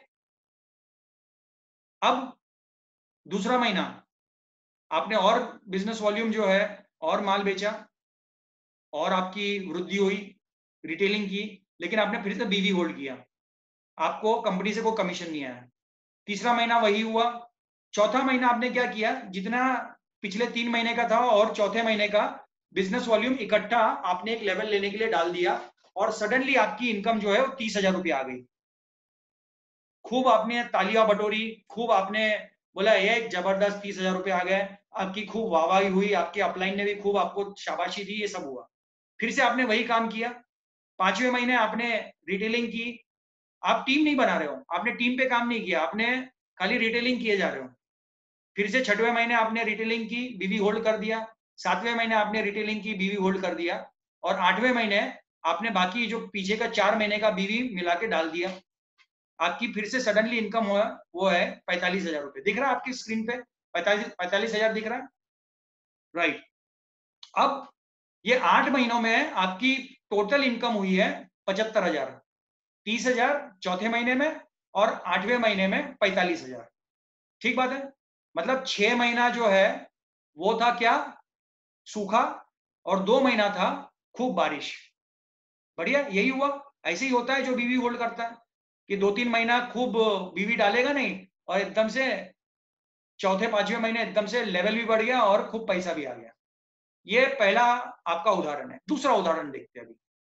अब दूसरा महीना आपने और बिजनेस वॉल्यूम जो है और माल बेचा और आपकी वृद्धि हुई रिटेलिंग की, लेकिन आपने फिर से बीवी होल्ड किया, आपको कंपनी से कोई कमीशन नहीं आया। तीसरा महीना वही हुआ। चौथा महीना आपने क्या किया, जितना पिछले तीन महीने का था और चौथे महीने का बिजनेस वॉल्यूम इकट्ठा आपने एक लेवल लेने के लिए डाल दिया और सडनली आपकी इनकम जो है वो तीस हजार रुपये आ गई। खूब आपने तालियां बटोरी, खूब आपने बोला ये जबरदस्त तीस हजार रुपये आ गए, आपकी खूब वाहवाही हुई, आपके अपलाइन ने भी खूब आपको शाबाशी दी, ये सब हुआ। फिर से आपने वही काम किया। पांचवें महीने आपने रिटेलिंग की, आप टीम नहीं बना रहे हो, आपने टीम पे काम नहीं किया, आपने खाली रिटेलिंग किए जा रहे हो। फिर से छठवें महीने आपने रिटेलिंग की, बीवी होल्ड कर दिया। सातवें महीने आपने रिटेलिंग की, बीवी होल्ड कर दिया। और आठवें महीने आपने बाकी जो पीछे का चार महीने का बीवी मिला के डाल दिया। आपकी फिर से सडनली इनकम हुआ वो है पैंतालीस हजार रुपए। दिख रहा है आपकी स्क्रीन पे? पैंतालीस पैंतालीस हजार दिख रहा है, राइट। अब ये आठ महीनों में आपकी टोटल इनकम हुई है पचहत्तर हजार। तीस हजार चौथे महीने में और आठवें महीने में पैंतालीस हजार। ठीक बात है? मतलब छह महीना जो है वो था क्या, सूखा, और दो महीना था खूब बारिश। बढ़िया, यही हुआ। ऐसे ही होता है जो बीवी होल्ड करता है कि दो तीन महीना खूब बीवी डालेगा नहीं और एकदम से चौथे पांचवें महीने एकदम से लेवल भी बढ़ गया और खूब पैसा भी आ गया। ये पहला आपका उदाहरण है। दूसरा उदाहरण देखते हैं अभी।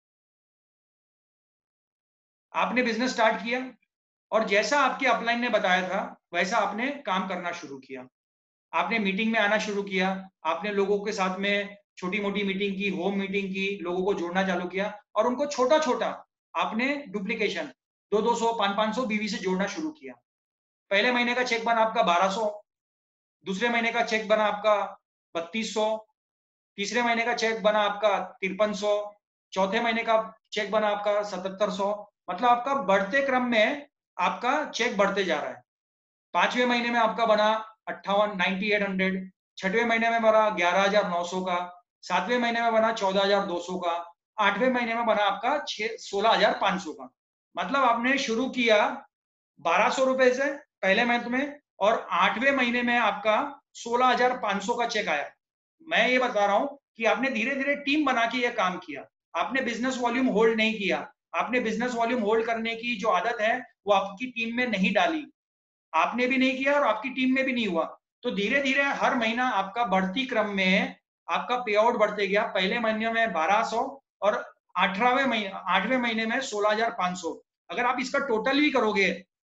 आपने बिजनेस स्टार्ट किया और जैसा आपके अपलाइन ने बताया था वैसा आपने काम करना शुरू किया। आपने मीटिंग में आना शुरू किया, आपने लोगों के साथ में छोटी मोटी मीटिंग की, होम मीटिंग की, लोगों को जोड़ना चालू किया और उनको छोटा छोटा आपने डुप्लीकेशन दो दो सौ पांच पांच सौ बीवी से जोड़ना शुरू किया। पहले महीने का चेक बना आपका बारह सौ, दूसरे महीने का चेक बना आपका बत्तीस सौ, तीसरे महीने का चेक बना आपका तिरपन सौ, चौथे महीने का चेक बना आपका सतहत्तर सौ। मतलब आपका बढ़ते क्रम में आपका चेक बढ़ते जा रहा है। पांचवें महीने में आपका बना अट्ठावन नाइनटी एट हंड्रेड, छठवें महीने में बना ग्यारह हजार नौ सौ का, सातवें महीने में बना चौदह हजार दो सौ का, आठवें महीने में बना आपका छह सोलह हजार पांच सौ का। मतलब आपने शुरू किया बारह सौ रुपए से पहले मंथ में और आठवें महीने में आपका सोलह हजार पांच सौ का चेक आया। मैं ये बता रहा हूं कि आपने धीरे धीरे टीम बना के ये काम किया। आपने बिजनेस वॉल्यूम होल्ड नहीं किया। आपने बिजनेस वॉल्यूम होल्ड करने की जो आदत है वो आपकी टीम में नहीं डाली, आपने भी नहीं किया और आपकी टीम में भी नहीं हुआ। तो धीरे धीरे हर महीना आपका बढ़ती क्रम में आपका पे आउट बढ़ते गया। पहले महीने में बारह सौ और अठारहवें महीने आठवें महीने में सोलह हजार पांच सौ। अगर आप इसका टोटल भी करोगे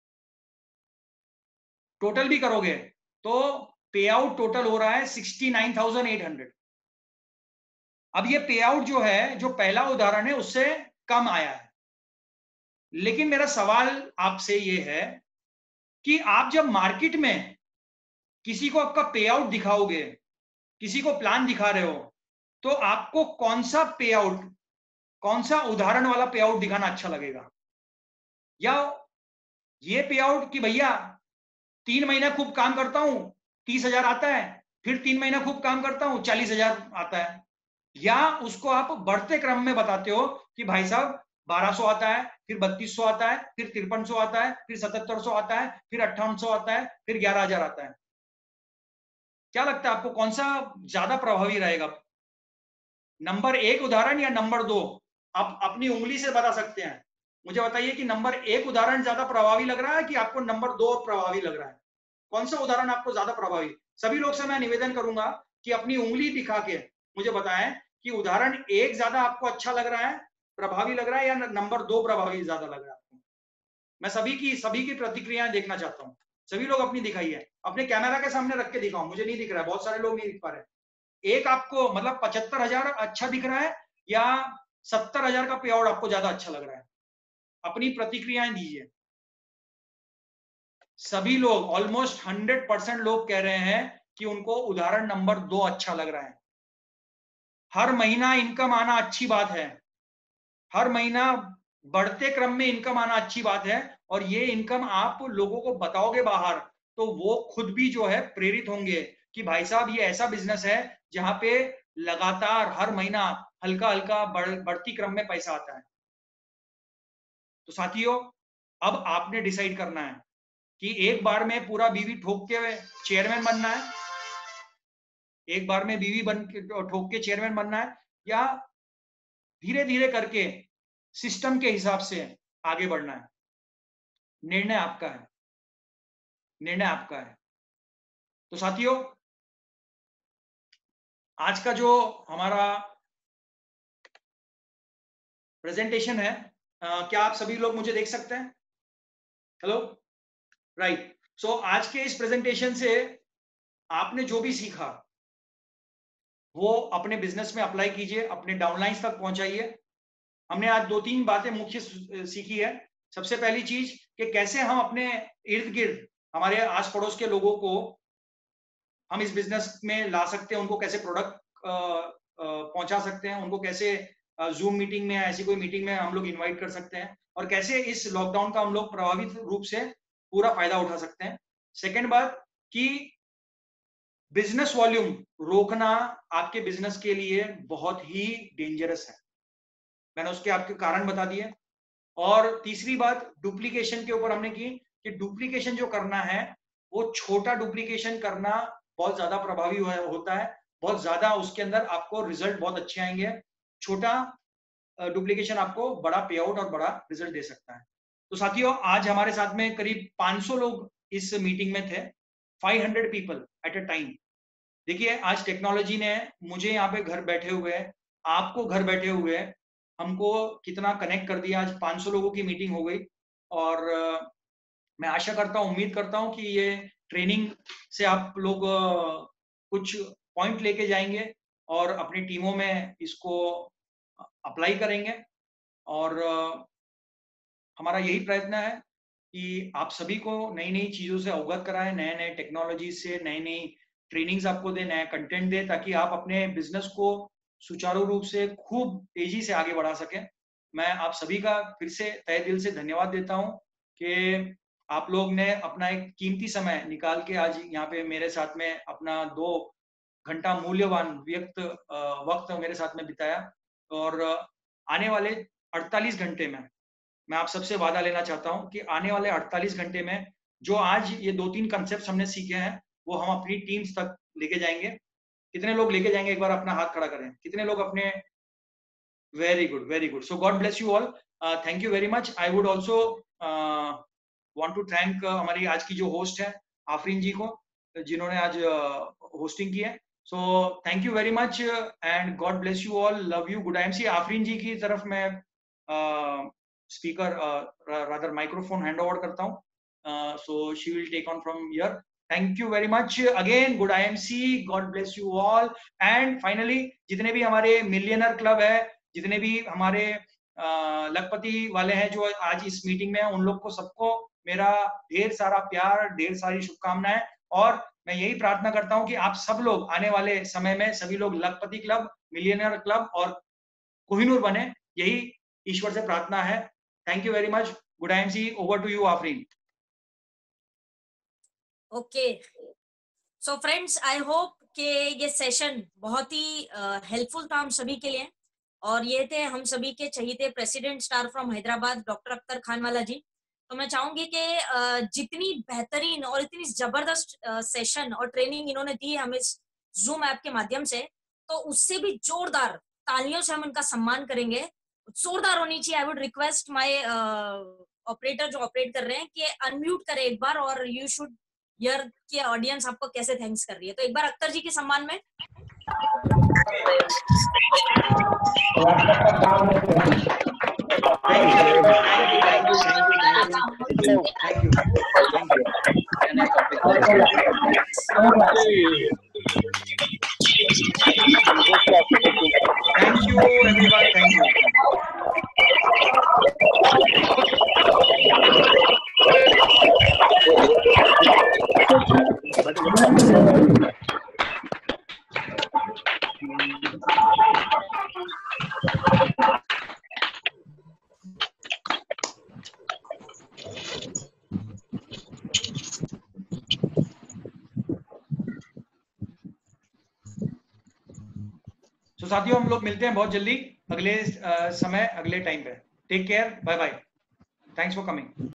टोटल भी करोगे तो पे आउट टोटल हो रहा है sixty nine thousand eight hundred. अब ये पे आउट जो है, जो पहला उदाहरण है उससे कम आया है, लेकिन मेरा सवाल आपसे ये है कि आप जब मार्केट में किसी को आपका पे आउट दिखाओगे, किसी को प्लान दिखा रहे हो, तो आपको कौन सा पे आउट, कौन सा उदाहरण वाला पे आउट दिखाना अच्छा लगेगा? या ये पे आउट कि भैया तीन महीना खूब काम करता हूं तीस हजार आता है, फिर तीन महीना खूब काम करता हूं चालीस हजार आता है, या उसको आप बढ़ते क्रम में बताते हो कि भाई साहब बारह सौ आता है, फिर बत्तीस सौ आता है, फिर तिरपन सौ आता है, फिर सतहत्तर सौ आता है, फिर अट्ठावन सौ आता है, फिर ग्यारह हजार आता है? क्या लगता है आपको कौन सा ज्यादा प्रभावी रहेगा? नंबर एक उदाहरण या नंबर दो? आप अपनी उंगली से बता सकते हैं। मुझे बताइए कि नंबर एक उदाहरण ज्यादा प्रभावी लग रहा है कि आपको नंबर दो प्रभावी लग रहा है? कौन सा उदाहरण आपको ज्यादा प्रभावी? सभी लोग से मैं निवेदन करूंगा कि अपनी उंगली दिखा के मुझे बताएं कि उदाहरण एक ज्यादा आपको अच्छा लग रहा है, प्रभावी लग रहा है, या नंबर दो प्रभावी ज्यादा लग रहा है आपको? मैं सभी की सभी की प्रतिक्रियाएं देखना चाहता हूँ। सभी लोग अपनी दिखाइए, अपने कैमरा के सामने रख के दिखाओ, मुझे नहीं दिख रहा है, बहुत सारे लोग नहीं दिख पा रहे। एक आपको मतलब पचहत्तर हजार अच्छा दिख रहा है या सत्तर हजार का पे आउट आपको ज्यादा अच्छा लग रहा है? अपनी प्रतिक्रियाएं दीजिए। सभी लोग ऑलमोस्ट हंड्रेड परसेंट लोग कह रहे हैं कि उनको उदाहरण नंबर दो अच्छा लग रहा है। हर महीना इनकम आना अच्छी बात है, हर महीना बढ़ते क्रम में इनकम आना अच्छी बात है, और ये इनकम आप लोगों को बताओगे बाहर तो वो खुद भी जो है प्रेरित होंगे कि भाई साहब ये ऐसा बिजनेस है जहां पे लगातार हर महीना हल्का हल्का बढ़, बढ़ती क्रम में पैसा आता है। तो साथियों, अब आपने डिसाइड करना है कि एक बार में पूरा बीवी ठोक के चेयरमैन बनना है, एक बार में बीवी बन के ठोक के चेयरमैन बनना है, या धीरे धीरे करके सिस्टम के हिसाब से आगे बढ़ना है। निर्णय आपका है, निर्णय आपका है। तो साथियों, आज का जो हमारा प्रेजेंटेशन है, आ, क्या आप सभी लोग मुझे देख सकते हैं? Hello, right. सो आज के इस प्रेजेंटेशन से आपने जो भी सीखा वो अपने बिजनेस में अप्लाई कीजिए, अपने डाउनलाइंस तक पहुंचाइए। हमने आज दो तीन बातें मुख्य सीखी है। सबसे पहली चीज कि कैसे हम अपने इर्द गिर्द हमारे आस पड़ोस के लोगों को हम इस बिजनेस में ला सकते हैं, उनको कैसे प्रोडक्ट पहुंचा सकते हैं, उनको कैसे जूम मीटिंग में, ऐसी कोई मीटिंग में हम लोग इनवाइट कर सकते हैं, और कैसे इस लॉकडाउन का हम लोग प्रभावित रूप से पूरा फायदा उठा सकते हैं। सेकेंड बात कि बिजनेस वॉल्यूम रोकना आपके बिजनेस के लिए बहुत ही डेंजरस है, मैंने उसके आपके कारण बता दिए। और तीसरी बात डुप्लीकेशन के ऊपर हमने की कि डुप्लीकेशन जो करना है वो छोटा डुप्लीकेशन करना बहुत ज्यादा प्रभावी होता है, बहुत ज्यादा उसके अंदर आपको रिजल्ट बहुत अच्छे आएंगे। छोटा डुप्लीकेशन आपको बड़ा पे आउट और बड़ा रिजल्ट दे सकता है। तो साथियों, आज हमारे साथ में करीब पाँच सौ लोग इस मीटिंग में थे, पाँच सौ पीपल एट अ टाइम। देखिए, आज टेक्नोलॉजी ने मुझे यहाँ पे घर बैठे हुए, आपको घर बैठे हुए हमको कितना कनेक्ट कर दिया। आज पाँच सौ लोगों की मीटिंग हो गई, और uh, मैं आशा करता हूँ, उम्मीद करता हूँ कि ये ट्रेनिंग से आप लोग uh, कुछ पॉइंट लेके जाएंगे और अपनी टीमों में इसको अप्लाई करेंगे। और uh, हमारा यही प्रयत्न है कि आप सभी को नई नई चीजों से अवगत कराएं, नए नए टेक्नोलॉजी से नई नई ट्रेनिंग्स आपको दे, नया कंटेंट दे, ताकि आप अपने बिजनेस को सुचारू रूप से खूब तेजी से आगे बढ़ा सकें। मैं आप सभी का फिर से तहे दिल से धन्यवाद देता हूं कि आप लोग ने अपना एक कीमती समय निकाल के आज यहाँ पे मेरे साथ में अपना दो घंटा मूल्यवान व्यक्त वक्त मेरे साथ में बिताया। और आने वाले अड़तालीस घंटे में मैं आप सबसे वादा लेना चाहता हूं कि आने वाले अड़तालीस घंटे में जो आज ये दो तीन कंसेप्ट हमने सीखे हैं वो हम अपनी टीम्स तक लेके जाएंगे। कितने लोग लेके जाएंगे? एक बार अपना हाथ खड़ा करें। कितने लोग अपने? Very good, very good. So God bless you all, thank you very much. I would also want to thank हमारी आज की जो होस्ट है आफरीन जी को, जिन्होंने आज होस्टिंग uh, की है। So thank you very much and God bless you all, love you, good IMC. Afreen ji की तरफ मैं speaker rather microphone hand over करता हूँ, so she will take on from here. Thank you very much again, good IMC, God bless you all. And finally जितने भी हमारे millionaire club है, जितने भी हमारे लखपति वाले हैं जो आज इस मीटिंग में हैं, उन लोग को सबको मेरा ढेर सारा प्यार, ढेर सारी शुभकामनाएं, और मैं यही प्रार्थना करता हूं कि आप सब लोग आने वाले समय में सभी लोग लखपति क्लब, मिलियनर क्लब और कोहिनूर बने, यही ईश्वर से प्रार्थना है। Thank you very much, good IMC, over to you Afreen. Okay, so friends, I hope कि ये सेशन बहुत ही हेल्पफुल था हम सभी के लिए, और ये थे हम सभी के चहीते president star from Hyderabad doctor Akhtar Khanwala ji. तो मैं चाहूंगी कि जितनी बेहतरीन और इतनी जबरदस्त सेशन और ट्रेनिंग इन्होंने दी है हमें जूम ऐप के माध्यम से, तो उससे भी जोरदार तालियों से हम इनका सम्मान करेंगे, जोरदार होनी चाहिए। I would request my operator जो ऑपरेट कर रहे हैं कि अनम्यूट करें एक बार, और यू शुड हियर कि ऑडियंस आपको कैसे थैंक्स कर रही है। तो एक बार अख्तर जी के सम्मान में thank you everyone, thank you. तो साथियों, हम लोग मिलते हैं बहुत जल्दी अगले समय, अगले टाइम पे। Take care, bye bye, thanks for coming.